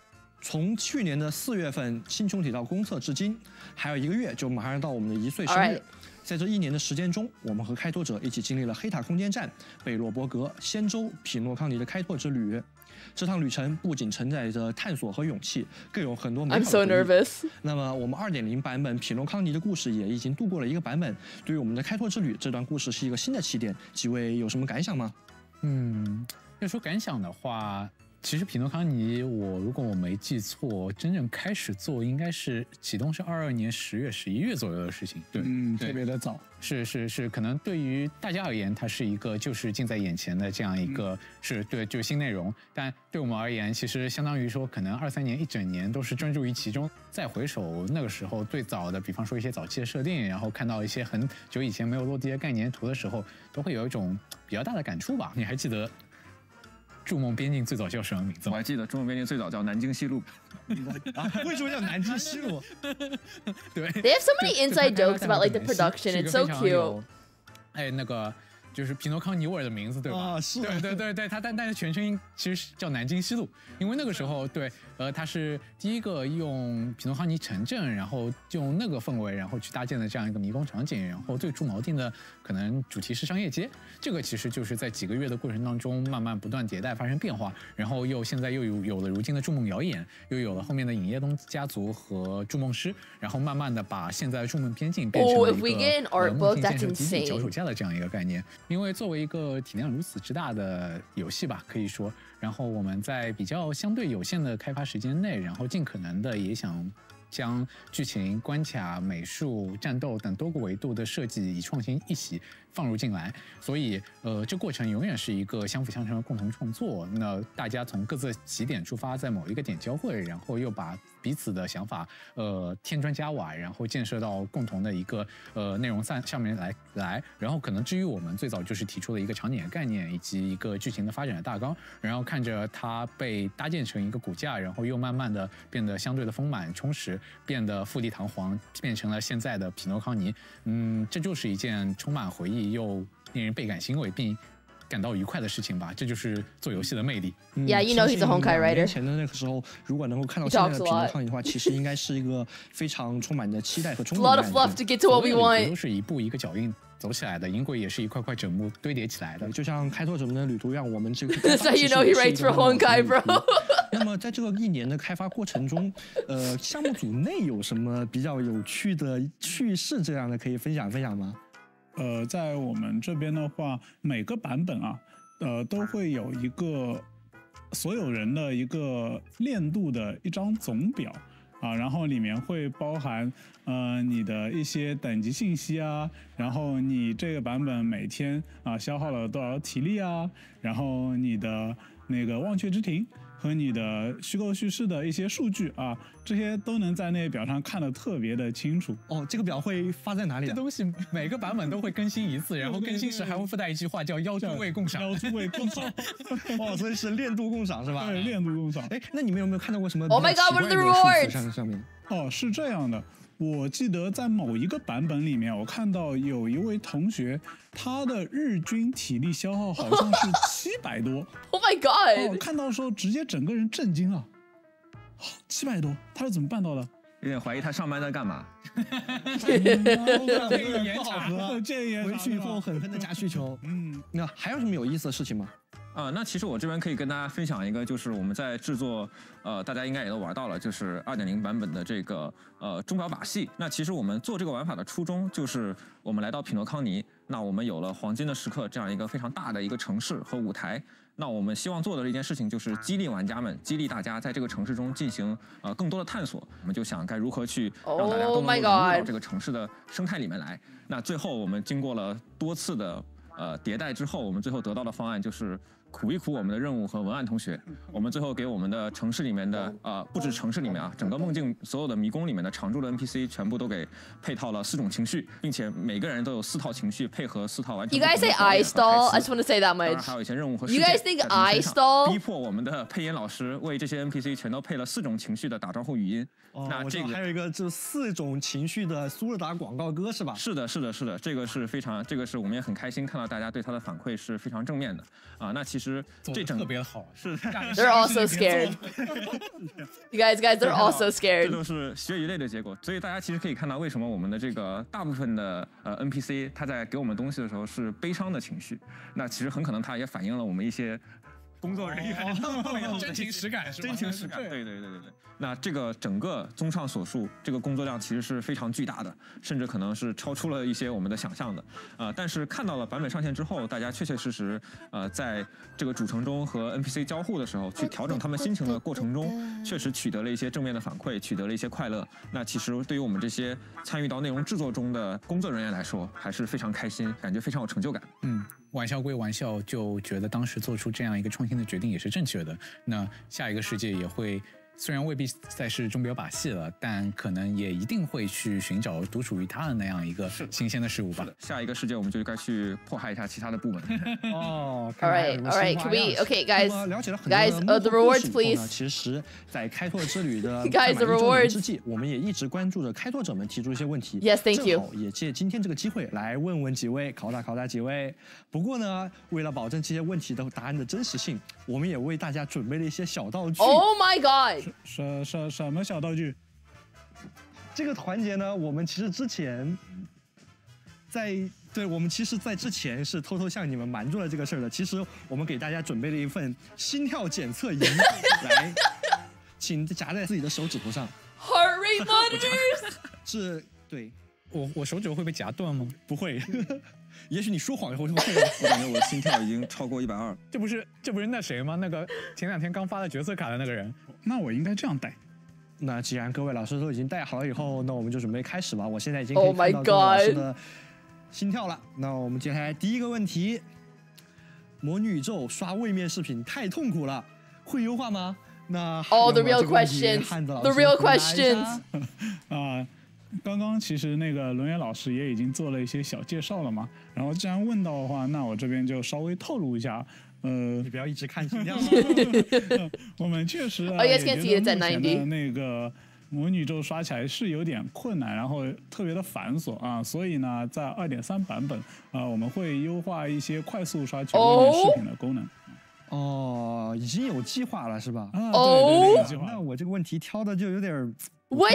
从去年的4月份星穹铁道公测至今，还有1个月就马上到我们的1岁生日。在这1年的时间中，我们和开拓者一起经历了黑塔空间站、贝洛伯格、仙州、匹诺康尼的开拓之旅。这趟旅程不仅承载着探索和勇气，更有很多美好的回忆。 I'm so nervous. 那么我们2.0版本匹诺康尼的故事也已经度过了1个版本，对于我们的开拓之旅，这段故事是一个新的起点。几位有什么感想吗？ 要说感想的话，其实匹诺康尼，如果我没记错，真正开始做应该是启动是22年10月、11月左右的事情。对， 特别的早。 是，可能对于大家而言，它是一个就是近在眼前的这样一个就是新内容，但对我们而言，其实相当于说，可能23年1整年都是专注于其中。再回首那个时候最早的，比方说一些早期的设定，然后看到一些很久以前没有落地的概念图的时候，都会有一种比较大的感触吧。你还记得？筑梦边境最早叫什么名字？ 我还记得筑梦边境最早叫南京西路。 为什么叫南京西路？ 对 ，They have so many inside jokes about like the production. It's so cute. 哎，那个就是匹诺康尼尔的名字，对吧？ 是。 对，他但是全称其实叫南京西路，因为那个时候他是第一个用匹诺康尼城镇，然后用那个氛围，然后去搭建的这样一个迷宫场景，然后最初锚定的可能主题是商业街。这个其实就是在几个月的过程当中，慢慢不断迭代发生变化，然后现在又有了如今的筑梦谣言，又有了后面的影业东家族和筑梦师，然后慢慢的把现在的筑梦边境变成了一个梦境建设基地脚手架的这样一个概念。因为作为一个体量如此之大的游戏吧，可以说，然后我们在比较相对有限的开发时间内，然后尽可能的也想将剧情、关卡、美术、战斗等多个维度的设计以创新一起放入进来，所以这过程永远是一个相辅相成的共同创作。那大家从各自起点出发，在某一个点交汇，然后又把彼此的想法添砖加瓦，然后建设到共同的一个内容上面来。然后可能至于我们最早就是提出了一个场景的概念以及一个剧情的发展的大纲，然后看着它被搭建成一个骨架，然后又慢慢的变得相对的丰满充实，变得富丽堂皇，变成了现在的匹诺康尼。这就是一件充满回忆又令人倍感欣慰并感到愉快的事情吧，这就是做游戏的魅力。 Yeah, you know he's a Honkai writer. 年前的那个时候，如果能够看到现在的匹诺康尼的话，其实应该是一个非常充满的期待和冲动。 A lot of fluff to get to what we want. 都是一步一个脚印走起来的，银轨也是一块块枕木堆叠起来的， 就像开拓者们的旅途一样，我们这个。 That's how you know he writes for Honkai, bro. 那么在这个1年的开发过程中，项目组内有什么比较有趣的趣事这样的可以分享吗？ 在我们这边的话，每个版本啊，都会有一个所有人的一个练度的一张总表啊，然后里面会包含你的一些等级信息啊，然后你这个版本每天消耗了多少体力啊，然后你的那个忘却之庭和你的虚构叙事的一些数据啊，这些都能在那表上看得特别的清楚。 这个表会发在哪里？ 这东西每个版本都会更新一次，然后更新时还会附带一句话叫"邀诸位共赏"。 邀诸位共赏。 所以是练度共赏是吧？ 对，练度共赏。 那你们有没有看到过什么 ？Oh my God, what are the rewards？ 上面？ 是这样的。我记得在某一个版本里面，我看到有一位同学，他的日均体力消耗好像是700多。 Oh my god！ 我看到的时候直接整个人震惊了，700多，他是怎么办到的？ 有点怀疑他上班在干嘛。 建议严查，回去以后狠狠的加需求。那还有什么有意思的事情吗？ 那其实我这边可以跟大家分享一个，就是我们在制作，大家应该也都玩到了，就是2.0版本的这个钟表把戏。那其实我们做这个玩法的初衷，就是我们来到匹诺康尼，那我们有了黄金的时刻这样一个非常大的一个城市和舞台。那我们希望做的一件事情就是激励玩家们，激励大家在这个城市中进行更多的探索。我们就想该如何去让大家都能够融入到这个城市的生态里面来。那最后我们经过了多次的迭代之后，我们最后得到的方案就是苦一苦我们的任务和文案同学，我们最后给我们的城市里面的不止城市里面啊，整个梦境所有的迷宫里面的常驻的 NPC 全部都给配套了4种情绪，并且每个人都有4套情绪配合4套完全不同的 You guys say I stall? I just want to say that much. 还有一些任务和事件 You guys think I stall? 逼迫我们的配音老师为这些 NPC 全都配了4种情绪的打招呼语音。 那这个还有一个就4种情绪的苏尔达广告歌是吧？ 是的，这个是非常，这个是我们也很开心看到大家对它的反馈是非常正面的那其实实这整特别好， 是 They're all so scared. You guys, they're all so scared. 这都是血与泪的结果。所以大家其实可以看到，为什么我们的这个大部分的NPC 他在给我们东西的时候是悲伤的情绪，那其实很可能他也反映了我们一些工作人员真情实感，是吧？ 真情实感，对。那这个整个综上所述，这个工作量其实是非常巨大的，甚至可能是超出了一些我们的想象的。但是看到了版本上线之后，大家确确实实在这个主城中和 NPC 交互的时候，去调整他们心情的过程中，确实取得了一些正面的反馈，取得了一些快乐。那其实对于我们这些参与到内容制作中的工作人员来说，还是非常开心，感觉非常有成就感。 玩笑归玩笑，就觉得当时做出这样一个创新的决定也是正确的。那下一个世界也会。虽然未必再是钟表把戏了，但可能也一定会去寻找独属于他的那样一个新鲜的事物吧。 下一个世界我们就该去迫害一下其他的部门。 哦 ，All right, can we? Okay, guys, 了解了很多 the rewards, please. 其实，在开拓之旅的 guys, the rewards 之际，我们也一直关注着开拓者们提出一些问题。 Yes, thank you. 正好也借今天这个机会来问问几位，考打几位。不过呢，为了保证这些问题的答案的真实性，我们也为大家准备了一些小道具。 Oh my god! 什么小道具？ 这个环节呢，我们其实之前我们其实在之前是偷偷向你们瞒住了这个事儿的。其实我们给大家准备了一份心跳检测仪，来，请夹在自己的手指头上。 Heart rate monitors 是，对， 我手指会被夹断吗？ 不会，也许你说谎以后就会。 我感觉我的心跳已经超过120。 这不是那谁吗？那个前2天刚发的角色卡的那个人。 那我应该这样带。 那既然各位老师都已经带好了以后，那我们就准备开始吧。我现在已经可以看到各位老师的心跳了。那我们接下来第一个问题：魔女宇宙刷位面视频太痛苦了，会优化吗？那 the real questions，the real questions 啊。刚刚其实那个轮圆老师也已经做了一些小介绍了嘛，然后既然问到的话，那我这边就稍微透露一下。 你不要一直看心跳。 我们确实也觉得目前的那个魔女宇宙刷起来是有点困难，然后特别的繁琐啊，所以呢，在2.3版本我们会优化一些快速刷取位面视频的功能。 哦，已经有计划了是吧？ 对，有计划。 那我这个问题挑的就有点。 Why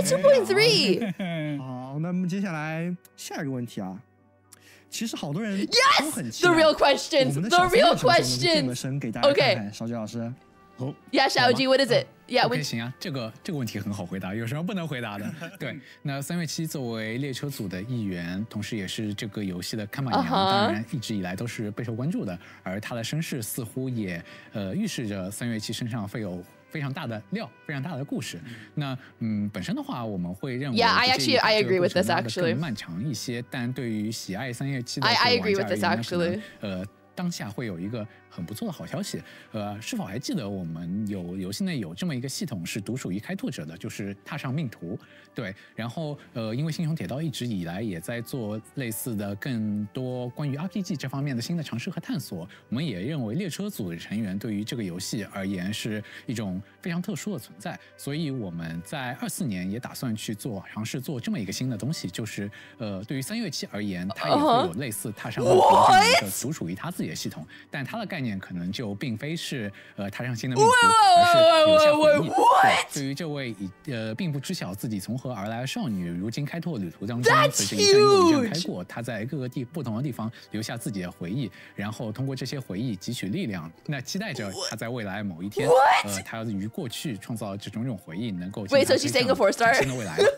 2.3？ 好，那么接下来下一个问题啊。其实好多人都很期待 the real questions，the real questions。 给大家看看，小杰老师。 Yeah， 小G，what is it？Yeah， 行啊，这个问题很好回答，有什么不能回答的？对，那3月7作为列车组的一员，同时也是这个游戏的看板娘，当然一直以来都是备受关注的，而她的身世似乎也预示着3月7身上会有非常大的料，非常大的故事。那本身的话，我们会认为 I agree with this actually 更漫长一些，但对于喜爱3月7的 I agree with this actually 当下会有一个很不错的好消息，是否还记得我们游戏内有这么一个系统是独属于开拓者的，就是踏上命途。对，然后因为星穹铁道一直以来也在做类似的更多关于 RPG 这方面的新的尝试和探索，我们也认为列车组的成员对于这个游戏而言是一种非常特殊的存在，所以我们在24年也打算去尝试做这么一个新的东西，就是对于3月7而言，它也会有类似踏上命途这样一个独属于它自己的系统，但它的概念可能就并非是踏上新的命途，而是留下回忆。对于这位并不知晓自己从何而来的少女，如今开拓旅途当中，随着一站又一站开过，她在各个不同的地方留下自己的回忆，然后通过这些回忆汲取力量。那期待着她在未来某一天，她与过去创造这种回忆能够新的未来。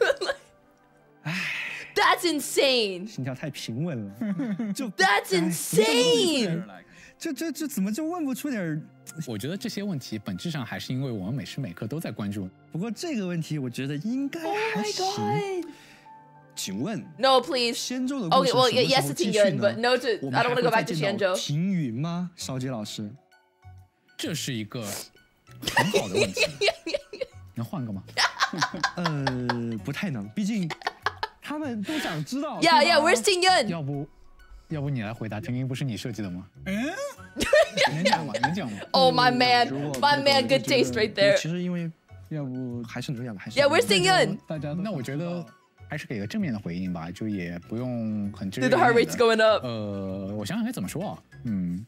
That's insane！ 心跳太平稳了， That's insane！ 这怎么就问不出点？ 我觉得这些问题本质上还是因为我们每时每刻都在关注。 不过这个问题我觉得应该还行。请问 ，No please。 仙州的故事 Okay，well yes， 挺远 ，but no to，I don't want to go back to 仙州。 平云吗？邵杰老师， 这是一个很好的问题。能换个吗？ 不太能，毕竟他们都想知道。 Yeah，where's tin云？ 要不你来回答，tin云不是你设计的吗？能讲吗 ？Oh my man，my man，good taste right there。 其实因为要不还是能讲的，还是。 Yeah，where's tin云？ 那我觉得还是给个正面的回应吧，就也不用很直接。 The heart rate's going up。 我想想该怎么说啊？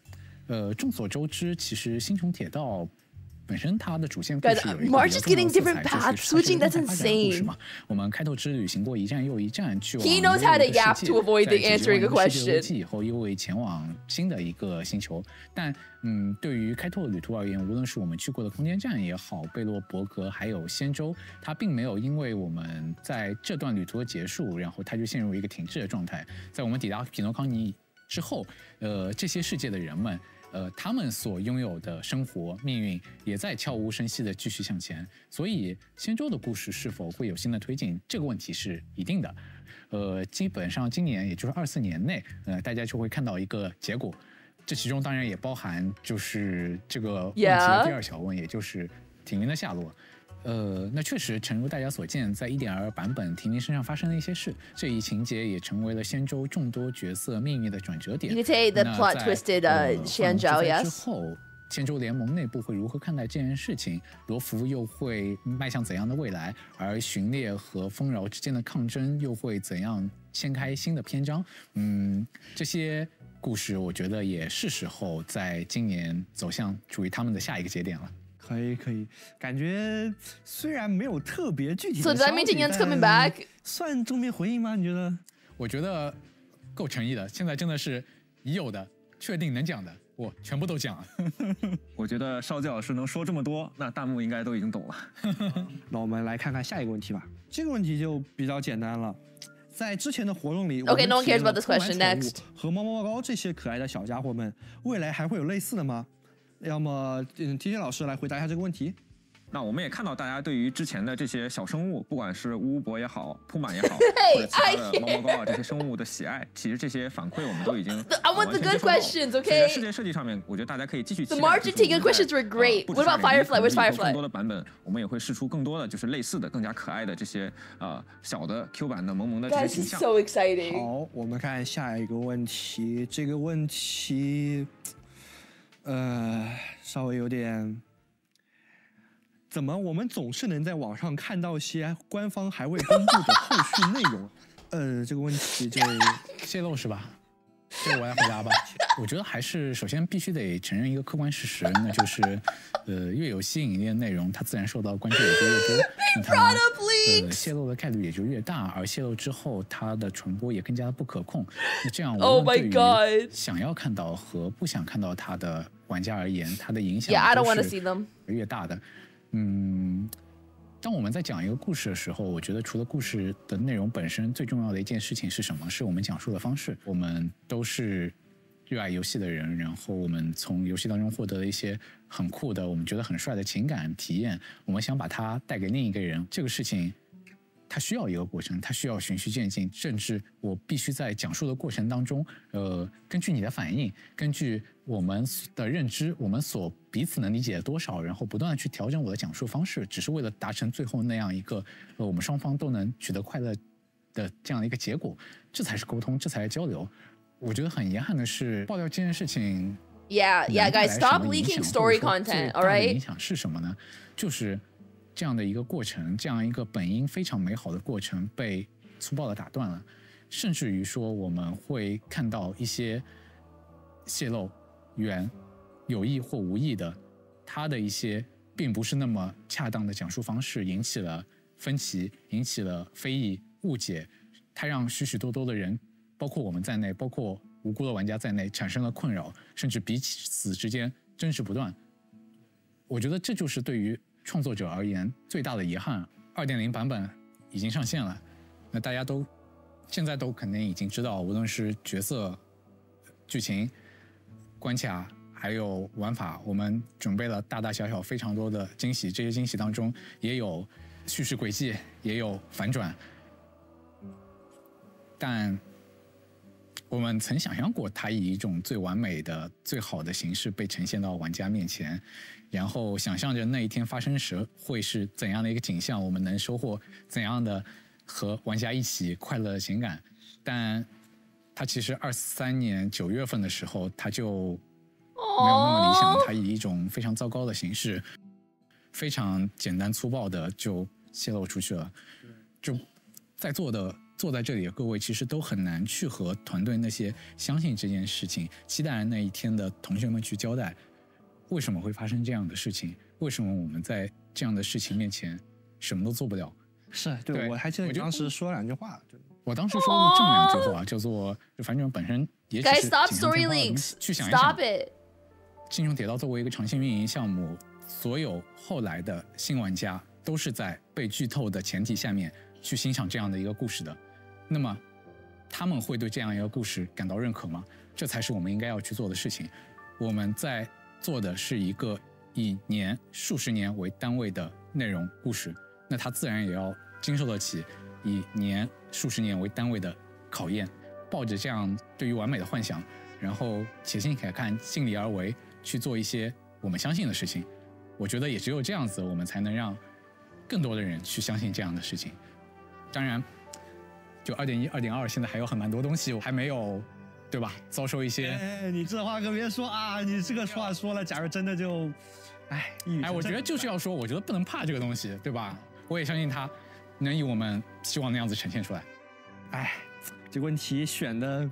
众所周知，其实星穹铁道本身它的主线故事有一个 March is getting different paths, switching. That's insane. 我们开拓之旅行过一站又一站，去往 He knows how to yap to avoid the answering a question. 以后又会前往新的一个星球。但对于开拓旅途而言，无论是我们去过的空间站也好，贝洛伯格还有仙舟，它并没有因为我们在这段旅途的结束，然后它就陷入一个停滞的状态。在我们抵达匹诺康尼之后，这些世界的人们。他们所拥有的生活命运也在悄无声息地继续向前，所以仙舟的故事是否会有新的推进，这个问题是一定的。基本上今年也就是24年内，大家就会看到一个结果。这其中当然也包含就是这个问题的第二小问，也就是婷婷的下落。那确实，诚如大家所见，在1.2版本婷婷身上发生了一些事，这一情节也成为了仙舟众多角色命运的转折点。 You could say the plot twisted Xianzhao, yes. 之后，仙舟联盟内部会如何看待这件事情？罗浮又会迈向怎样的未来？而寻猎和丰饶之间的抗争又会怎样掀开新的篇章？这些故事，我觉得也是时候在今年走向属于他们的下一个节点了。 可以，感觉虽然没有特别具体的 So does that mean Tingyan's coming back? 算正面回应吗？你觉得？ 我觉得够诚意的。现在真的是已有的、确定能讲的，我全部都讲了。 我觉得少基老师能说这么多，那弹幕应该都已经懂了。 那我们来看看下一个问题吧。这个问题就比较简单了。在之前的活动里 ，Okay, no one cares about this question. Next. 和猫猫猫这些可爱的小家伙们，未来还会有类似的吗？要么TT老师来回答一下这个问题。 那我们也看到大家对于之前的这些小生物，不管是乌伯也好，铺满也好，或者其他的猫猫高啊这些生物的喜爱，其实这些反馈我们都已经 I want the good questions, okay? 在世界设计上面，我觉得大家可以继续期待。 The March Tingyan questions were great. What about Firefly? Where's Firefly? 更多的版本，我们也会试出更多的就是类似的、更加可爱的这些小的 Q 版的萌萌的这些形象。 Guys, so exciting. 好，我们看下一个问题。这个问题，稍微有点。怎么我们总是能在网上看到些官方还未公布的后续内容？这个问题就泄露是吧？这我来回答吧。我觉得还是首先必须得承认一个客观事实，那就是越有吸引力的内容，它自然受到关注也就越多，那它泄露的概率也就越大，而泄露之后它的传播也更加的不可控。那这样无论对于想要看到和不想看到它的玩家而言，它的影响都是越大的。当我们在讲一个故事的时候，我觉得除了故事的内容本身，最重要的一件事情是什么？是我们讲述的方式。我们都是热爱游戏的人，然后我们从游戏当中获得了一些很酷的、我们觉得很帅的情感体验，我们想把它带给另一个人。这个事情它需要一个过程，它需要循序渐进，甚至我必须在讲述的过程当中，根据你的反应，根据我们的认知，我们所彼此能理解多少，然后不断的去调整我的讲述方式，只是为了达成最后那样一个我们双方都能取得快乐的这样的一个结果，这才是沟通，这才是交流。我觉得很遗憾的是，爆料这件事情 ，Yeah, guys, stop leaking story content, all right? 影响是什么呢？就是这样的一个过程，这样一个本应非常美好的过程被粗暴的打断了，甚至于说我们会看到一些泄露源有意或无意的，它的一些并不是那么恰当的讲述方式引起了分歧，引起了非议、误解，它让许许多多的人，包括我们在内，包括无辜的玩家在内，产生了困扰，甚至彼此之间争执不断。我觉得这就是对于创作者而言最大的遗憾。2.0 版本已经上线了，那大家都现在都肯定已经知道，无论是角色、剧情、关卡还有玩法，我们准备了大大小小非常多的惊喜。这些惊喜当中也有叙事轨迹，也有反转，但我们曾想象过它以一种最完美的、最好的形式被呈现到玩家面前，然后想象着那一天发生时会是怎样的一个景象，我们能收获怎样的和玩家一起快乐的情感。但它其实23年9月份的时候，它就没有那么理想，它以一种非常糟糕的形式，非常简单粗暴的就泄露出去了。就在座的坐在这里的各位其实都很难去和团队那些相信这件事情、期待那一天的同学们去交代，为什么会发生这样的事情？为什么我们在这样的事情面前什么都做不了？ 是对，我还记得你当时说2句话。 我当时说了这么2句话，叫做反正本身也只是锦上添花的去想一想。星穹铁道作为一个长线运营项目，所有后来的新玩家都是在被剧透的前提下面去欣赏这样的一个故事的。那么他们会对这样一个故事感到认可吗？这才是我们应该要去做的事情。我们在做的是一个以年、数十年为单位的内容故事，那它自然也要经受得起以年、数十年为单位的考验。抱着这样对于完美的幻想，然后且行且看，尽力而为，去做一些我们相信的事情。我觉得也只有这样子，我们才能让更多的人去相信这样的事情。当然，就2.1、2.2，现在还有蛮多东西我还没有，对吧？遭受一些。 你这话可别说啊！你这个话说了，假如真的就， 我觉得就是要说，我觉得不能怕这个东西，对吧？我也相信它能以我们希望那样子呈现出来。 这个问题选的。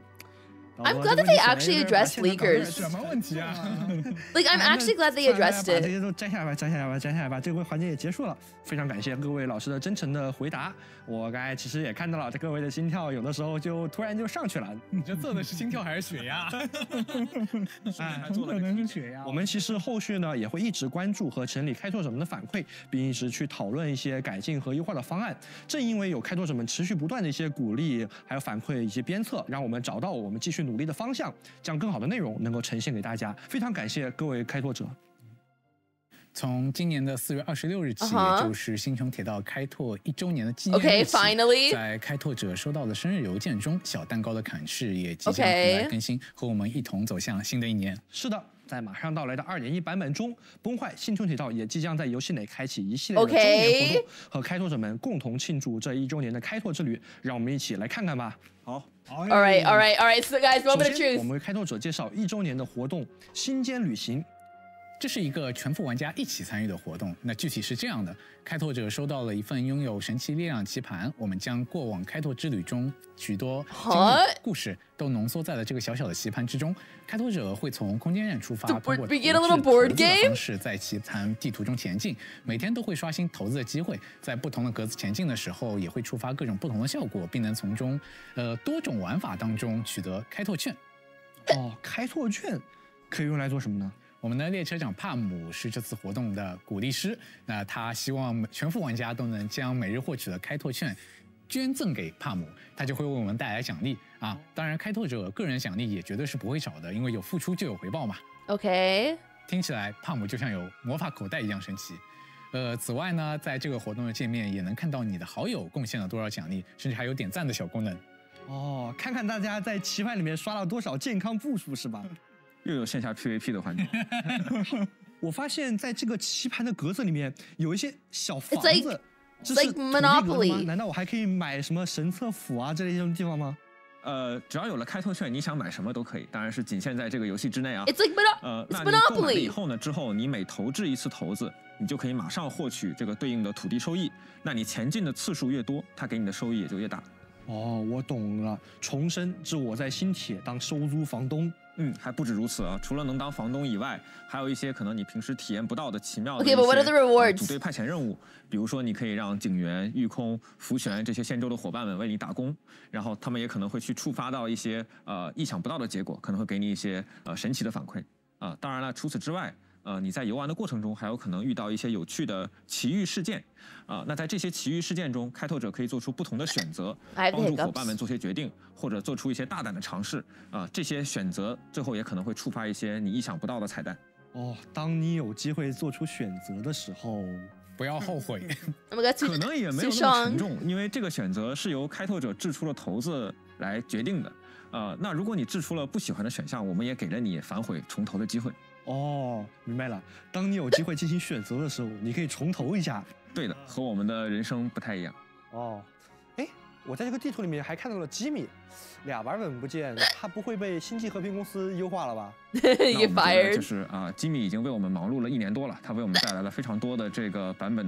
I'm glad that they actually addressed leakers. 什么问题啊 Like I'm actually glad they addressed it. 把这些都摘下来吧，这个环节也结束了。非常感谢各位老师的真诚的回答。我刚才其实也看到了各位的心跳，有的时候就突然就上去了。 你这做的是心跳还是血压？ 做的可能是血压。我们其实后续呢也会一直关注和整理开拓者们的反馈，并一直去讨论一些改进和优化的方案。正因为有开拓者们持续不断的一些鼓励，还有反馈一些鞭策，让我们找到我们继续努力的方向，将更好的内容能够呈现给大家。非常感谢各位开拓者。 从今年的4月26日起，也就是星穹铁道开拓1周年的纪念日起， finally， 在开拓者收到的生日邮件中，小蛋糕的侃式也即将迎来更新，和我们一同走向新的一年。 是的。在马上到来的2.1版本中，崩坏星穹铁道也即将在游戏内开启一系列的周年活动，和开拓者们共同庆祝这1周年的开拓之旅。让我们一起来看看吧。好 ，All right. So guys, moment of truth. 我们为开拓者介绍1周年的活动——星间旅行。 这是一个全服玩家一起参与的活动。那具体是这样的：开拓者收到了一份拥有神奇力量棋盘，我们将过往开拓之旅中许多经历故事都浓缩在了这个小小的棋盘之中。开拓者会从空间站出发，通过投掷的方式在棋盘地图中前进。每天都会刷新投资的机会，在不同的格子前进的时候，也会触发各种不同的效果，并能从中多种玩法当中取得开拓券。 开拓券可以用来做什么呢？ 我们的列车长帕姆是这次活动的鼓励师，那他希望全服玩家都能将每日获取的开拓券捐赠给帕姆，他就会为我们带来奖励啊。当然，开拓者个人奖励也绝对是不会少的，因为有付出就有回报嘛。 OK， 听起来帕姆就像有魔法口袋一样神奇。此外呢，在这个活动的界面也能看到你的好友贡献了多少奖励，甚至还有点赞的小功能。 看看大家在棋盘里面刷了多少健康步数是吧？ 又有线下 PVP 的环节。 我发现在这个棋盘的格子里面有一些小房子， 这是 Monopoly。 难道我还可以买什么神策斧啊这类地方吗？ 只要有了开拓券，你想买什么都可以，当然是仅限在这个游戏之内啊。 It's like Monopoly。 那你购买了以后呢？之后你每投掷1次骰子，你就可以马上获取这个对应的土地收益。那你前进的次数越多，它给你的收益也就越大。 我懂了，重申致我在新铁当收租房东。 还不止如此啊！除了能当房东以外，还有一些可能你平时体验不到的奇妙的组队派遣任务。比如说，你可以让警员、御空、福玄这些仙州的伙伴们为你打工，然后他们也可能会去触发到一些意想不到的结果，可能会给你一些神奇的反馈啊。当然了，除此之外，你在游玩的过程中还有可能遇到一些有趣的奇遇事件啊。那在这些奇遇事件中，开拓者可以做出不同的选择，帮助伙伴们做些决定，或者做出一些大胆的尝试啊。这些选择最后也可能会触发一些你意想不到的彩蛋。 当你有机会做出选择的时候， 不要后悔。 可能也没有那么沉重，因为这个选择是由开拓者掷出了骰子来决定的。那如果你掷出了不喜欢的选项，我们也给了你反悔重投的机会。 明白了。当你有机会进行选择的时候，你可以重投一下。 对的，和我们的人生不太一样。 我在这个地图里面还看到了吉米，2版本不见，他不会被星际和平公司优化了吧？ 也 fired。 就是吉米已经为我们忙碌了1年多了，他为我们带来了非常多的这个版本的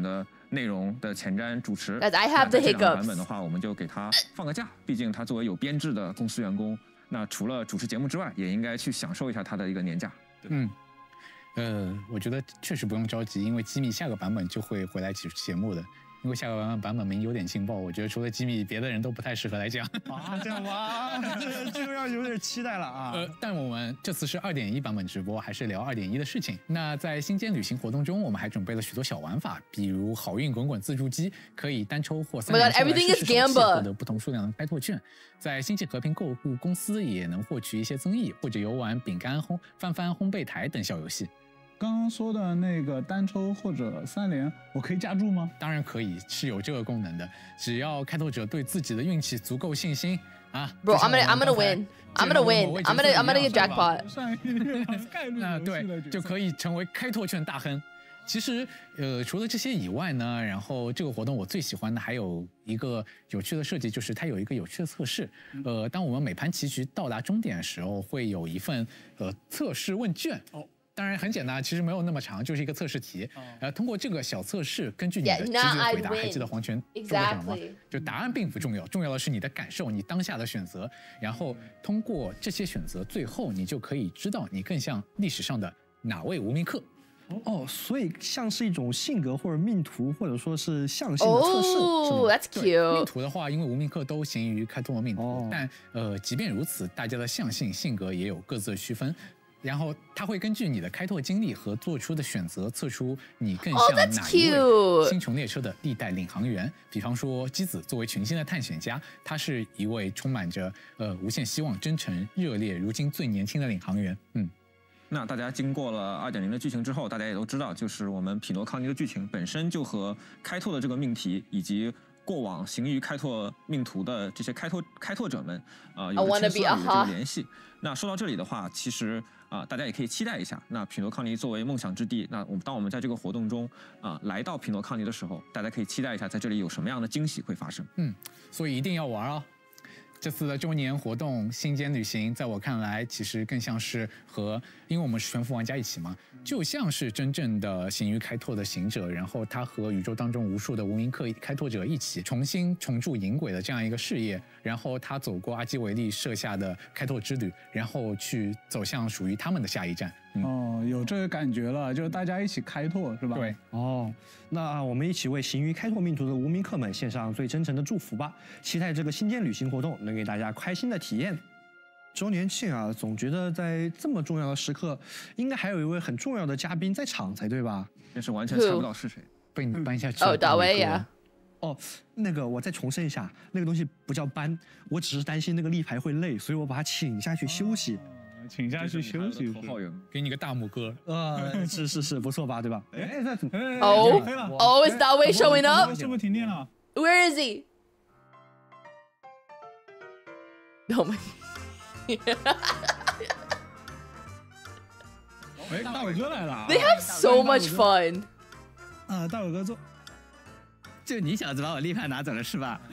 内容的前瞻主持。 Guys, I have the hiccups. 这两个版本的话，我们就给他放个假，毕竟他作为有编制的公司员工，那除了主持节目之外，也应该去享受一下他的一个年假。 我觉得确实不用着急，因为吉米下个版本就会回来主持节目的。因为下个版本名有点劲爆，我觉得除了吉米，别的人都不太适合来讲。 啊，这样吗？这个让有点期待了啊。 但我们这次是2.1版本直播，还是聊2.1的事情。那在新间旅行活动中，我们还准备了许多小玩法，比如好运滚滚自助机，可以单抽或3连抽来试试手气，获得不同数量的开拓券。在星际和平购物公司也能获取一些增益，或者游玩饼干翻烘焙台等小游戏。 刚刚说的那个单抽或者3连，我可以加注吗？ 当然可以，是有这个功能的。只要开拓者对自己的运气足够信心啊 ，Bro, I'm gonna win. I'm gonna get jackpot. 那对，就可以成为开拓券大亨。其实，除了这些以外呢，然后这个活动我最喜欢的还有一个有趣的设计，就是它有一个有趣的测试。当我们每盘棋局到达终点的时候，会有一份测试问卷。当然很简单，其实没有那么长，就是一个测试题。通过这个小测试，根据你的直觉回答，还记得黄泉都会讲吗？就答案并不重要，重要的是你的感受，你当下的选择。然后通过这些选择，最后你就可以知道你更像历史上的哪位无名客。 所以像是一种性格或者命图，或者说是象性的测试。 That's cute. 命图的话，因为无名客都行于开拓命图，但即便如此，大家的象性性格也有各自的区分。然后它会根据你的开拓经历和做出的选择，测出你更像哪一位星穹列车的历代领航员。比方说，基子作为群星的探险家，他是一位充满着无限希望、真诚、热烈，如今最年轻的领航员。 那大家经过了2.0的剧情之后，大家也都知道，就是我们匹诺康尼的剧情本身就和开拓的这个命题以及过往行于开拓命途的这些开拓者们有着青涩的这个联系。那说到这里的话，其实大家也可以期待一下。那匹诺康尼作为梦想之地，那当我们在这个活动中来到匹诺康尼的时候，大家可以期待一下在这里有什么样的惊喜会发生。 所以一定要玩哦。这次的周年活动星间旅行，在我看来，其实更像是因为我们是全服玩家一起嘛，就像是真正的行于开拓的行者，然后他和宇宙当中无数的无名客开拓者一起重新重铸银轨的这样一个事业，然后他走过阿基维利设下的开拓之旅，然后去走向属于他们的下一站。 有这个感觉了，就是大家一起开拓，是吧？ 对。 那我们一起为行于开拓命途的无名客们献上最真诚的祝福吧！期待这个星间旅行活动能给大家开心的体验。周年庆啊，总觉得在这么重要的时刻，应该还有一位很重要的嘉宾在场才对吧？ 但是完全猜不到是谁， 被你搬下去。 大卫呀。 那个我再重申一下，那个东西不叫搬，我只是担心那个立牌会累，所以我把他请下去休息。 请下去休息， 给你个大拇哥。 是，不错吧，对吧 ？Is that way showing up？ 是不是停电了 ？Where is he？ Oh my！ 大伟哥来了。 They have so much fun。 大伟哥坐。 就你小子把我立牌拿走了是吧？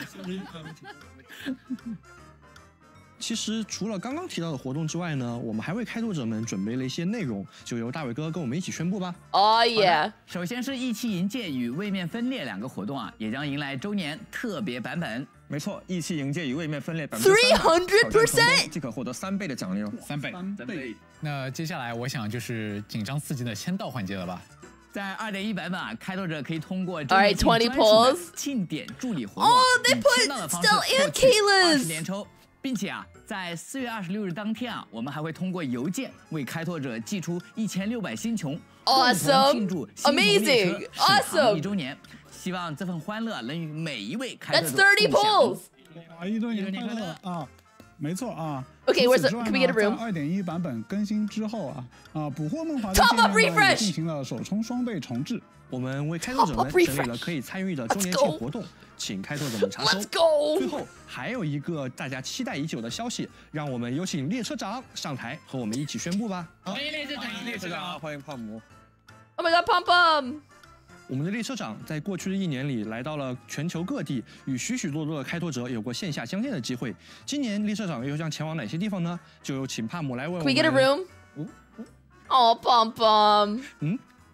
其实除了刚刚提到的活动之外呢，我们还为开拓者们准备了一些内容，就由大伟哥跟我们一起宣布吧。 首先是义气营界与位面分裂2个活动啊，也将迎来周年特别版本。 没错，义气营界与位面分裂 300% 即可获得3倍的奖励哦 ，3倍。那接下来我想就是紧张刺激的签到环节了吧？ 在2.1版本啊，开拓者可以通过 20 polls 庆典助理活动， they put Stell and Kayla's 20连抽。并且啊，在4月26日当天啊，我们还会通过邮件为开拓者寄出1600星穹，共同庆祝星穹列车驶航1周年。希望这份欢乐能与每一位开拓者共享。 1周年快乐啊！没错啊。 Okay, can we get a room？ 2.1版本更新之后捕获梦华的界面进行了首充双倍重置。 我们为开拓者们整理了可以参与的周年庆活动，请开拓者们查收。最后还有一个大家期待已久的消息，让我们有请列车长上台和我们一起宣布吧。 欢迎列车长， 列车长，欢迎胖姆。 Oh my god, Pom Pom！ 我们的列车长在过去的1年里来到了全球各地，与许许多多的开拓者有过线下相见的机会。今年列车长又将前往哪些地方呢？就有请帕姆来为我们。 Can we get a room？ Oh, Pom Pom。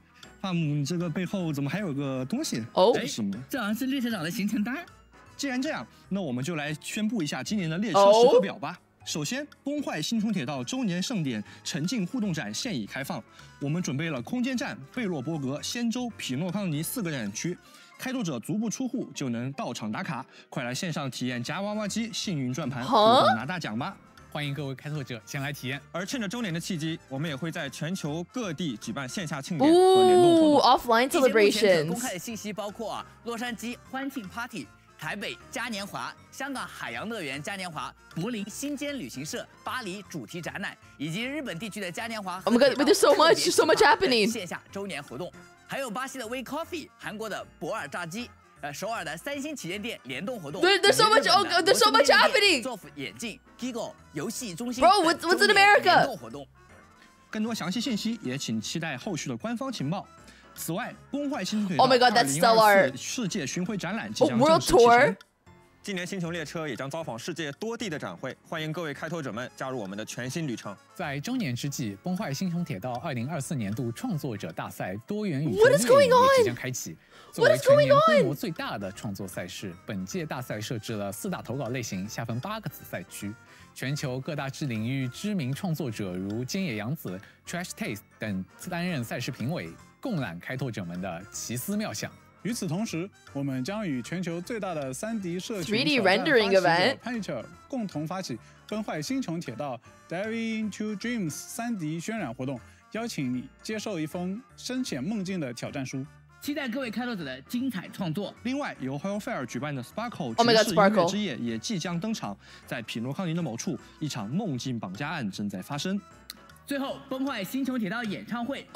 发姆，你这个背后怎么还有个东西？ 哦， 什么？ 这好像是列车长的行程单。 既然这样，那我们就来宣布一下今年的列车时刻表吧。首先，崩坏新冲铁道周年盛典沉浸互动展现已开放，我们准备了空间站、贝洛伯格、仙州、匹诺康尼4个展区。 开拓者足不出户就能到场打卡，快来线上体验夹娃娃机、幸运转盘，互动拿大奖吧！ 欢迎各位开拓者前来体验。 而趁着周年的契机，我们也会在全球各地举办线下庆典和联动活动。 Offline celebrations。 公开的信息包括洛杉矶欢庆 Party、台北嘉年华、香港海洋乐园嘉年华、柏林新间旅行社、巴黎主题展览，以及日本地区的嘉年华。 Oh my god, there's so much happening！ 线下周年活动。 还有巴西的 We Coffee， 韩国的博尔炸鸡，首尔的3星旗舰店联动活动。 There's so much happening。 做眼镜 ，Gigo 游戏中心。 Bro, what's in America？ 联动活动。 更多详细信息也请期待后续的官方情报。此外，崩坏新腿 Oh my god, that's stellar！ 世界巡回展览即将正式启程。 今年星穹列车也将造访世界多地的展会，欢迎各位开拓者们加入我们的全新旅程。 在周年之际，崩坏星穹铁道2024年度创作者大赛多元宇宙也即将开启。作为全年规模最大的创作赛事，本届大赛设置了4大投稿类型，下分8个子赛区。全球各大领域知名创作者如菅野洋子、Trash Taste 等担任赛事评委，共揽开拓者们的奇思妙想。 与此同时，我们将与全球最大的3D 社群 3D rendering event Punisher 共同发起崩坏星穹铁道 Diving into Dreams 3D 渲染活动，邀请你接受一封深潜梦境的挑战书。 期待各位开拓者的精彩创作。 另外，由 Hellfire 举办的 Sparkle 爵士音乐之夜也即将登场，在匹诺康尼的某处，一场梦境绑架案正在发生。 最后，崩坏星穹铁道演唱会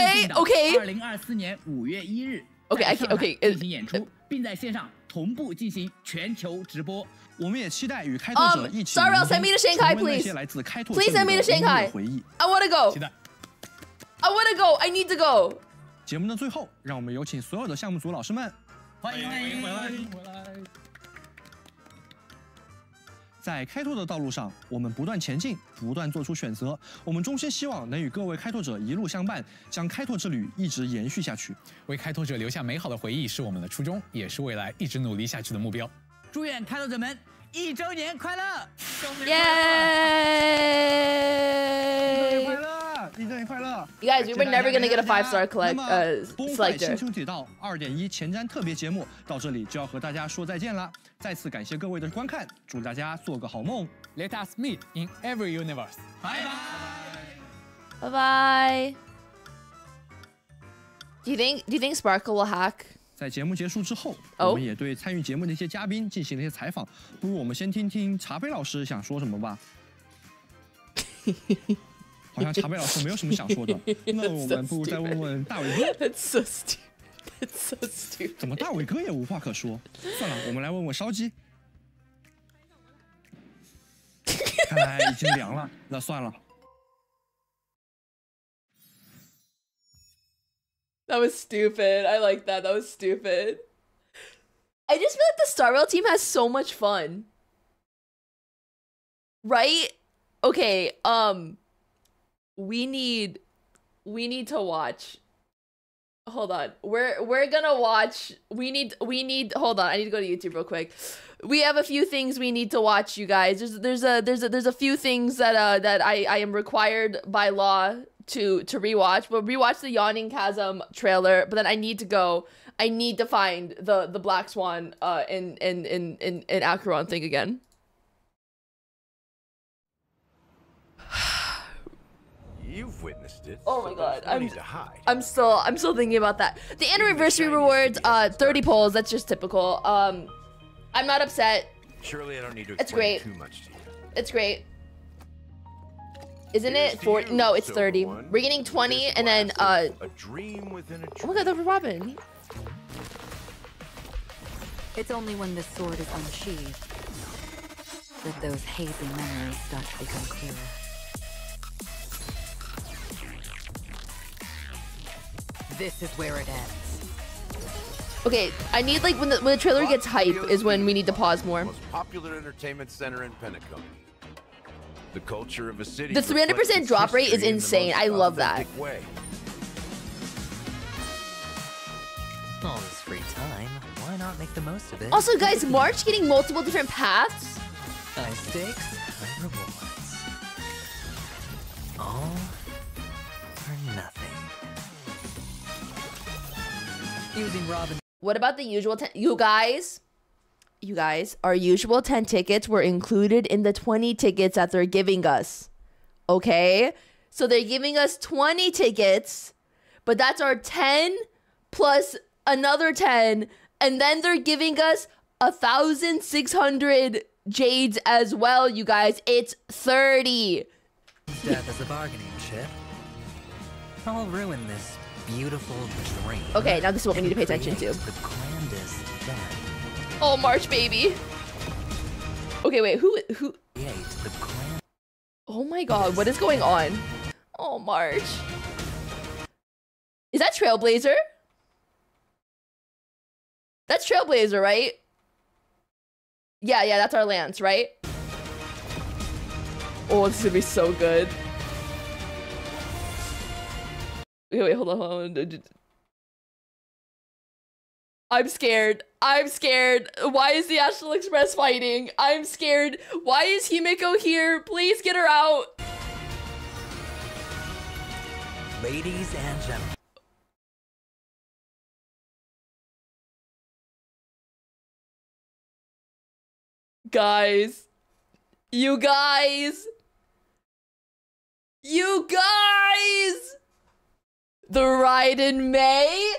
OK 2024年5月1日。 OK 进行演出，并在线上同步进行全球直播。 我们也期待与开拓者一起 Sorry, send me to Shanghai, please. ，Please send me to Shanghai. I wanna go. 期待。 I wanna go. I need to go. 节目的最后，让我们有请所有的项目组老师们， 欢迎回来。 在开拓的道路上，我们不断前进，不断做出选择。我们衷心希望能与各位开拓者一路相伴，将开拓之旅一直延续下去。 为开拓者留下美好的回忆是我们的初衷，也是未来一直努力下去的目标。 祝愿开拓者们1周年快乐！ 耶！ 1周年快乐 You guys, we were never gonna get a 5-star selector. 星穹铁道2.1前瞻特别节目到这里就要和大家说再见了。再次感谢各位的观看，祝大家做个好梦。 Let us meet in every universe. 拜拜。 拜拜。Do you think Sparkle will hack? 在节目结束之后，我们也对参与节目的一些嘉宾进行了一些采访。不如我们先听听茶杯老师想说什么吧。好像茶杯老师没有什么想说的，那我们不如再问问大伟哥。 That's so stupid. That's so stupid. 怎么大伟哥也无话可说？算了，我们来问问烧鸡。看来已经凉了，那算了。 That was stupid. I like that. That was stupid. I just feel like the Star Rail team has so much fun. Right? Okay, we need to watch. Hold on. We're gonna watch. We need hold on. I need to go to YouTube real quick. We have a few things we need to watch, you guys. There's a few things that that I am required by law to rewatch. But rewatch the Yawning Chasm trailer, but then I need to go. I need to find the Black Swan in ACHERON thing again. You've witnessed it. Oh my god. No need to hide. I'm still thinking about that. The anniversary rewards, 30 polls, that's just typical. I'm not upset. Surely I don't need to It's great. explain too much to you. It's great. Isn't it 40? No, it's 30. We're getting 20 and then A dream within a dream. oh my god, that was Robin. It's only when the sword is unsheathed that those hazy memories start to become clearer. This is where it ends. Okay, I need like when the trailer gets hype is when we need to pause more. Most popular entertainment center in Penacony. The culture of a city. The 300% drop rate is insane. I love that. Way. All this free time, why not make the most of it? Also, guys, March getting multiple different paths. High stakes, high rewards. All or nothing. Using Robin. What about the usual 10? You guys, our usual 10 tickets were included in the 20 tickets that they're giving us. Okay? So they're giving us 20 tickets, but that's our 10 plus another 10, and then they're giving us 1,600 jades as well, you guys. It's 30. Death as a bargaining chip. I'll ruin this beautiful dream. Okay, now this is what we need to pay attention to. The grandest event. Oh, March, baby. Okay, wait, who? Oh my god, what is going on? Oh, March. Is that Trailblazer? That's Trailblazer, right? Yeah, that's our Lance, right? Oh, this is gonna be so good. Wait, hold on. I'm scared. Why is the Astral Express fighting? I'm scared. Why is Himeko here? Please get her out. Ladies and gentlemen. Guys. You guys. The ride in May?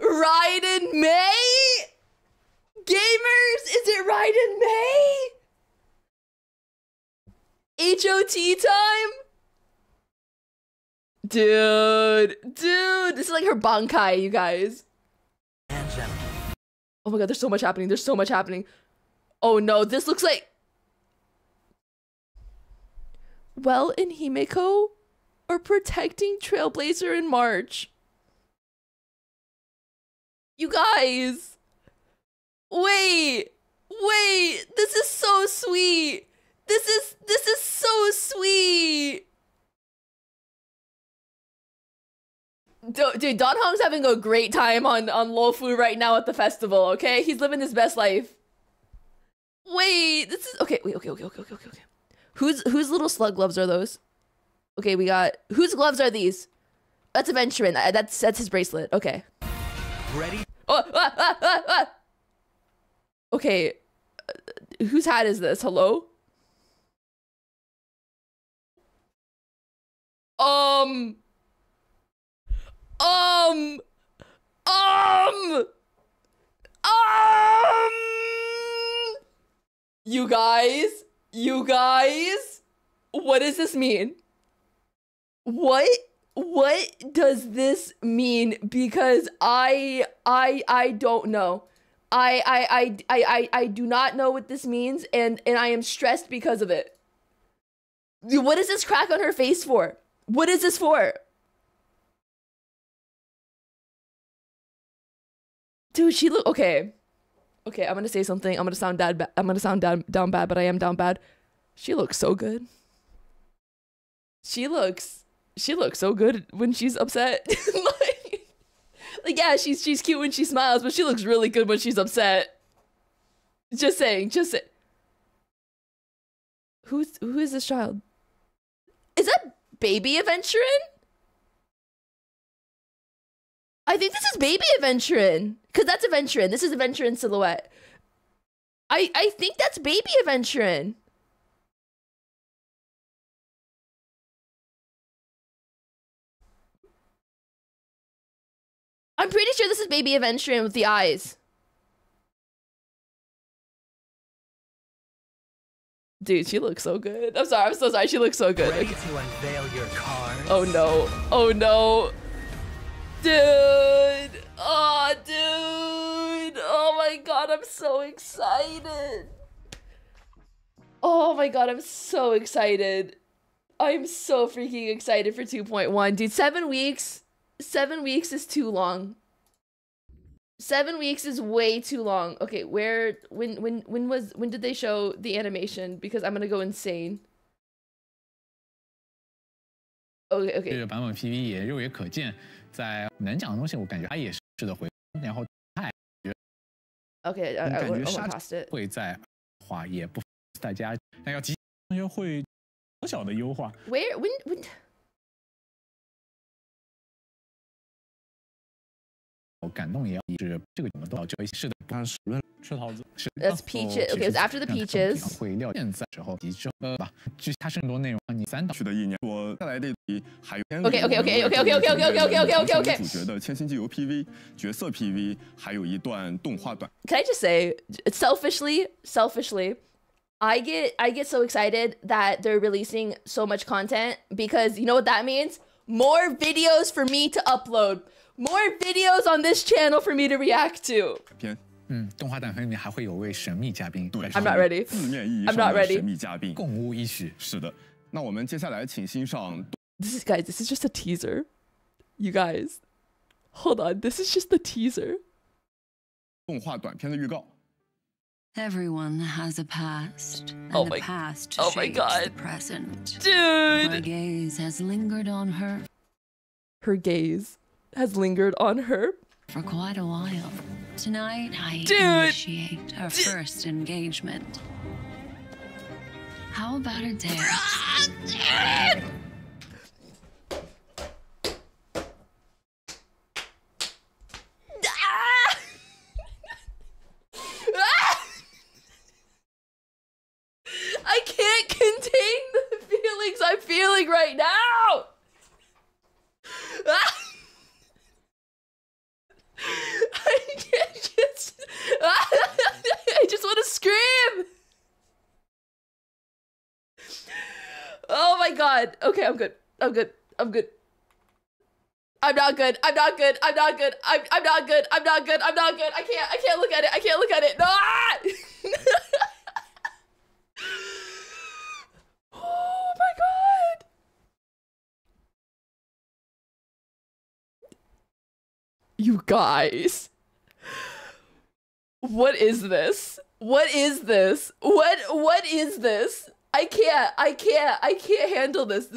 Gamers, is it ride in May? HOT time? Dude, this is like her Honkai, you guys. Oh my god, there's so much happening. Oh no, this looks like... Well and Himeko are protecting Trailblazer in March. You guys. Wait, this is so sweet. This is so sweet. Dude, Don Hong's having a great time on Lofu right now at the festival, okay? He's living his best life. Wait, this is okay. Whose little slug gloves are those? Okay, we got whose gloves are these? That's Adventurin. That's his bracelet. Okay. Ready? Oh, Okay, whose hat is this? Hello? You guys, what does this mean? What does this mean? Because I don't know. I do not know what this means, and I am stressed because of it. What is this crack on her face for? What is this for? Dude, she look okay. Okay, I'm gonna say something. I'm gonna sound down bad, but I am down bad. She looks so good. She looks so good when she's upset. like yeah, she's cute when she smiles, but she looks really good when she's upset. Just saying. Who is this child? Is that Baby Adventurin? I think this is Baby Adventurin, because that's Adventurin. This is Adventurin silhouette. I think that's Baby Adventurin. I'm pretty sure this is Baby Adventurin with the eyes. Dude, she looks so good. I'm so sorry. She looks so good. Ready to unveil your cards? Oh no. Dude. Oh my god, I'm so excited. I'm so freaking excited for 2.1. Dude, 7 weeks. 7 weeks is too long. 7 weeks is way too long. Okay, when did they show the animation? Because I'm gonna go insane. Okay. 这个版本 PV 也肉眼可见，在能讲的东西，我感觉他也是的回，然后他 Okay, I went past it. 会在话也不大家，但要提会小小的优化。 Where when 感动也是这个我们都要这个是的，不是论吃桃子是。 That's peaches. Okay, it's after the peaches. 会料现在时候及之后吧，就它是很多内容你3到去的意念。我再来这里还有 Okay. 主角的千星机油 PV 角色 PV， 还有一段动画短。 Can I just say, selfishly, I get so excited that they're releasing so much content because you know what that means? More videos for me to upload. More videos on this channel for me to react to. 动画短片里面还会有位神秘嘉宾。 对 I'm not ready. 字面意义 I'm 上 not 的 ready. 神秘嘉宾， 共无一许。 是的，那我们接下来请欣赏。 This is just a teaser. You guys, hold on. This is just the teaser. 动画短片的预告。 Everyone has a past, and Oh the my- past oh my shapes God. the present. Dude! My gaze has lingered on her. Her gaze has lingered on her for quite a while. Tonight, I Dude! initiate our first engagement. How about a dance? I can't contain the feelings I'm feeling right now. I just want to scream. Oh my god. Okay, I'm good. I'm not good. I can't look at it. No! Oh my god. You guys. What is this? What is this? What is this? I can't handle this.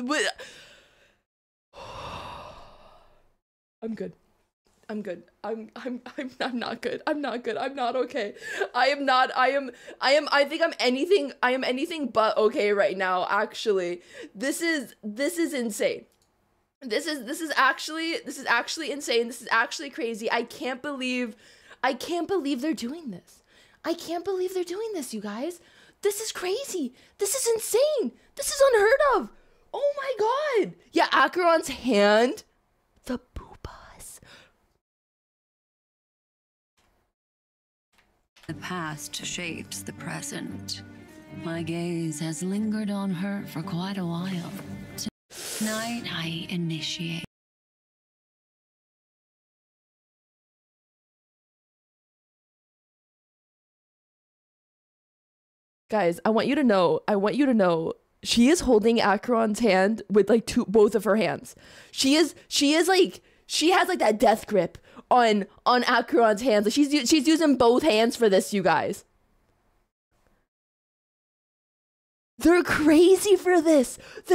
I'm good. I'm not good. I'm not okay. I think I'm anything but okay right now, actually. This is insane. This is actually insane. This is actually crazy. I can't believe they're doing this. I can't believe they're doing this, you guys. This is crazy. This is insane. This is unheard of. Oh my god. Yeah, Acheron's hand. The boobas. The past shapes the present. My gaze has lingered on her for quite a while. Tonight, I initiate. Guys, I want you to know, she is holding Acheron's hand with like both of her hands. She has like that death grip on Acheron's hands. Like she's using both hands for this, you guys. They're crazy for this.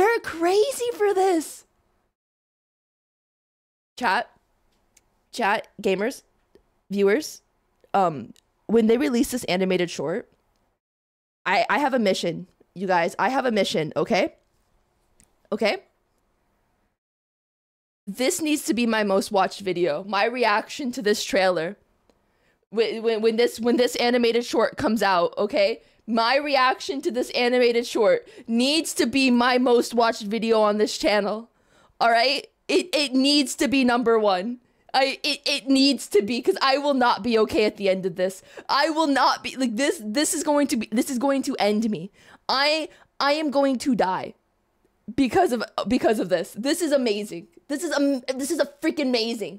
Chat, gamers, viewers, when they release this animated short, I have a mission, you guys. I have a mission, okay? Okay? This needs to be my most watched video. My reaction to this trailer. When this animated short comes out, okay? My reaction to this animated short needs to be my most watched video on this channel. All right? It needs to be #1. It needs to be, because I will not be okay at the end of this. I will not be like this. This is going to end me. I am going to die because of this. This is amazing. This is a freaking amazing.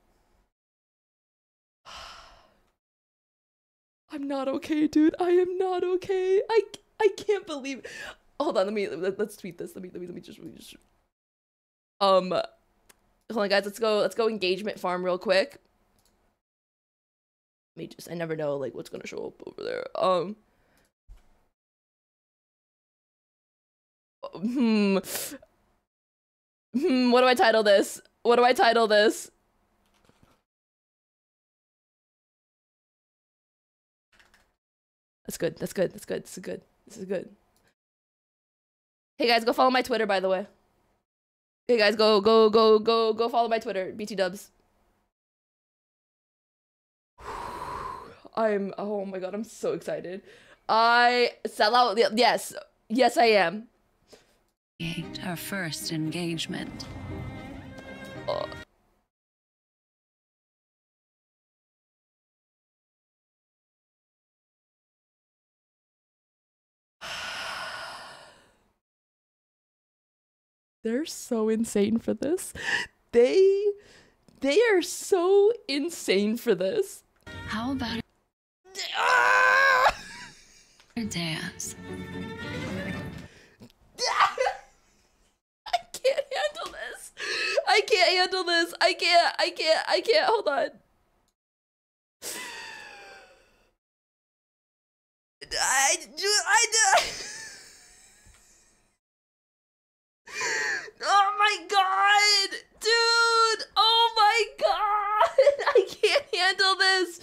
I'm not okay, dude. I am not okay. I can't believe it. Hold on, let's tweet this. Let me just hold on, guys. Let's go engagement farm real quick. I never know like what's gonna show up over there. What do I title this? That's good. That's good. That's good. This is good. This is good. Hey guys, go follow my Twitter, by the way. Hey guys, go follow my Twitter, BT Dubs. Oh my god, I'm so excited. I sell out. Yes, yes I am. Our first engagement. They're so insane for this. They are so insane for this. How about a dance? I can't handle this. I can't handle this. I can't. Hold on. Oh my god, dude! Oh my god! I can't handle this.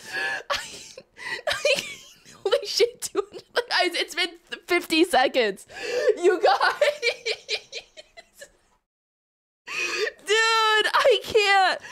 Holy shit, dude! Guys, it's been 50 seconds. You guys, dude! I can't.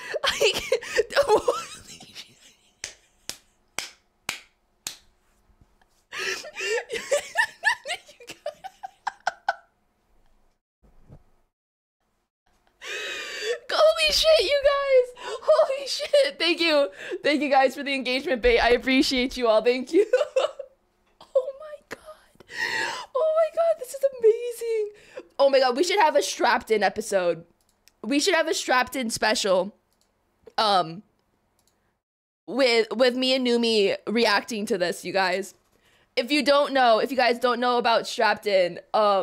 Holy shit, you guys! Holy shit! Thank you guys for the engagement bait. I appreciate you all. Thank you. Oh my god! Oh my god! This is amazing. Oh my god! We should have a strapped in episode. We should have a strapped in special. With me and Numi reacting to this, you guys. If you guys don't know about strapped in,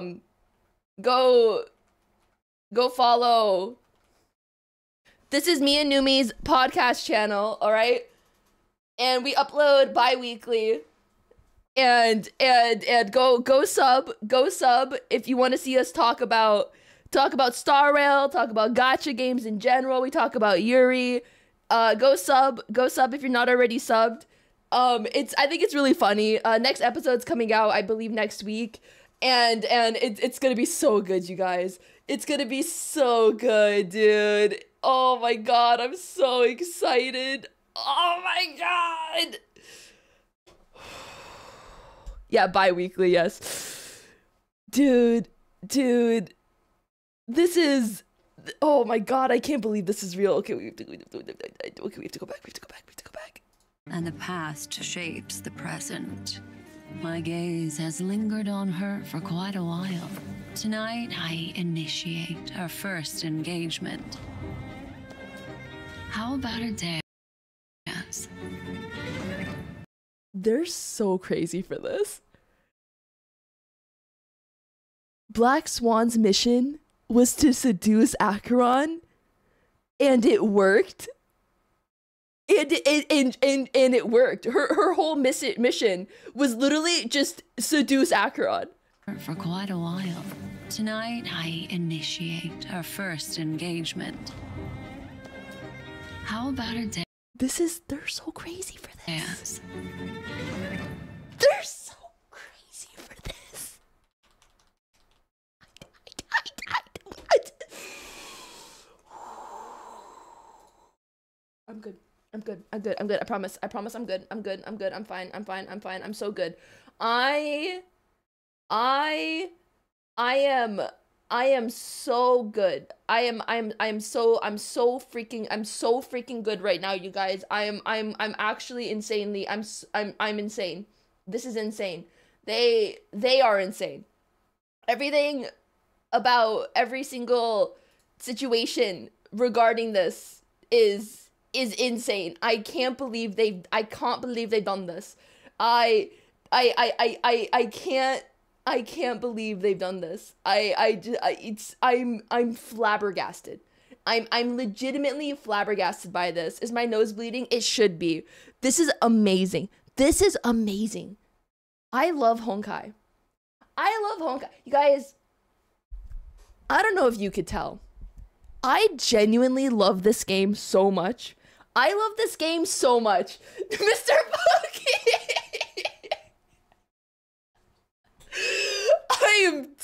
go follow. This is me and Numi's podcast channel, all right? And we upload bi-weekly. And go sub if you want to see us talk about Star Rail, talk about gacha games in general. We talk about Yuri. Go sub if you're not already subbed. I think it's really funny. Next episode's coming out, I believe, next week. And it's gonna be so good, you guys. It's gonna be so good, dude. Oh my god, I'm so excited. Oh my god. Yeah, bi-weekly, yes. Dude. This is... Oh my god, I can't believe this is real. Okay, we have to go back. And the past shapes the present. My gaze has lingered on her for quite a while. Tonight, I initiate our first engagement. How about a dance? They're so crazy for this. Black Swan's mission was to seduce ACHERON, and it worked. And it worked. Her whole mission was literally just seduce ACHERON. For quite a while. Tonight, I initiate our first engagement. How about a dance? They're so crazy for this. Dance. They're so crazy for this. I'm good. I promise I'm good. I'm fine. I'm so good. I am so good. I'm so freaking good right now, you guys. I'm actually insanely I'm insane. This is insane. They are insane. Everything about every single situation regarding this is insane. I can't believe they've done this. I can't believe they've done this. I'm flabbergasted. I'm legitimately flabbergasted by this. Is my nose bleeding? It should be. This is amazing. I love Honkai. You guys, I don't know if you could tell. I genuinely love this game so much. Mr. Pokey!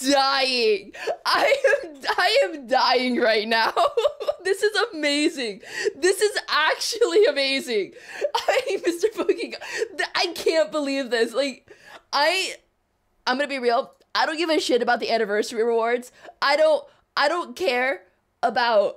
dying. I am dying right now. This is amazing. This is actually amazing. Mr. Fucking, I can't believe this. Like, I'm gonna be real. I don't give a shit about the anniversary rewards. I don't care about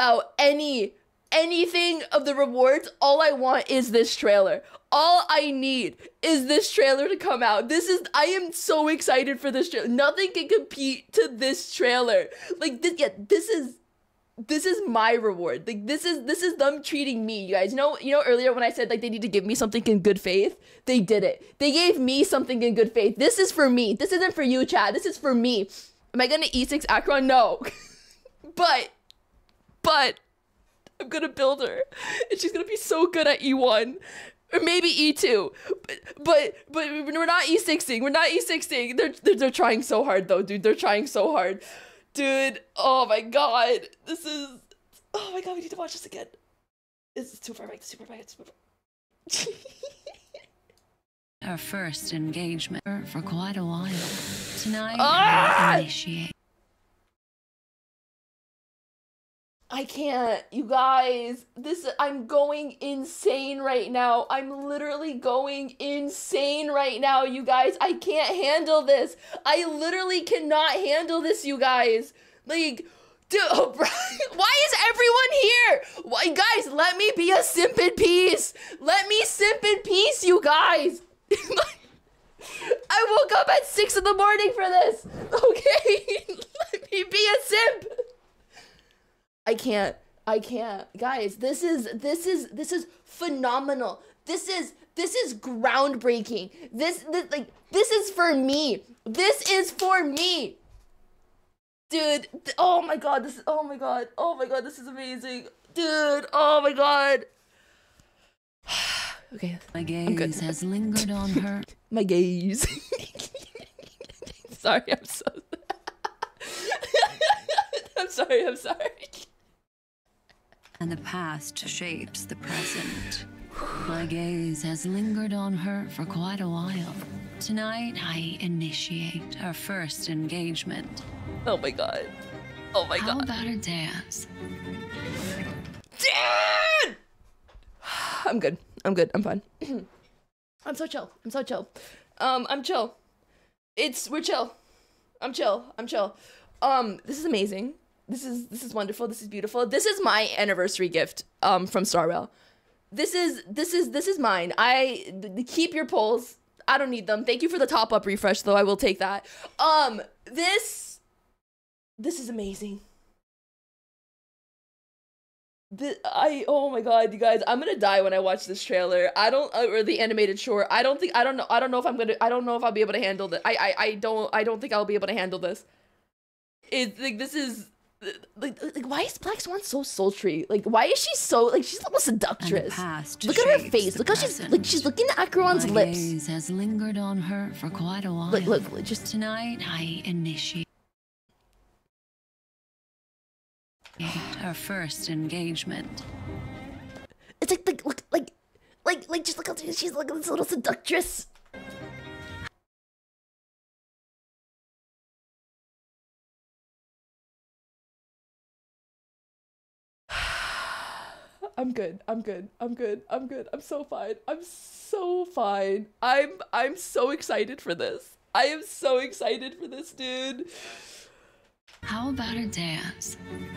anything of the rewards. All I want is this trailer. All I need is this trailer to come out. I am so excited for this trailer. Nothing can compete to this trailer. Like, this is my reward. Like, this is them treating me, you guys. You know earlier when I said, like, they need to give me something in good faith? They did it. They gave me something in good faith. This is for me. This isn't for you, chat. This is for me. Am I gonna E6 ACHERON? No. But I'm gonna build her. And she's gonna be so good at E1. Or maybe E2. But we're not E6ing. We're not E6ing. They're trying so hard though, dude. They're trying so hard. Dude, oh my god. Oh my god, we need to watch this again. This is too far back, it's super back, it's super far. Our first engagement for quite a while. Tonight, I initiate. I can't, you guys. I'm going insane right now. I'm literally going insane right now, you guys. I can't handle this. I literally cannot handle this, you guys. Like, dude, why is everyone here? Why, guys, let me be a simp in peace. Let me simp in peace, you guys. I woke up at 6 in the morning for this. Okay, let me be a simp. I can't, guys. This is phenomenal. This is groundbreaking. This is for me. This is for me, dude. Oh my god, this is amazing, dude. Oh my god. Okay, my gaze has lingered on her. My gaze. Sorry, I'm so. I'm sorry. And the past shapes the present. My gaze has lingered on her for quite a while. Tonight, I initiate our first engagement. Oh my god. Oh my god. How about a dance? Dude! I'm good. I'm fine. I'm so chill. I'm chill. We're chill. I'm chill. This is amazing. This is wonderful. This is beautiful. This is my anniversary gift from Star Rail. This is mine. Keep your polls. I don't need them. Thank you for the top up refresh though. I will take that. This is amazing. Oh my god, you guys, I'm gonna die when I watch this trailer. Or the animated short. I don't know if I'll be able to handle this. I don't think I'll be able to handle this. It's like, this is like why is Black Swan so sultry? Like, why is she so, like, she's almost seductress. Look at her face. Look how she's looking at ACHERON's lips. My gaze has lingered on her for quite a while. Look, just tonight I initiate our first engagement. It's like just look how she's like this little seductress. I'm good. I'm so fine. I'm so excited for this. I am so excited for this, dude. How about a dance?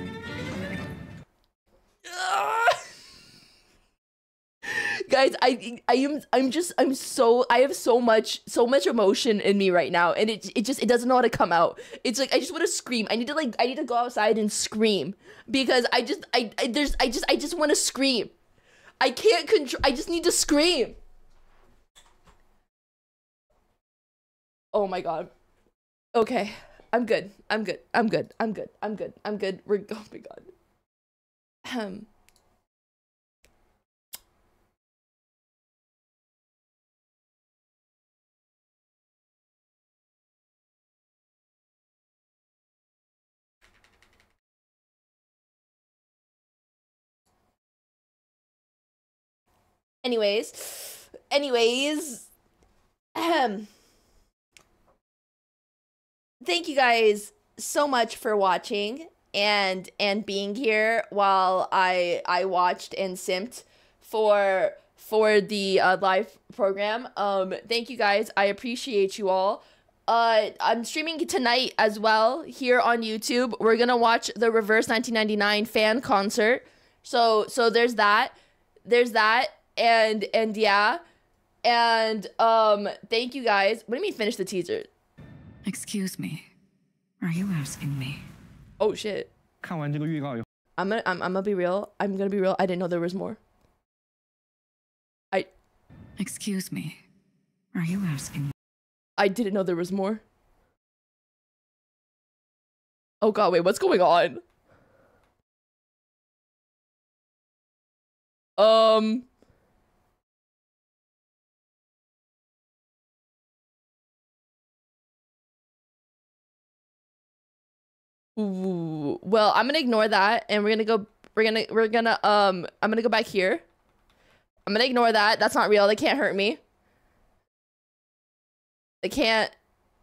Guys, I have so much emotion in me right now, and it doesn't know how to come out. It's like I just want to scream. I need to go outside and scream because I just want to scream. I can't control. I just need to scream. Oh my god. Okay, I'm good. We're, oh my god. Anyways, thank you guys so much for watching and being here while I watched and simped for the live program. Thank you guys. I appreciate you all. I'm streaming tonight as well here on YouTube. We're gonna watch the Reverse 1999 fan concert. So there's that. And yeah. And thank you guys. What do you mean finish the teaser? Excuse me. Are you asking me? Oh shit. 看完这个预告以后 I'm gonna be real. I'm gonna be real. I didn't know there was more. Excuse me. Are you asking me? I didn't know there was more. Oh god, wait, what's going on? Ooh, well, I'm gonna ignore that and I'm gonna go back here. I'm gonna ignore that. That's not real. They can't hurt me. They can't.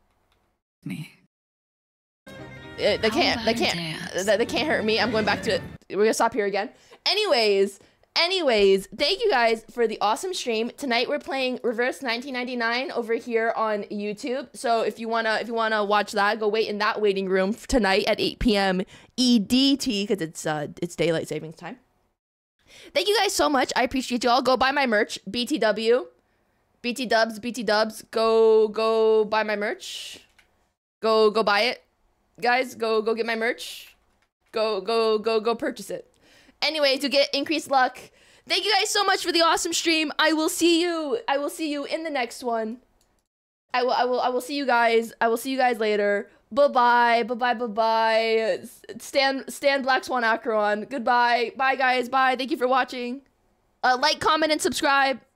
They can't hurt me. I'm going back to it. We're gonna stop here again. Anyways, thank you guys for the awesome stream. Tonight we're playing Reverse 1999 over here on YouTube. So if you wanna watch that, go wait in that waiting room tonight at 8 p.m. EDT because it's daylight savings time. Thank you guys so much. I appreciate you all. Go buy my merch. BTW. BT dubs. Go buy my merch. Go buy it. Guys, go get my merch. Go purchase it. Anyway, to get increased luck. Thank you guys so much for the awesome stream. I will see you in the next one. I will see you guys. I will see you guys later. Bye-bye. Stan Black Swan ACHERON. Goodbye. Bye, guys. Bye. Thank you for watching. Like, comment, and subscribe.